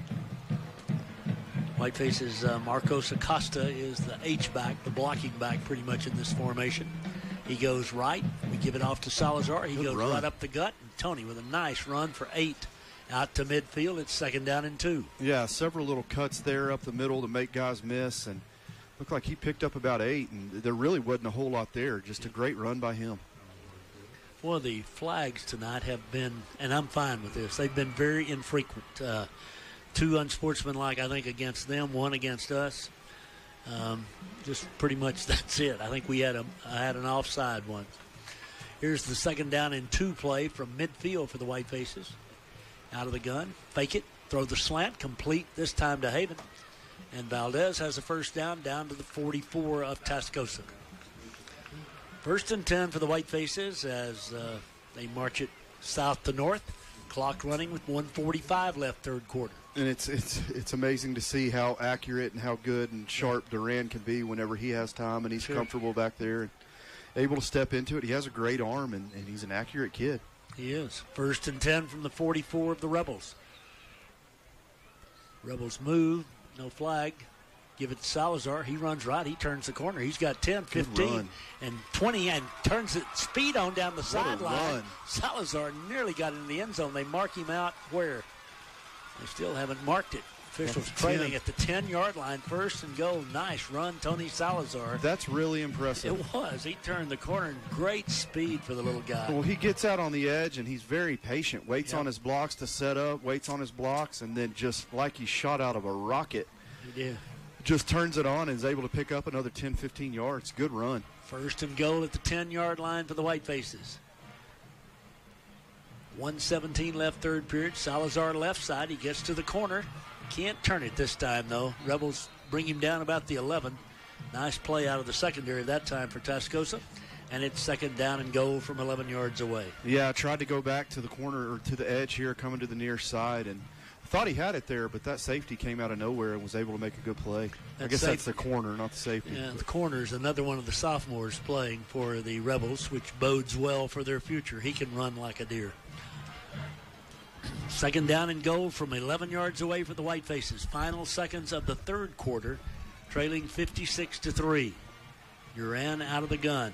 Whitefaces Marcos Acosta is the H-back, the blocking back pretty much in this formation. He goes right. We give it off to Salazar. He goes right up the gut. And Tony with a nice run for 8 out to midfield. It's second down and 2. Yeah, several little cuts there up the middle to make guys miss. And looked like he picked up about 8. And there really wasn't a whole lot there. Just a great run by him. Well, the flags tonight have been, and I'm fine with this, they've been very infrequent. 2 unsportsmanlike, I think, against them, 1 against us. Just pretty much that's it. I think I had an offside one. Here's the second down and 2 play from midfield for the Whitefaces. Out of the gun, fake it, throw the slant, complete this time to Haven. And Valdez has a first down to the 44 of Tascosa. 1st and 10 for the Whitefaces as they march it south to north. Clock running with 1:45 left, third quarter. And it's amazing to see how accurate and how good and sharp Duran can be whenever he has time and he's comfortable back there and able to step into it. He has a great arm and he's an accurate kid. He is. 1st and 10 from the 44 of the Rebels. Rebels move, no flag. Give it to Salazar. He runs right. He turns the corner. He's got 10, 15, and 20, and turns it speed on down the sideline. Salazar nearly got into the end zone. They mark him out where? They still haven't marked it. Officials trailing at the 10-yard line. 1st and goal. Nice run, Tony Salazar. That's really impressive. It was. He turned the corner in great speed for the little guy. Well, he gets out on the edge, and he's very patient. Waits on his blocks to set up, waits on his blocks, and then just like he shot out of a rocket. He did. Just turns it on and is able to pick up another 10, 15 yards. Good run. 1st and goal at the 10-yard line for the Whitefaces. 1:17 left, third period. Salazar left side. He gets to the corner. Can't turn it this time, though. Rebels bring him down about the 11. Nice play out of the secondary that time for Tascosa. And it's second down and goal from 11 yards away. Yeah, I tried to go back to the corner or to the edge here, coming to the near side, and thought he had it there, but that safety came out of nowhere and was able to make a good play. I guess that's the corner, not the safety. Yeah, the corner is another one of the sophomores playing for the Rebels, which bodes well for their future. He can run like a deer. Second down and goal from 11 yards away for the Whitefaces. Final seconds of the third quarter, trailing 56-3. Duran out of the gun.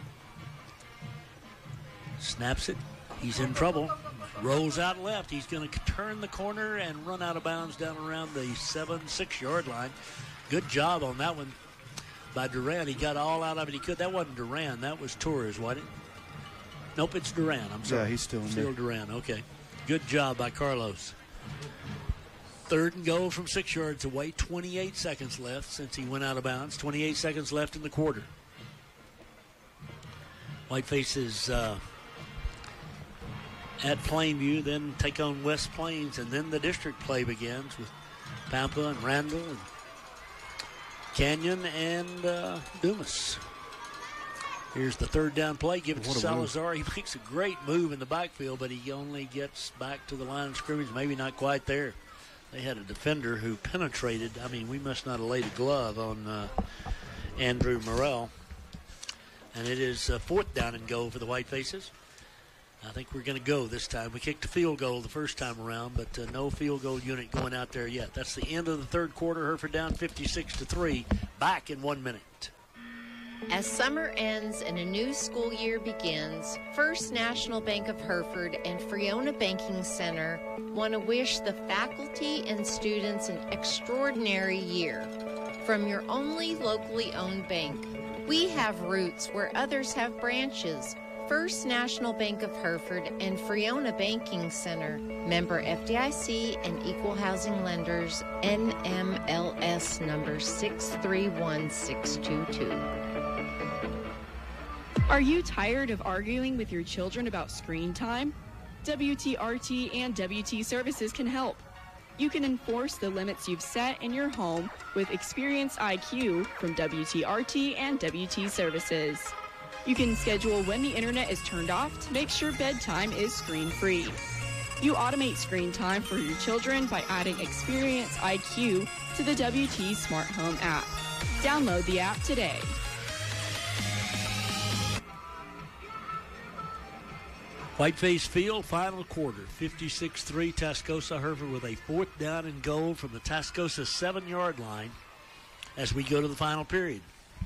Snaps it. He's in trouble. Rolls out left. He's going to turn the corner and run out of bounds down around the 7-6-yard line. Good job on that one by Duran. He got all out of it he could. That wasn't Duran. That was Torres, wasn't it? Nope, it's Duran. I'm sorry. Yeah, he's still in there. Still Duran. Okay. Good job by Carlos. 3rd and goal from 6 yards away. 28 seconds left since he went out of bounds. 28 seconds left in the quarter. Whitefaces at Plainview, then take on West Plains, and then the district play begins with Pampa and Randall and Canyon and Dumas. Here's the third down play. Give it to Salazar. He makes a great move in the backfield, but he only gets back to the line of scrimmage, maybe not quite there. They had a defender who penetrated. I mean, we must not have laid a glove on Andrew Morrell. And it is fourth down and goal for the Whitefaces. I think we're going to go this time. We kicked a field goal the first time around, but no field goal unit going out there yet. That's the end of the third quarter. Hereford down 56-3. Back in 1 minute. As summer ends and a new school year begins, First National Bank of Hereford and Friona Banking Center want to wish the faculty and students an extraordinary year. From your only locally owned bank, we have roots where others have branches. First National Bank of Hereford and Friona Banking Center, member FDIC and Equal Housing Lenders, NMLS number 631622. Are you tired of arguing with your children about screen time? WTRT and WT Services can help. You can enforce the limits you've set in your home with Experience IQ from WTRT and WT Services. You can schedule when the internet is turned off to make sure bedtime is screen-free. You automate screen time for your children by adding Experience IQ to the WT Smart Home app. Download the app today. Whiteface Field, final quarter, 56-3, Tascosa Hereford with a fourth down and goal from the Tascosa 7-yard line as we go to the final period.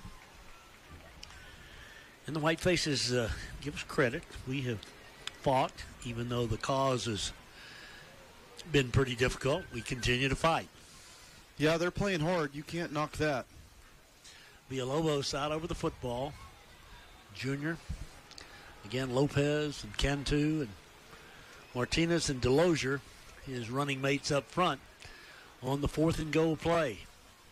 And the Whitefaces give us credit. We have fought, even though the cause has been pretty difficult. We continue to fight. Yeah, they're playing hard. You can't knock that. Villalobos out over the football. Junior. Again, Lopez and Cantu and Martinez and Delosier, his running mates up front, on the fourth and goal play.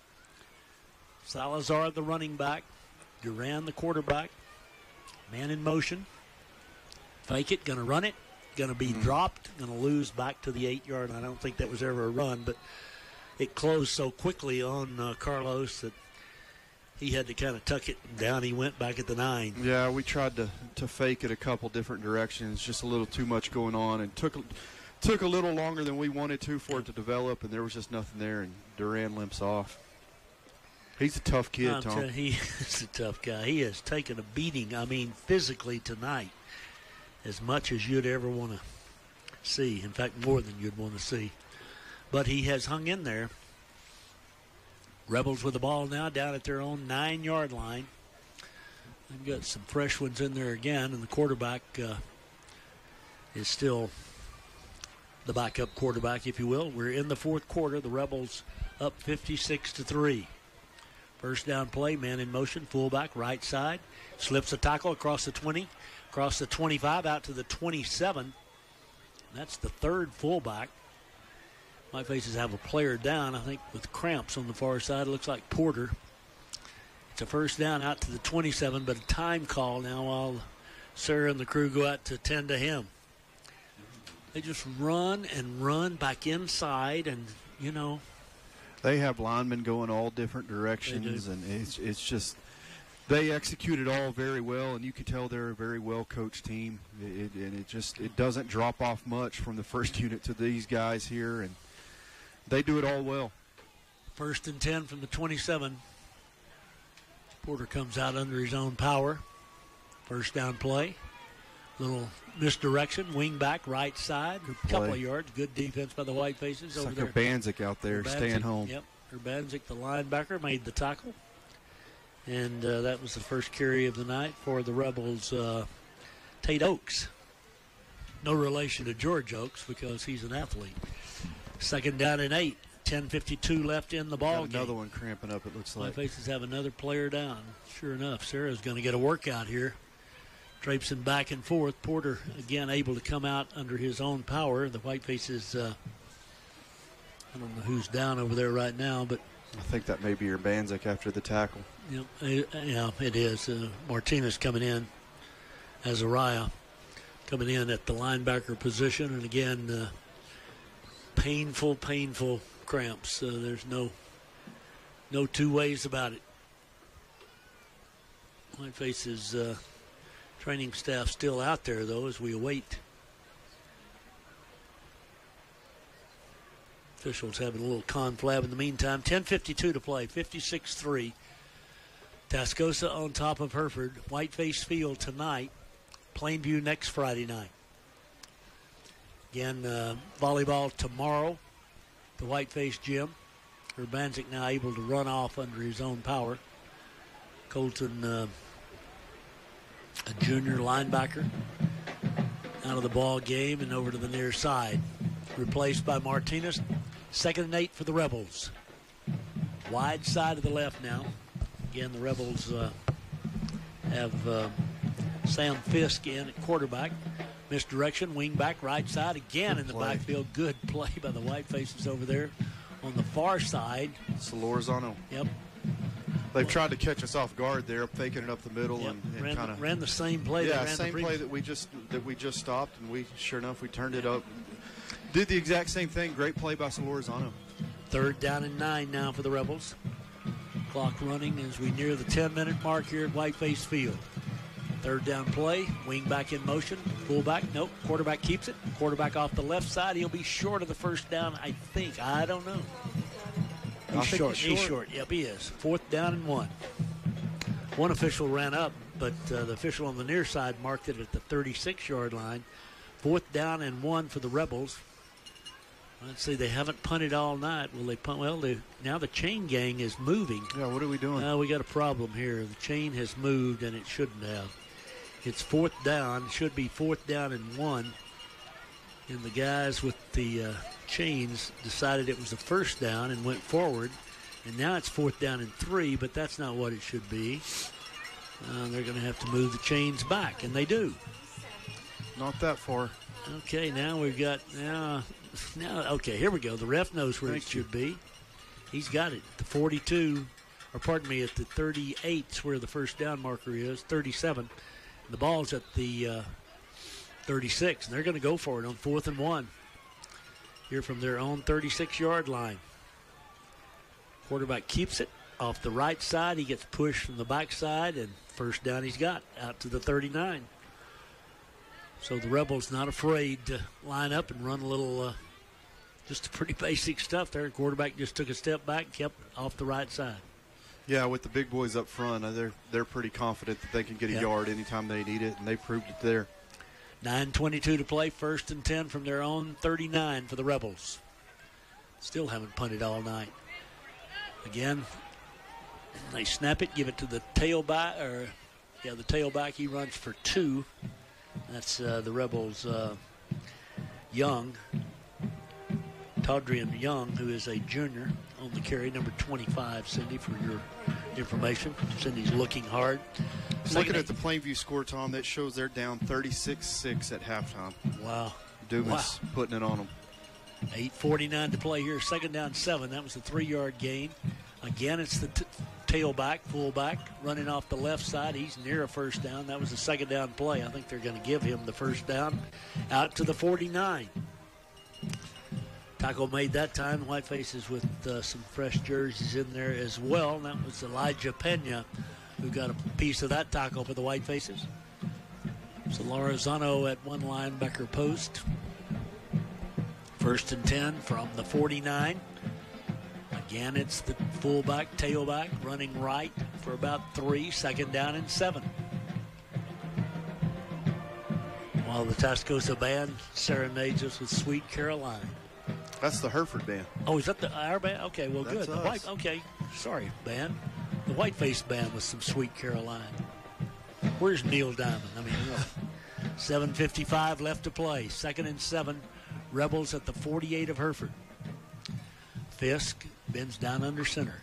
Salazar, the running back. Duran, the quarterback. Man in motion. Fake it, going to run it. Going to be dropped. Going to lose back to the 8-yard. I don't think that was ever a run, but it closed so quickly on Carlos that he had to kind of tuck it, and down he went back at the 9. Yeah, we tried to fake it a couple different directions, just a little too much going on, and took a little longer than we wanted to for it to develop, and there was just nothing there, and Duran limps off. He's a tough kid, Tom. He is a tough guy. He has taken a beating, physically tonight, as much as you'd ever want to see. In fact, more than you'd want to see. But he has hung in there. Rebels with the ball now down at their own 9-yard line. They've got some fresh ones in there again, and the quarterback is still the backup quarterback, if you will. We're in the fourth quarter. The Rebels up 56-3. First down play, man in motion, fullback, right side. Slips a tackle across the 20, across the 25, out to the 27. That's the third fullback. Whitefaces have a player down, I think, with cramps on the far side. It looks like Porter. It's a first down out to the 27, but a time call now while Sarah and the crew go out to tend to him. They just run and run back inside, and, They have linemen going all different directions, and it's just they execute it all very well, and you can tell they're a very well-coached team. It doesn't drop off much from the first unit to these guys here, and they do it all well. First and 10 from the 27. Porter comes out under his own power. First down play. Little misdirection. Wing back, right side. A couple of yards. Good defense by the Whitefaces. It's over like there. Urbanzik out there staying home. Yep. Urbanzik, the linebacker, made the tackle. And that was the first carry of the night for the Rebels. Tate Oaks. No relation to George Oaks because he's an athlete. Second down and 8. 10:52 left in the ball game. Another one cramping up, it looks like. Whitefaces have another player down. Sure enough, Sarah's going to get a workout here. Traipsing back and forth. Porter, again, able to come out under his own power. The Whitefaces, I don't know who's down over there right now, but I think that may be Urbanzik after the tackle. Yeah, it is. Martinez coming in. Azariah coming in at the linebacker position. And again, painful cramps. There's no two ways about it. Whiteface's training staff still out there, though, as we await. Officials having a little conflab in the meantime. 10:52 to play, 56-3. Tascosa on top of Hereford. Whiteface Field tonight. Plainview next Friday night. Again, volleyball tomorrow. The Whiteface gym. Urbanzik now able to run off under his own power. Colton, a junior linebacker, out of the ball game and over to the near side. Replaced by Martinez. 2nd and 8 for the Rebels. Wide side of the left now. Again, the Rebels have Sam Fisk in at quarterback. Misdirection, wing back, right side again in the backfield. Good play by the Whitefaces over there on the far side. Solorzano. Yep. They've tried to catch us off guard there, faking it up the middle, and kind of ran the same play. Yeah, same play that we just stopped, and we sure enough we turned it up. Did the exact same thing. Great play by Solorzano. 3rd down and 9 now for the Rebels. Clock running as we near the 10-minute mark here at Whiteface Field. 3rd down play, wing back in motion, fullback, nope, quarterback keeps it. Quarterback off the left side, he'll be short of the 1st down, I think. I don't know. He's short. Yep, he is. 4th down and 1. One official ran up, but the official on the near side marked it at the 36-yard line. 4th down and 1 for the Rebels. Let's see, they haven't punted all night. Will they punt? Well, now the chain gang is moving. Yeah, what are we doing? We got a problem here. The chain has moved, and it shouldn't have. It's 4th down. It should be 4th down and 1. And the guys with the chains decided it was the 1st down and went forward. And now it's 4th down and 3, but that's not what it should be. They're going to have to move the chains back, and they do. Not that far. Okay, now we've got okay, here we go. The ref knows where it should be. He's got it. The 42, or pardon me, at the 38's where the 1st down marker is, 37. The ball's at the 36, and they're going to go for it on 4th and 1. Here from their own 36-yard line. Quarterback keeps it off the right side. He gets pushed from the backside, and 1st down he's got out to the 39. So the Rebels not afraid to line up and run a little, just pretty basic stuff there. Quarterback just took a step back and kept off the right side. Yeah, with the big boys up front, they're pretty confident that they can get a yard anytime they need it, and they proved it there. 9:22 to play, 1st and 10 from their own 39 for the Rebels. Still haven't punted all night. Again, they snap it, give it to the tailback, the tailback. He runs for 2. That's the Rebels' Young, Todrian Young, who is a junior on the carry, number 25, Cindy, for your information. Cindy's looking hard. Looking at the Plainview score, Tom, that shows they're down 36-6 at halftime. Wow. Dumas putting it on them. 8:49 to play here. 2nd down 7. That was a 3-yard gain. Again, it's the tailback, fullback, running off the left side. He's near a 1st down. That was a 2nd down play. I think they're going to give him the 1st down out to the 49. Tackle made that time. Whitefaces with some fresh jerseys in there as well. And that was Elijah Pena who got a piece of that tackle for the Whitefaces. So Lorenzano at one linebacker post. 1st and 10 from the 49. Again, it's the fullback, tailback, running right for about 3. 2nd down and 7. While the Tascosa band serenades us with Sweet Caroline. That's the Hereford band. Oh, is that our band? Okay, well, That's good. us. Okay, sorry, band. The Whiteface band with some Sweet Caroline. Where's Neil Diamond? 7:55 left to play. 2nd and 7. Rebels at the 48 of Hereford. Fisk bends down under center.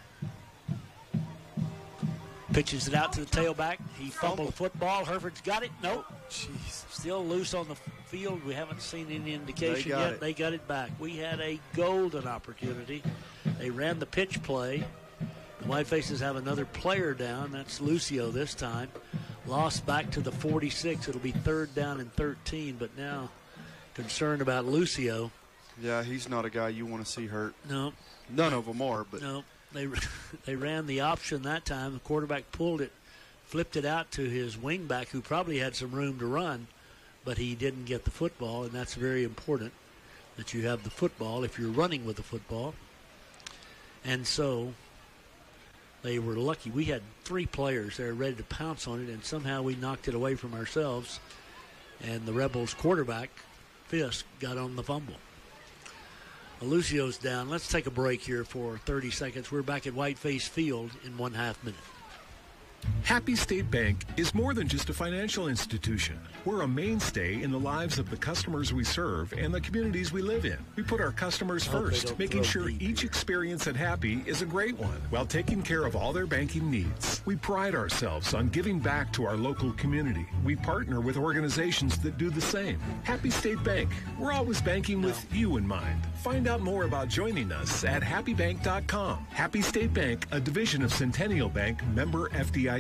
Pitches it out to the tailback. He fumbled the football. Hereford's got it. Nope. Jeez. Still loose on the field. We haven't seen any indication They got yet. it. They got it back. We had a golden opportunity. They ran the pitch play. The Whitefaces have another player down. That's Lucio this time. Lost back to the 46. It'll be 3rd down and 13, but now concerned about Lucio. Yeah, he's not a guy you want to see hurt. No. None of them are, but no. They ran the option that time. The quarterback pulled it, flipped it out to his wingback, who probably had some room to run, but he didn't get the football, and that's very important that you have the football if you're running with the football. And so they were lucky. We had 3 players there ready to pounce on it, and somehow we knocked it away from ourselves, and the Rebels quarterback, Fisk, got on the fumble. Lucio's down. Let's take a break here for 30 seconds. We're back at Whiteface Field in 1/2 minute. Happy State Bank is more than just a financial institution. We're a mainstay in the lives of the customers we serve and the communities we live in. We put our customers first, making sure each experience at Happy is a great one while taking care of all their banking needs. We pride ourselves on giving back to our local community. We partner with organizations that do the same. Happy State Bank. We're always banking with you in mind. Find out more about joining us at happybank.com. Happy State Bank, a division of Centennial Bank, member FDIC.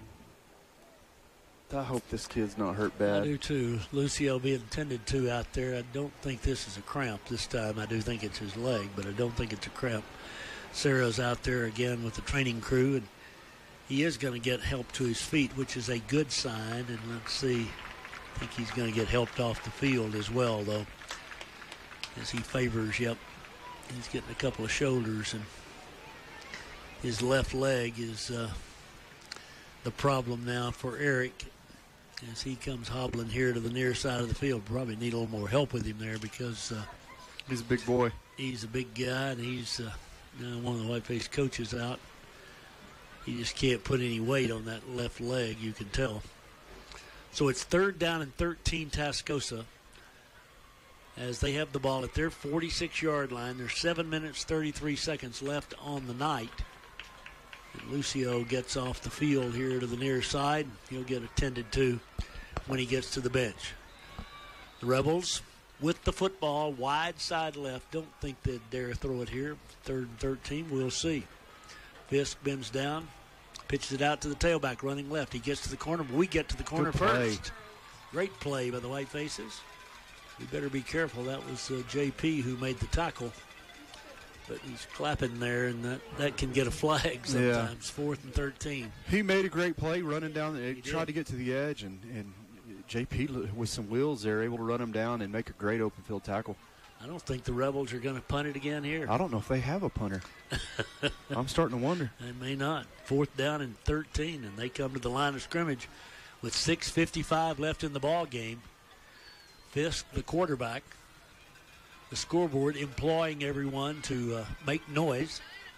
I hope this kid's not hurt bad. I do too. Lucio being tended to out there. I don't think this is a cramp this time. I do think it's his leg, but I don't think it's a cramp. Sarah's out there again with the training crew, and he is going to get help to his feet, which is a good sign. And let's see. I think he's going to get helped off the field as well, though, as he favors. Yep, he's getting a couple of shoulders, and his left leg is the problem now for Eric as he comes hobbling here to the near side of the field. Probably need a little more help with him there because he's a big boy. He's a big guy, and he's one of the Whiteface coaches out. He just can't put any weight on that left leg, you can tell. So it's 3rd down and 13 Tascosa as they have the ball at their 46-yard line. There's 7 minutes, 33 seconds left on the night. And Lucio gets off the field here to the near side. He'll get attended to when he gets to the bench. The Rebels with the football, wide side left. Don't think they'd dare throw it here. 3rd and 13, we'll see. Fisk bends down, pitches it out to the tailback, running left. He gets to the corner, but we get to the corner first. Great play by the Whitefaces. We better be careful. That was JP who made the tackle. But he's clapping there, and that can get a flag sometimes. 4th and 13. He made a great play running down. He tried to get to the edge, and JP, with some wheels there, able to run him down and make a great open field tackle. I don't think the Rebels are going to punt it again here. I don't know if they have a punter. I'm starting to wonder. They may not. 4th down and 13, and they come to the line of scrimmage with 6:55 left in the ball game. Fisk, the quarterback, the scoreboard imploring everyone to make noise.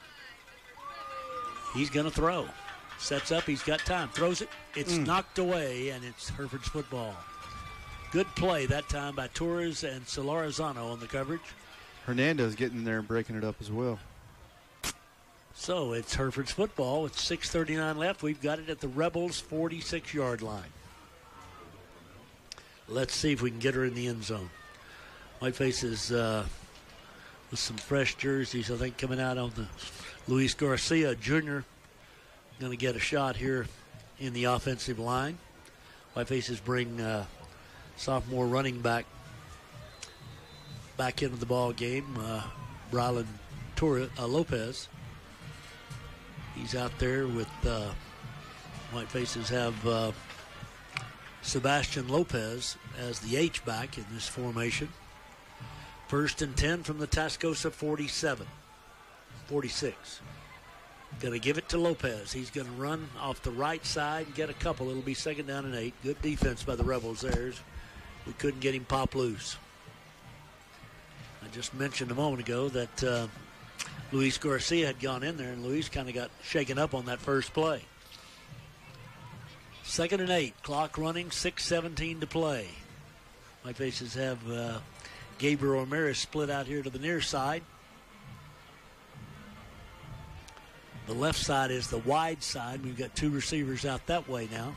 He's going to throw. Sets up. He's got time. Throws it. It's knocked away, and it's Hereford's football. Good play that time by Torres and Solarizano on the coverage. Hernandez getting in there and breaking it up as well. So it's Hereford's football with 6:39 left. We've got it at the Rebels' 46-yard line. Let's see if we can get her in the end zone. Whitefaces with some fresh jerseys, I think, coming out on the Luis Garcia Jr. Going to get a shot here in the offensive line. Whitefaces bring sophomore running back into the ball game, Brylan Lopez. He's out there with Whitefaces have Sebastian Lopez as the H-back in this formation. 1st and 10 from the Tascosa 46. Going to give it to Lopez. He's going to run off the right side and get a couple. It'll be 2nd down and 8. Good defense by the Rebels there. We couldn't get him pop loose. I just mentioned a moment ago that Luis Garcia had gone in there, and Luis kind of got shaken up on that first play. 2nd and 8. Clock running. 6:17 to play. Whitefaces have Gabriel Ramirez split out here to the near side. The left side is the wide side. We've got 2 receivers out that way now.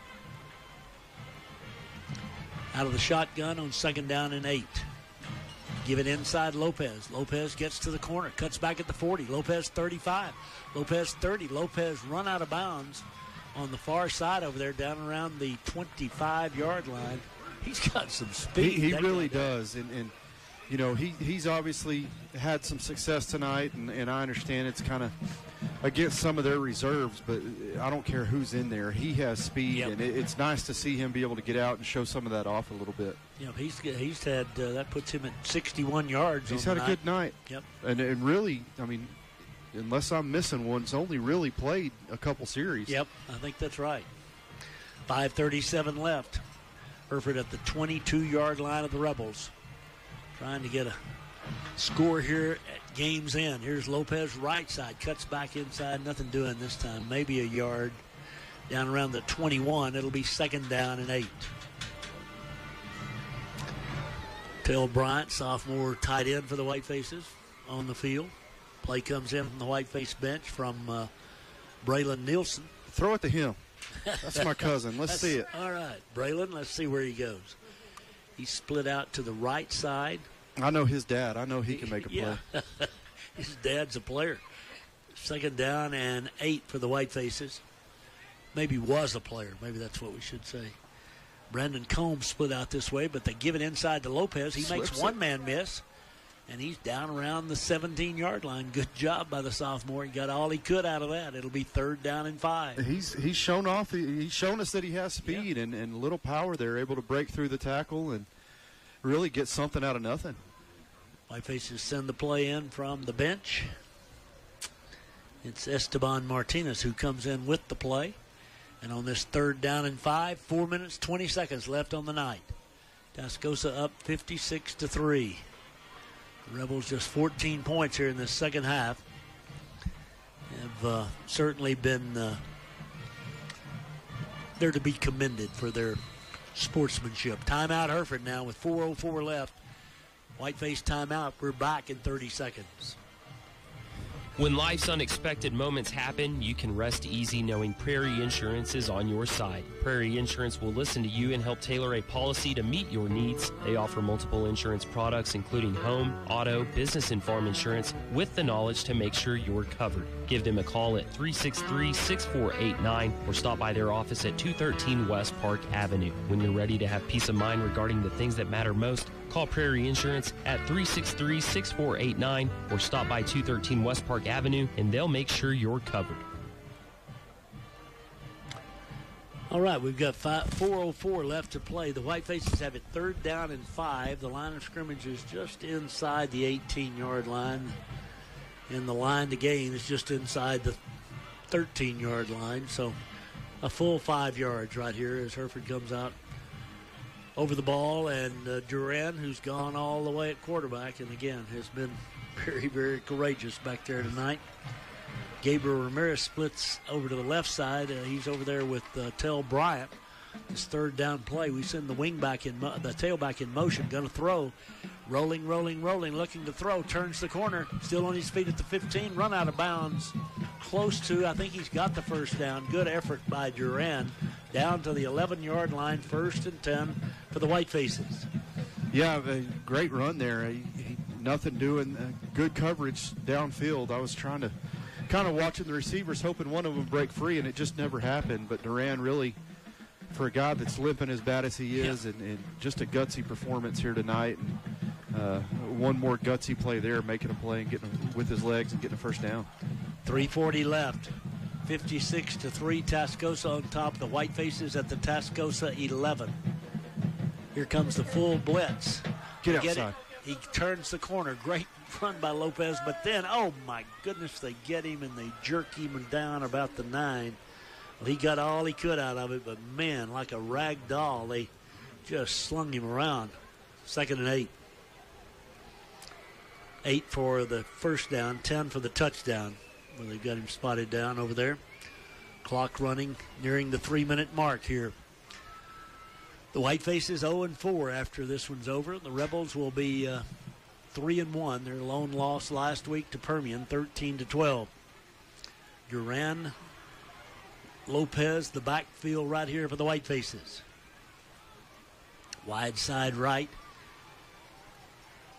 Out of the shotgun on 2nd down and 8. Give it inside Lopez. Lopez gets to the corner, cuts back at the 40. Lopez 35. Lopez 30. Lopez run out of bounds on the far side over there, down around the 25-yard line. He's got some speed. He really does. And you know, he's obviously had some success tonight, and I understand it's kind of against some of their reserves, but I don't care who's in there. He has speed, and it's nice to see him be able to get out and show some of that off a little bit. You know, he's had that puts him at 61 yards. He's had a good night. Yep. And really, I mean, unless I'm missing one, he's only really played a couple series. Yep, I think that's right. 5:37 left. Hereford at the 22-yard line of the Rebels, trying to get a score here at game's end. Here's Lopez, right side, cuts back inside, nothing doing this time. Maybe a yard down around the 21. It'll be 2nd down and 8. Tell Bryant, sophomore tight end for the Whitefaces, on the field. Play comes in from the Whiteface bench from Braylon Nielsen. Throw it to him. That's my cousin. Let's see it. All right, Braylon, let's see where he goes. He's split out to the right side. I know his dad. I know he can make a play. Yeah. His dad's a player. 2nd down and 8 for the Whitefaces. Maybe was a player. Maybe that's what we should say. Brandon Combs split out this way, but they give it inside to Lopez. He makes one man miss, and he's down around the 17-yard line. Good job by the sophomore. He got all he could out of that. It'll be 3rd down and 5. He's shown off. He's shown us that he has speed and a little power. They're able to break through the tackle and really get something out of nothing. Whitefaces send the play in from the bench. It's Esteban Martinez who comes in with the play. And on this 3rd down and 5, 4 minutes, 20 seconds left on the night. Tascosa up 56-3. The Rebels just 14 points here in the second half. Have certainly been there to be commended for their sportsmanship. Timeout Hereford now with 4:04 left. Whiteface timeout. We're back in 30 seconds. When life's unexpected moments happen, you can rest easy knowing Prairie Insurance is on your side. Prairie Insurance will listen to you and help tailor a policy to meet your needs. They offer multiple insurance products, including home, auto, business, and farm insurance, with the knowledge to make sure you're covered. Give them a call at 363-6489 or stop by their office at 213 West Park Avenue. When you're ready to have peace of mind regarding the things that matter most, call Prairie Insurance at 363-6489 or stop by 213 West Park Avenue, and they'll make sure you're covered. All right, we've got 4:04 left to play. The Whitefaces have it 3rd down and 5. The line of scrimmage is just inside the 18-yard line, and the line to gain is just inside the 13-yard line. So a full 5 yards right here as Hereford comes out over the ball, and Duran, who's gone all the way at quarterback, and again has been very, very courageous back there tonight. Gabriel Ramirez splits over to the left side. He's over there with Tell Bryant. This 3rd down play, we send the the tailback in motion, going to throw. Rolling, looking to throw, turns the corner, still on his feet at the 15, run out of bounds. Close to, I think he's got the 1st down. Good effort by Duran. Down to the 11-yard line, 1st and 10 for the Whitefaces. Yeah, a great run there. Nothing doing, good coverage downfield. I was trying to kind of watching the receivers, hoping one of them break free, and it just never happened. But Duran really, for a guy that's limping as bad as he is, and just a gutsy performance here tonight. And one more gutsy play there, making a play and getting with his legs and getting a 1st down. 3:40 left. 56-3, Tascosa on top. The Whitefaces at the Tascosa 11. Here comes the full blitz. Get outside. He turns the corner. Great run by Lopez, but then, oh my goodness, they get him and they jerk him down about the 9. Well, he got all he could out of it, but man, like a rag doll, they just slung him around. 2nd and 8. 8 for the 1st down, 10 for the touchdown. Well, they've got him spotted down over there. Clock running, nearing the 3-minute mark here. The Whitefaces 0-4 after this one's over. The Rebels will be 3-1. Their lone loss last week to Permian, 13-12. Duran, Lopez, the backfield right here for the Whitefaces. Wide side right.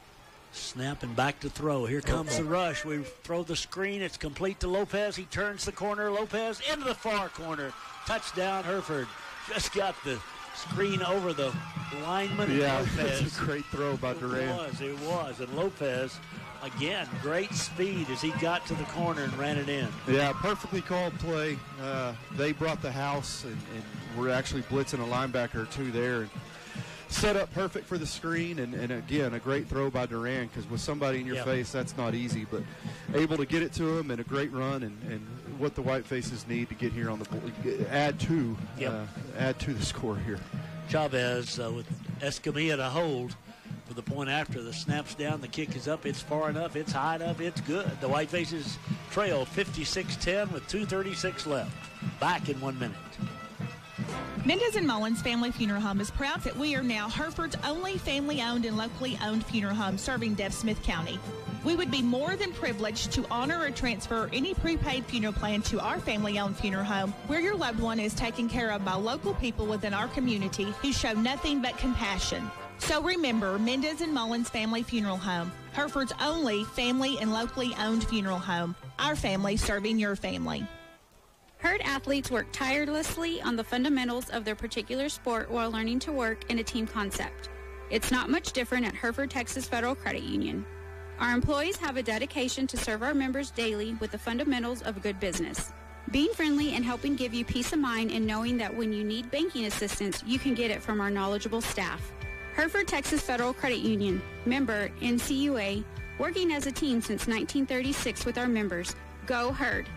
Snap and back to throw. Here comes the rush. We throw the screen. It's complete to Lopez. He turns the corner. Lopez into the far corner. Touchdown, Hereford. Just got the screen over the lineman. Yeah, Lopez. that's a great throw by Durant. It was. And Lopez, again, great speed as he got to the corner and ran it in. Yeah, perfectly called play. They brought the house, and we're actually blitzing a linebacker or two there. And set up perfect for the screen, and again, a great throw by Durant, because with somebody in your face, that's not easy, but able to get it to him and a great run, and what the Whitefaces need to get here on the board, add to the score here. Chavez with Escamilla to hold for the point after. The snap's down, the kick is up, it's far enough, it's high enough, it's good. The Whitefaces trail 56-10 with 2:36 left. Back in 1 minute. Mendez and Mullins Family Funeral Home is proud that we are now Hereford's only family-owned and locally owned funeral home serving Deaf Smith County. We would be more than privileged to honor or transfer any prepaid funeral plan to our family-owned funeral home, where your loved one is taken care of by local people within our community who show nothing but compassion. So remember, Mendez and Mullins Family Funeral Home, Hereford's only family and locally owned funeral home. Our family serving your family. Herd athletes work tirelessly on the fundamentals of their particular sport while learning to work in a team concept. It's not much different at Hereford Texas Federal Credit Union. Our employees have a dedication to serve our members daily with the fundamentals of good business. Being friendly and helping give you peace of mind in knowing that when you need banking assistance, you can get it from our knowledgeable staff. Hereford Texas Federal Credit Union, member NCUA, working as a team since 1936 with our members. Go Herd!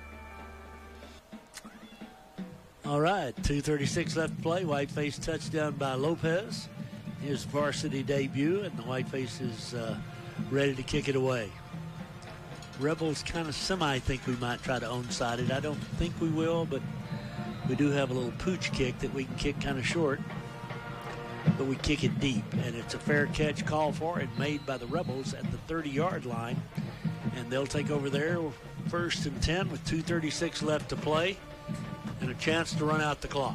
All right, 2:36 left to play. Whiteface touchdown by Lopez. His varsity debut, and the Whiteface is ready to kick it away. Rebels kind of think we might try to onside it. I don't think we will, but we do have a little pooch kick that we can kick kind of short. But we kick it deep, and it's a fair catch call for it, made by the Rebels at the 30-yard line. And they'll take over there, 1st and 10 with 2:36 left to play. And a chance to run out the clock.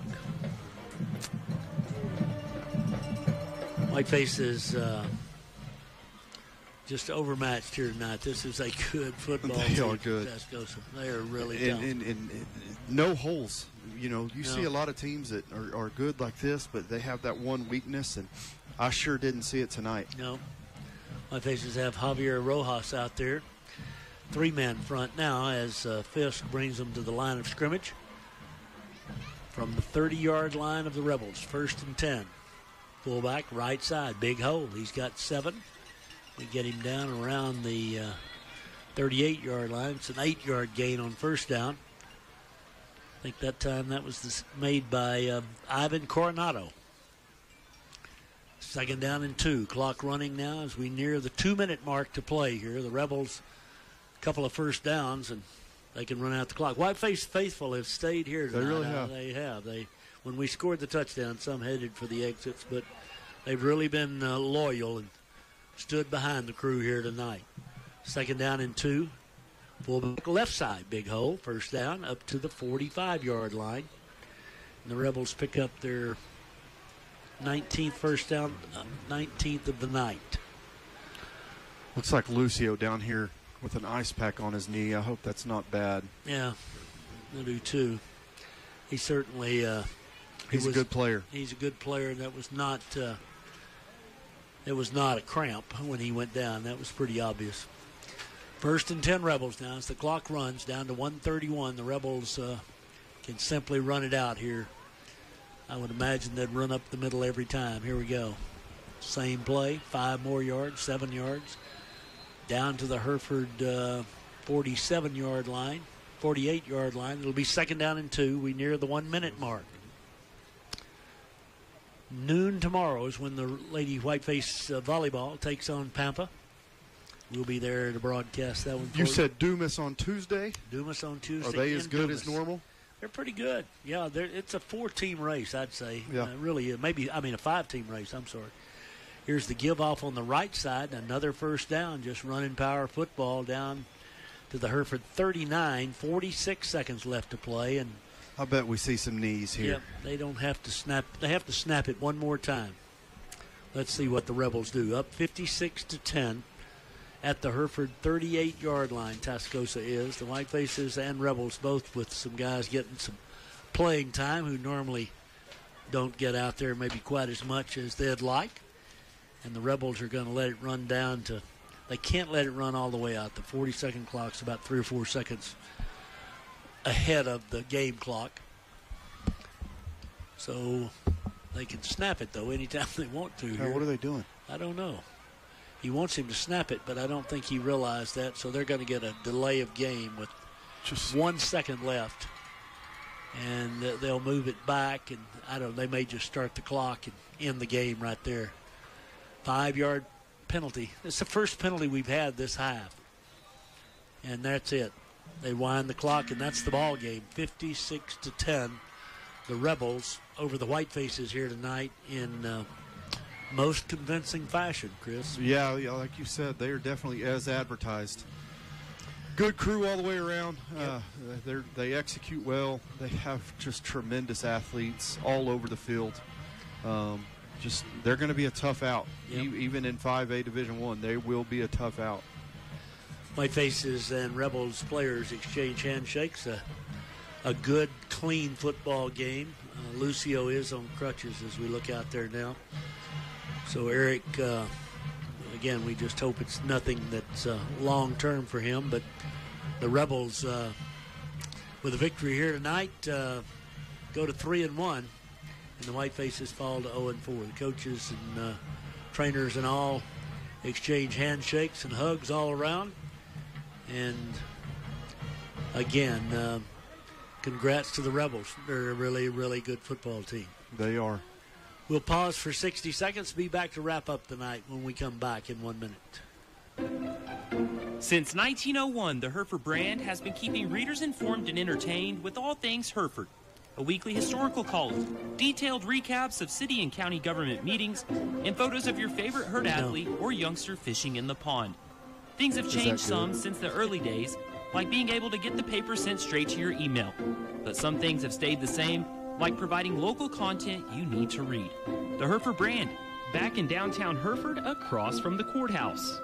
Whiteface is just overmatched here tonight. This is a good football team. They are good. Tascosa. They are really tough. And no holes. You see a lot of teams that are good like this, but they have that one weakness, and I sure didn't see it tonight. No. Whitefaces have Javier Rojas out there. 3-man front now as Fisk brings them to the line of scrimmage. From the 30-yard line of the Rebels, 1st and 10. Fullback, right side, big hole. He's got 7. We get him down around the 38-yard line. It's an 8-yard gain on 1st down. I think that time that was made by Ivan Coronado. 2nd down and 2. Clock running now as we near the 2-minute mark to play here. The Rebels, a couple of 1st downs, and they can run out the clock. Whiteface faithful have stayed here tonight. They really have. They have. When we scored the touchdown, some headed for the exits, but they've really been loyal and stood behind the crew here tonight. 2nd down and 2. Fullback left side, big hole. 1st down up to the 45-yard line. And the Rebels pick up their 19th first down, 19th of the night. Looks like Lucio down here with an ice pack on his knee. I hope that's not bad. Yeah, I do too. He certainly he's a good player. He's a good player, and that was not it was not a cramp when he went down. That was pretty obvious. 1st and 10 Rebels now as the clock runs down to 1:31. The Rebels can simply run it out here. I would imagine they'd run up the middle every time. Here we go. Same play, 5 more yards, 7 yards. Down to the Hereford 47-yard line, 48-yard line. It'll be 2nd down and 2. We near the 1-minute mark. Noon tomorrow is when the Lady Whiteface volleyball takes on Pampa. We'll be there to broadcast that one for you. You said Dumas on Tuesday? Dumas on Tuesday. Are they as good as normal? They're pretty good. Yeah, it's a 4-team race, I'd say. Yeah. Really, a 5-team race, I'm sorry. Here's the give-off on the right side. Another 1st down, just running power football down to the Hereford 39. 46 seconds left to play. And I bet we see some knees here. Yep, they don't have to snap. They have to snap it one more time. let's see what the Rebels do. Up 56-10 at the Hereford 38-yard line. Tascosa is. The Whitefaces and Rebels both with some guys getting some playing time who normally don't get out there maybe quite as much as they'd like. And the Rebels are going to let it run down to, they can't let it run all the way out. The 40-second clock's about 3 or 4 seconds ahead of the game clock. So they can snap it, though, anytime they want to. What are they doing? I don't know. He wants him to snap it, but I don't think he realized that. So they're going to get a delay of game with just 1 second left. And they'll move it back, and I don't know, they may just start the clock and end the game right there. 5-yard penalty. It's the first penalty we've had this half. And that's it. They wind the clock, and that's the ball game. 56-10. The Rebels over the Whitefaces here tonight in most convincing fashion, Chris. Yeah, like you said, they are definitely as advertised. Good crew all the way around. Yep. They execute well. They have just tremendous athletes all over the field. They're going to be a tough out. Yep. Even in 5A Division I, they will be a tough out. Whitefaces and Rebels players exchange handshakes. A good, clean football game. Lucio is on crutches as we look out there now. So Eric, again, we just hope it's nothing that's long-term for him. But the Rebels, with a victory here tonight, go to 3-1, and the Whitefaces fall to 0-4. The coaches and trainers and all exchange handshakes and hugs all around. And again, congrats to the Rebels. They're a really, really good football team. They are. We'll pause for 60 seconds. Be back to wrap up the night when we come back in 1 minute. Since 1901, the Hereford brand has been keeping readers informed and entertained with all things Hereford. A weekly historical column, detailed recaps of city and county government meetings, and photos of your favorite herd athlete or youngster fishing in the pond. Things have changed some since the early days, like being able to get the paper sent straight to your email. But some things have stayed the same, like providing local content you need to read. The Hereford brand, back in downtown Hereford across from the courthouse.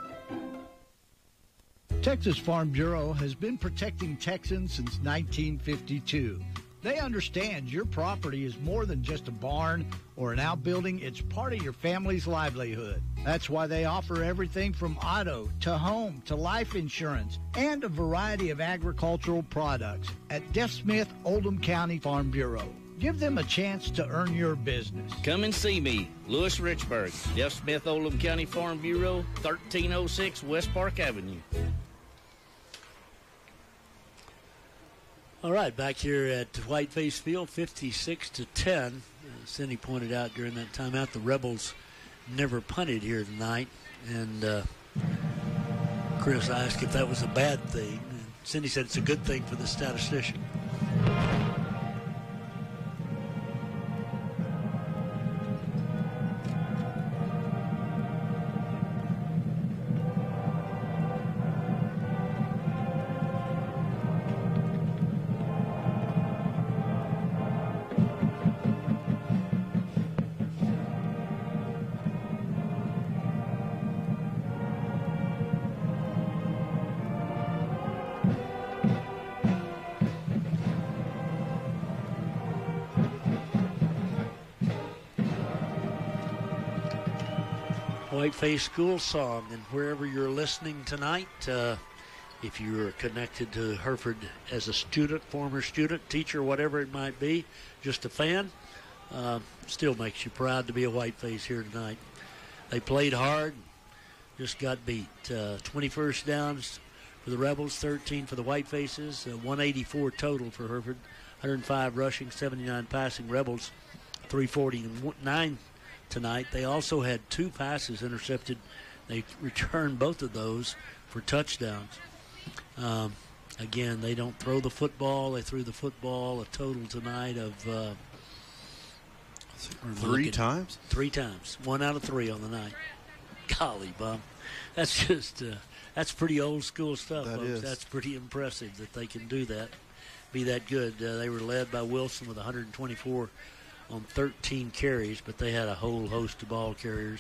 Texas Farm Bureau has been protecting Texans since 1952. They understand your property is more than just a barn or an outbuilding. It's part of your family's livelihood. That's why they offer everything from auto to home to life insurance and a variety of agricultural products at Deaf Smith Oldham County Farm Bureau. Give them a chance to earn your business. Come and see me, Louis Richburg, Deaf Smith Oldham County Farm Bureau, 1306 West Park Avenue. All right, back here at Whiteface Field, 56-10. Cindy pointed out during that timeout the Rebels never punted here tonight. And Chris asked if that was a bad thing. And Cindy said it's a good thing for the statistician. Whiteface School Song, and wherever you're listening tonight, if you're connected to Hereford as a student, former student, teacher, whatever it might be, just a fan, still makes you proud to be a Whiteface here tonight. They played hard, just got beat. 20 first downs for the Rebels, 13 for the Whitefaces, 184 total for Hereford, 105 rushing, 79 passing. Rebels 349 tonight. They also had 2 passes intercepted. They returned both of those for touchdowns. Again, they don't throw the football. They threw the football a total tonight of 3 times? 3 times. 1 out of 3 on the night. Golly, bum. That's just that's pretty old school stuff, that folks. Is. That's pretty impressive that they can do that, be that good. They were led by Wilson with 124 on 13 carries, but they had a whole host of ball carriers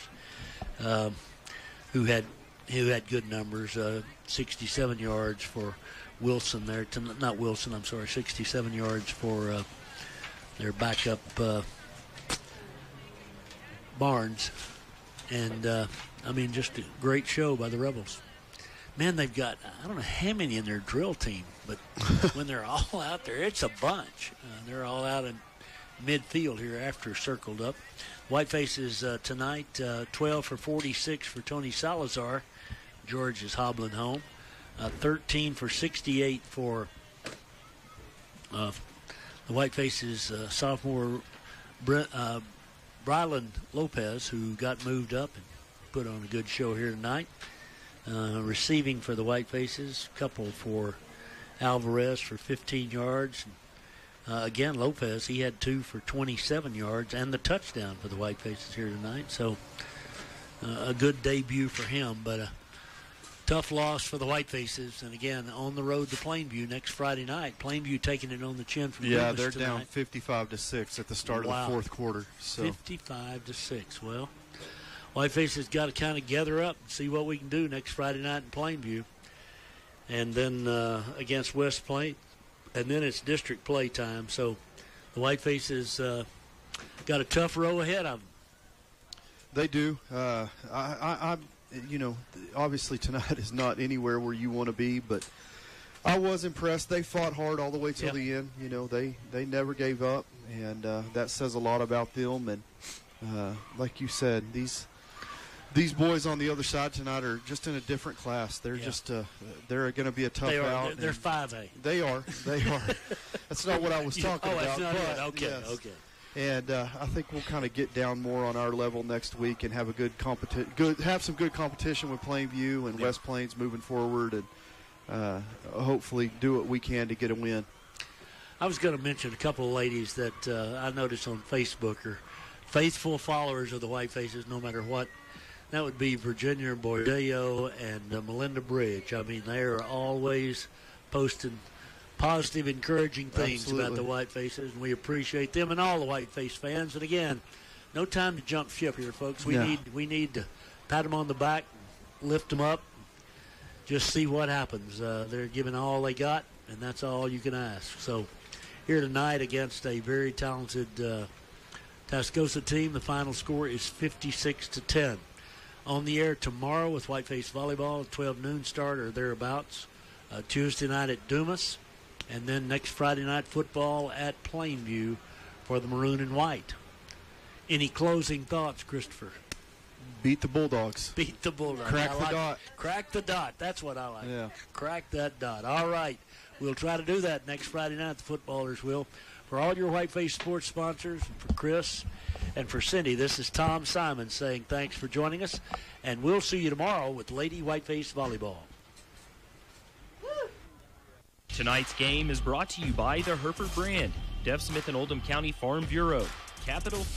who had good numbers. 67 yards for Wilson there. Not Wilson, I'm sorry. 67 yards for their backup Barnes. And, just a great show by the Rebels. Man, they've got, I don't know how many in their drill team, but when they're all out there, it's a bunch. They're all out in midfield here after circled up. Whitefaces tonight, 12 for 46 for Tony Salazar. George is hobbling home. 13 for 68 for the Whitefaces sophomore Brylan Lopez, who got moved up and put on a good show here tonight. Receiving for the Whitefaces, couple for Alvarez for 15 yards. Again, Lopez, he had 2 for 27 yards and the touchdown for the Whitefaces here tonight. So a good debut for him, but a tough loss for the Whitefaces. And again, on the road to Plainview next Friday night. Plainview taking it on the chin from Dumas they're tonight. Down 55-6 at the start of the fourth quarter. So 55-6. Well, Whitefaces got to kind of gather up and see what we can do next Friday night in Plainview. And then against West Plains. And then it's district play time. So the Whitefaces got a tough row ahead of them. They do. Obviously tonight is not anywhere where you want to be, but I was impressed. They fought hard all the way till the end. They never gave up, and that says a lot about them. And like you said, these boys on the other side tonight are just in a different class. They're just they're going to be a tough out. They're 5A. They are. That's not what I was talking about. That's not it. Okay. Yes. Okay. And I think we'll kind of get down more on our level next week and have a have some good competition with Plainview and West Plains moving forward, and hopefully do what we can to get a win. I was going to mention a couple of ladies that I noticed on Facebook are faithful followers of the Whitefaces, no matter what. That would be Virginia Bordello and Melinda Bridge. I mean, they are always posting positive, encouraging things about the Whitefaces, and we appreciate them and all the Whiteface fans. And again, no time to jump ship here, folks. We need to pat them on the back, lift them up, just see what happens. They're giving all they got, and that's all you can ask. So here tonight against a very talented Tascosa team, the final score is 56-10. On the air tomorrow with Whiteface Volleyball, 12 noon start or thereabouts. Tuesday night at Dumas. And then next Friday night football at Plainview for the Maroon and White. Any closing thoughts, Christopher? Beat the Bulldogs. Beat the Bulldogs. Crack the dot. Crack the dot. That's what I like. Yeah. Crack that dot. All right. We'll try to do that next Friday night. The footballers will. For all your Whiteface sports sponsors, and for Chris and for Cindy, this is Tom Simon saying thanks for joining us. And we'll see you tomorrow with Lady Whiteface Volleyball. Tonight's game is brought to you by the Hereford brand, Deaf Smith and Oldham County Farm Bureau, Capital